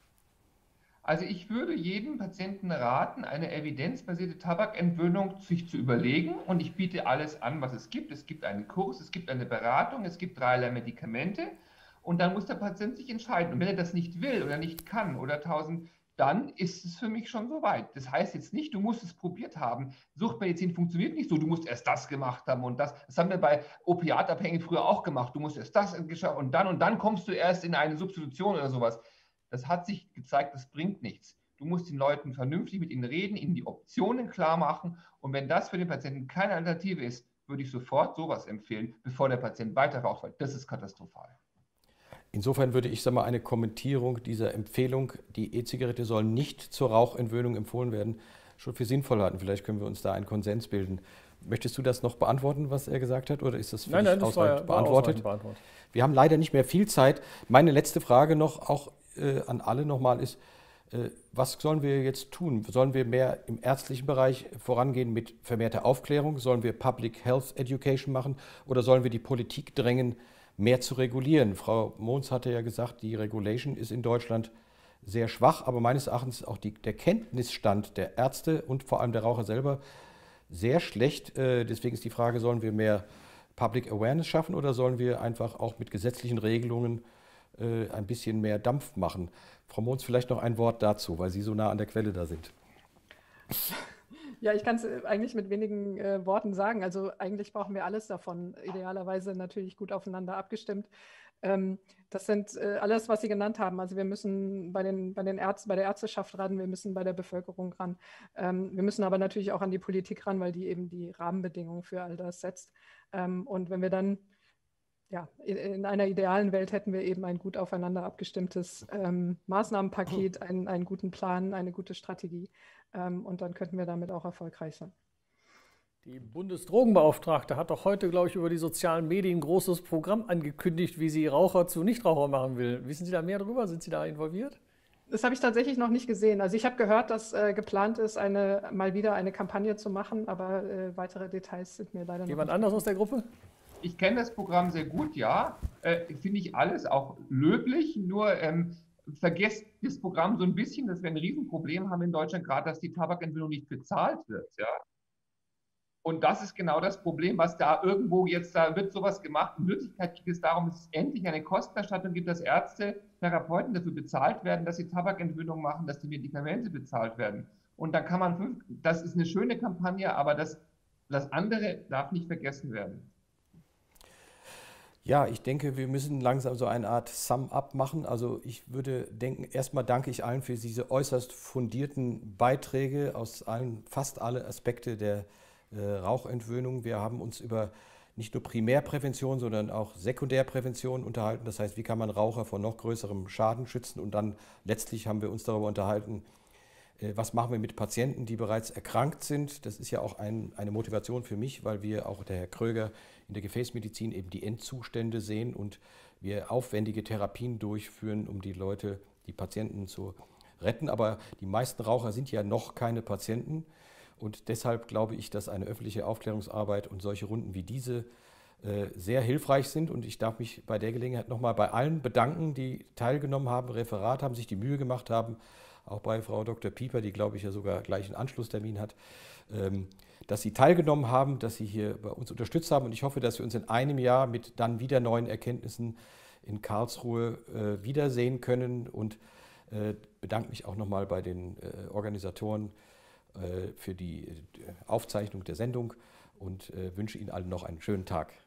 Also ich würde jedem Patienten raten, eine evidenzbasierte Tabakentwöhnung sich zu überlegen und ich biete alles an, was es gibt. Es gibt einen Kurs, es gibt eine Beratung, es gibt dreierlei Medikamente und dann muss der Patient sich entscheiden. Und wenn er das nicht will oder nicht kann oder tausend, dann ist es für mich schon soweit. Das heißt jetzt nicht, du musst es probiert haben. Suchtmedizin funktioniert nicht so, du musst erst das gemacht haben und das. Das haben wir bei Opiatabhängigen früher auch gemacht. Du musst erst das und dann und dann kommst du erst in eine Substitution oder sowas. Das hat sich gezeigt, das bringt nichts. Du musst den Leuten vernünftig mit ihnen reden, ihnen die Optionen klar machen. Und wenn das für den Patienten keine Alternative ist, würde ich sofort sowas empfehlen, bevor der Patient weiter raucht, weil das ist katastrophal. Insofern würde ich sagen mal, eine Kommentierung dieser Empfehlung, die E-Zigarette soll nicht zur Rauchentwöhnung empfohlen werden, schon für sinnvoll halten. Vielleicht können wir uns da einen Konsens bilden. Möchtest du das noch beantworten, was er gesagt hat, oder ist das für nein, dich nein, das ausreichend war, war beantwortet? ausreichend beantwortet? Wir haben leider nicht mehr viel Zeit. Meine letzte Frage noch, auch äh, an alle nochmal ist, äh, was sollen wir jetzt tun? Sollen wir mehr im ärztlichen Bereich vorangehen mit vermehrter Aufklärung? Sollen wir Public Health Education machen oder sollen wir die Politik drängen, mehr zu regulieren? Frau Mons hatte ja gesagt, die Regulation ist in Deutschland sehr schwach, aber meines Erachtens auch die, der Kenntnisstand der Ärzte und vor allem der Raucher selber sehr schlecht. Äh, deswegen ist die Frage, sollen wir mehr Public Awareness schaffen oder sollen wir einfach auch mit gesetzlichen Regelungen äh, ein bisschen mehr Dampf machen? Frau Mons, vielleicht noch ein Wort dazu, weil Sie so nah an der Quelle da sind. Ja, ich kann es eigentlich mit wenigen äh, Worten sagen. Also eigentlich brauchen wir alles davon, idealerweise natürlich gut aufeinander abgestimmt. Ähm, das sind äh, alles, was Sie genannt haben. Also wir müssen bei den, bei den Ärzten, bei der Ärzteschaft ran, wir müssen bei der Bevölkerung ran. Ähm, wir müssen aber natürlich auch an die Politik ran, weil die eben die Rahmenbedingungen für all das setzt. Ähm, und wenn wir dann ja, in, in einer idealen Welt hätten wir eben ein gut aufeinander abgestimmtes ähm, Maßnahmenpaket, einen, einen guten Plan, eine gute Strategie. Ähm, und dann könnten wir damit auch erfolgreich sein. Die Bundesdrogenbeauftragte hat doch heute, glaube ich, über die sozialen Medien ein großes Programm angekündigt, wie sie Raucher zu Nichtrauchern machen will. Wissen Sie da mehr darüber? Sind Sie da involviert? Das habe ich tatsächlich noch nicht gesehen. Also ich habe gehört, dass äh, geplant ist, eine, mal wieder eine Kampagne zu machen, aber äh, weitere Details sind mir leider noch Jemand nicht anders aus der Gruppe? Ich kenne das Programm sehr gut, ja. Äh, Finde ich alles auch löblich, nur ähm, vergesst das Programm so ein bisschen, dass wir ein Riesenproblem haben in Deutschland, gerade dass die Tabakentwöhnung nicht bezahlt wird, ja. Und das ist genau das Problem, was da irgendwo jetzt, da wird sowas gemacht. In Wirklichkeit geht es darum, dass es endlich eine Kostenerstattung gibt, dass Ärzte, Therapeuten dafür bezahlt werden, dass sie Tabakentwöhnung machen, dass die Medikamente bezahlt werden. Und dann kann man, das ist eine schöne Kampagne, aber das, das andere darf nicht vergessen werden. Ja, ich denke, wir müssen langsam so eine Art Sum-up machen. Also ich würde denken, erstmal danke ich allen für diese äußerst fundierten Beiträge aus allen, fast alle Aspekte der äh, Rauchentwöhnung. Wir haben uns über nicht nur Primärprävention, sondern auch Sekundärprävention unterhalten. Das heißt, wie kann man Raucher vor noch größerem Schaden schützen? Und dann letztlich haben wir uns darüber unterhalten, äh, was machen wir mit Patienten, die bereits erkrankt sind. Das ist ja auch ein, eine Motivation für mich, weil wir, auch der Herr Kröger, in der Gefäßmedizin eben die Endzustände sehen und wir aufwendige Therapien durchführen, um die Leute, die Patienten zu retten. Aber die meisten Raucher sind ja noch keine Patienten. Und deshalb glaube ich, dass eine öffentliche Aufklärungsarbeit und solche Runden wie diese äh, sehr hilfreich sind. Und ich darf mich bei der Gelegenheit nochmal bei allen bedanken, die teilgenommen haben, Referat haben, sich die Mühe gemacht haben. Auch bei Frau Doktor Pieper, die, glaube ich, ja sogar gleich einen Anschlusstermin hat, ähm, dass Sie teilgenommen haben, dass Sie hier bei uns unterstützt haben. Und ich hoffe, dass wir uns in einem Jahr mit dann wieder neuen Erkenntnissen in Karlsruhe äh, wiedersehen können. Und äh, bedanke mich auch nochmal bei den äh, Organisatoren für die Aufzeichnung der Sendung und wünsche Ihnen allen noch einen schönen Tag.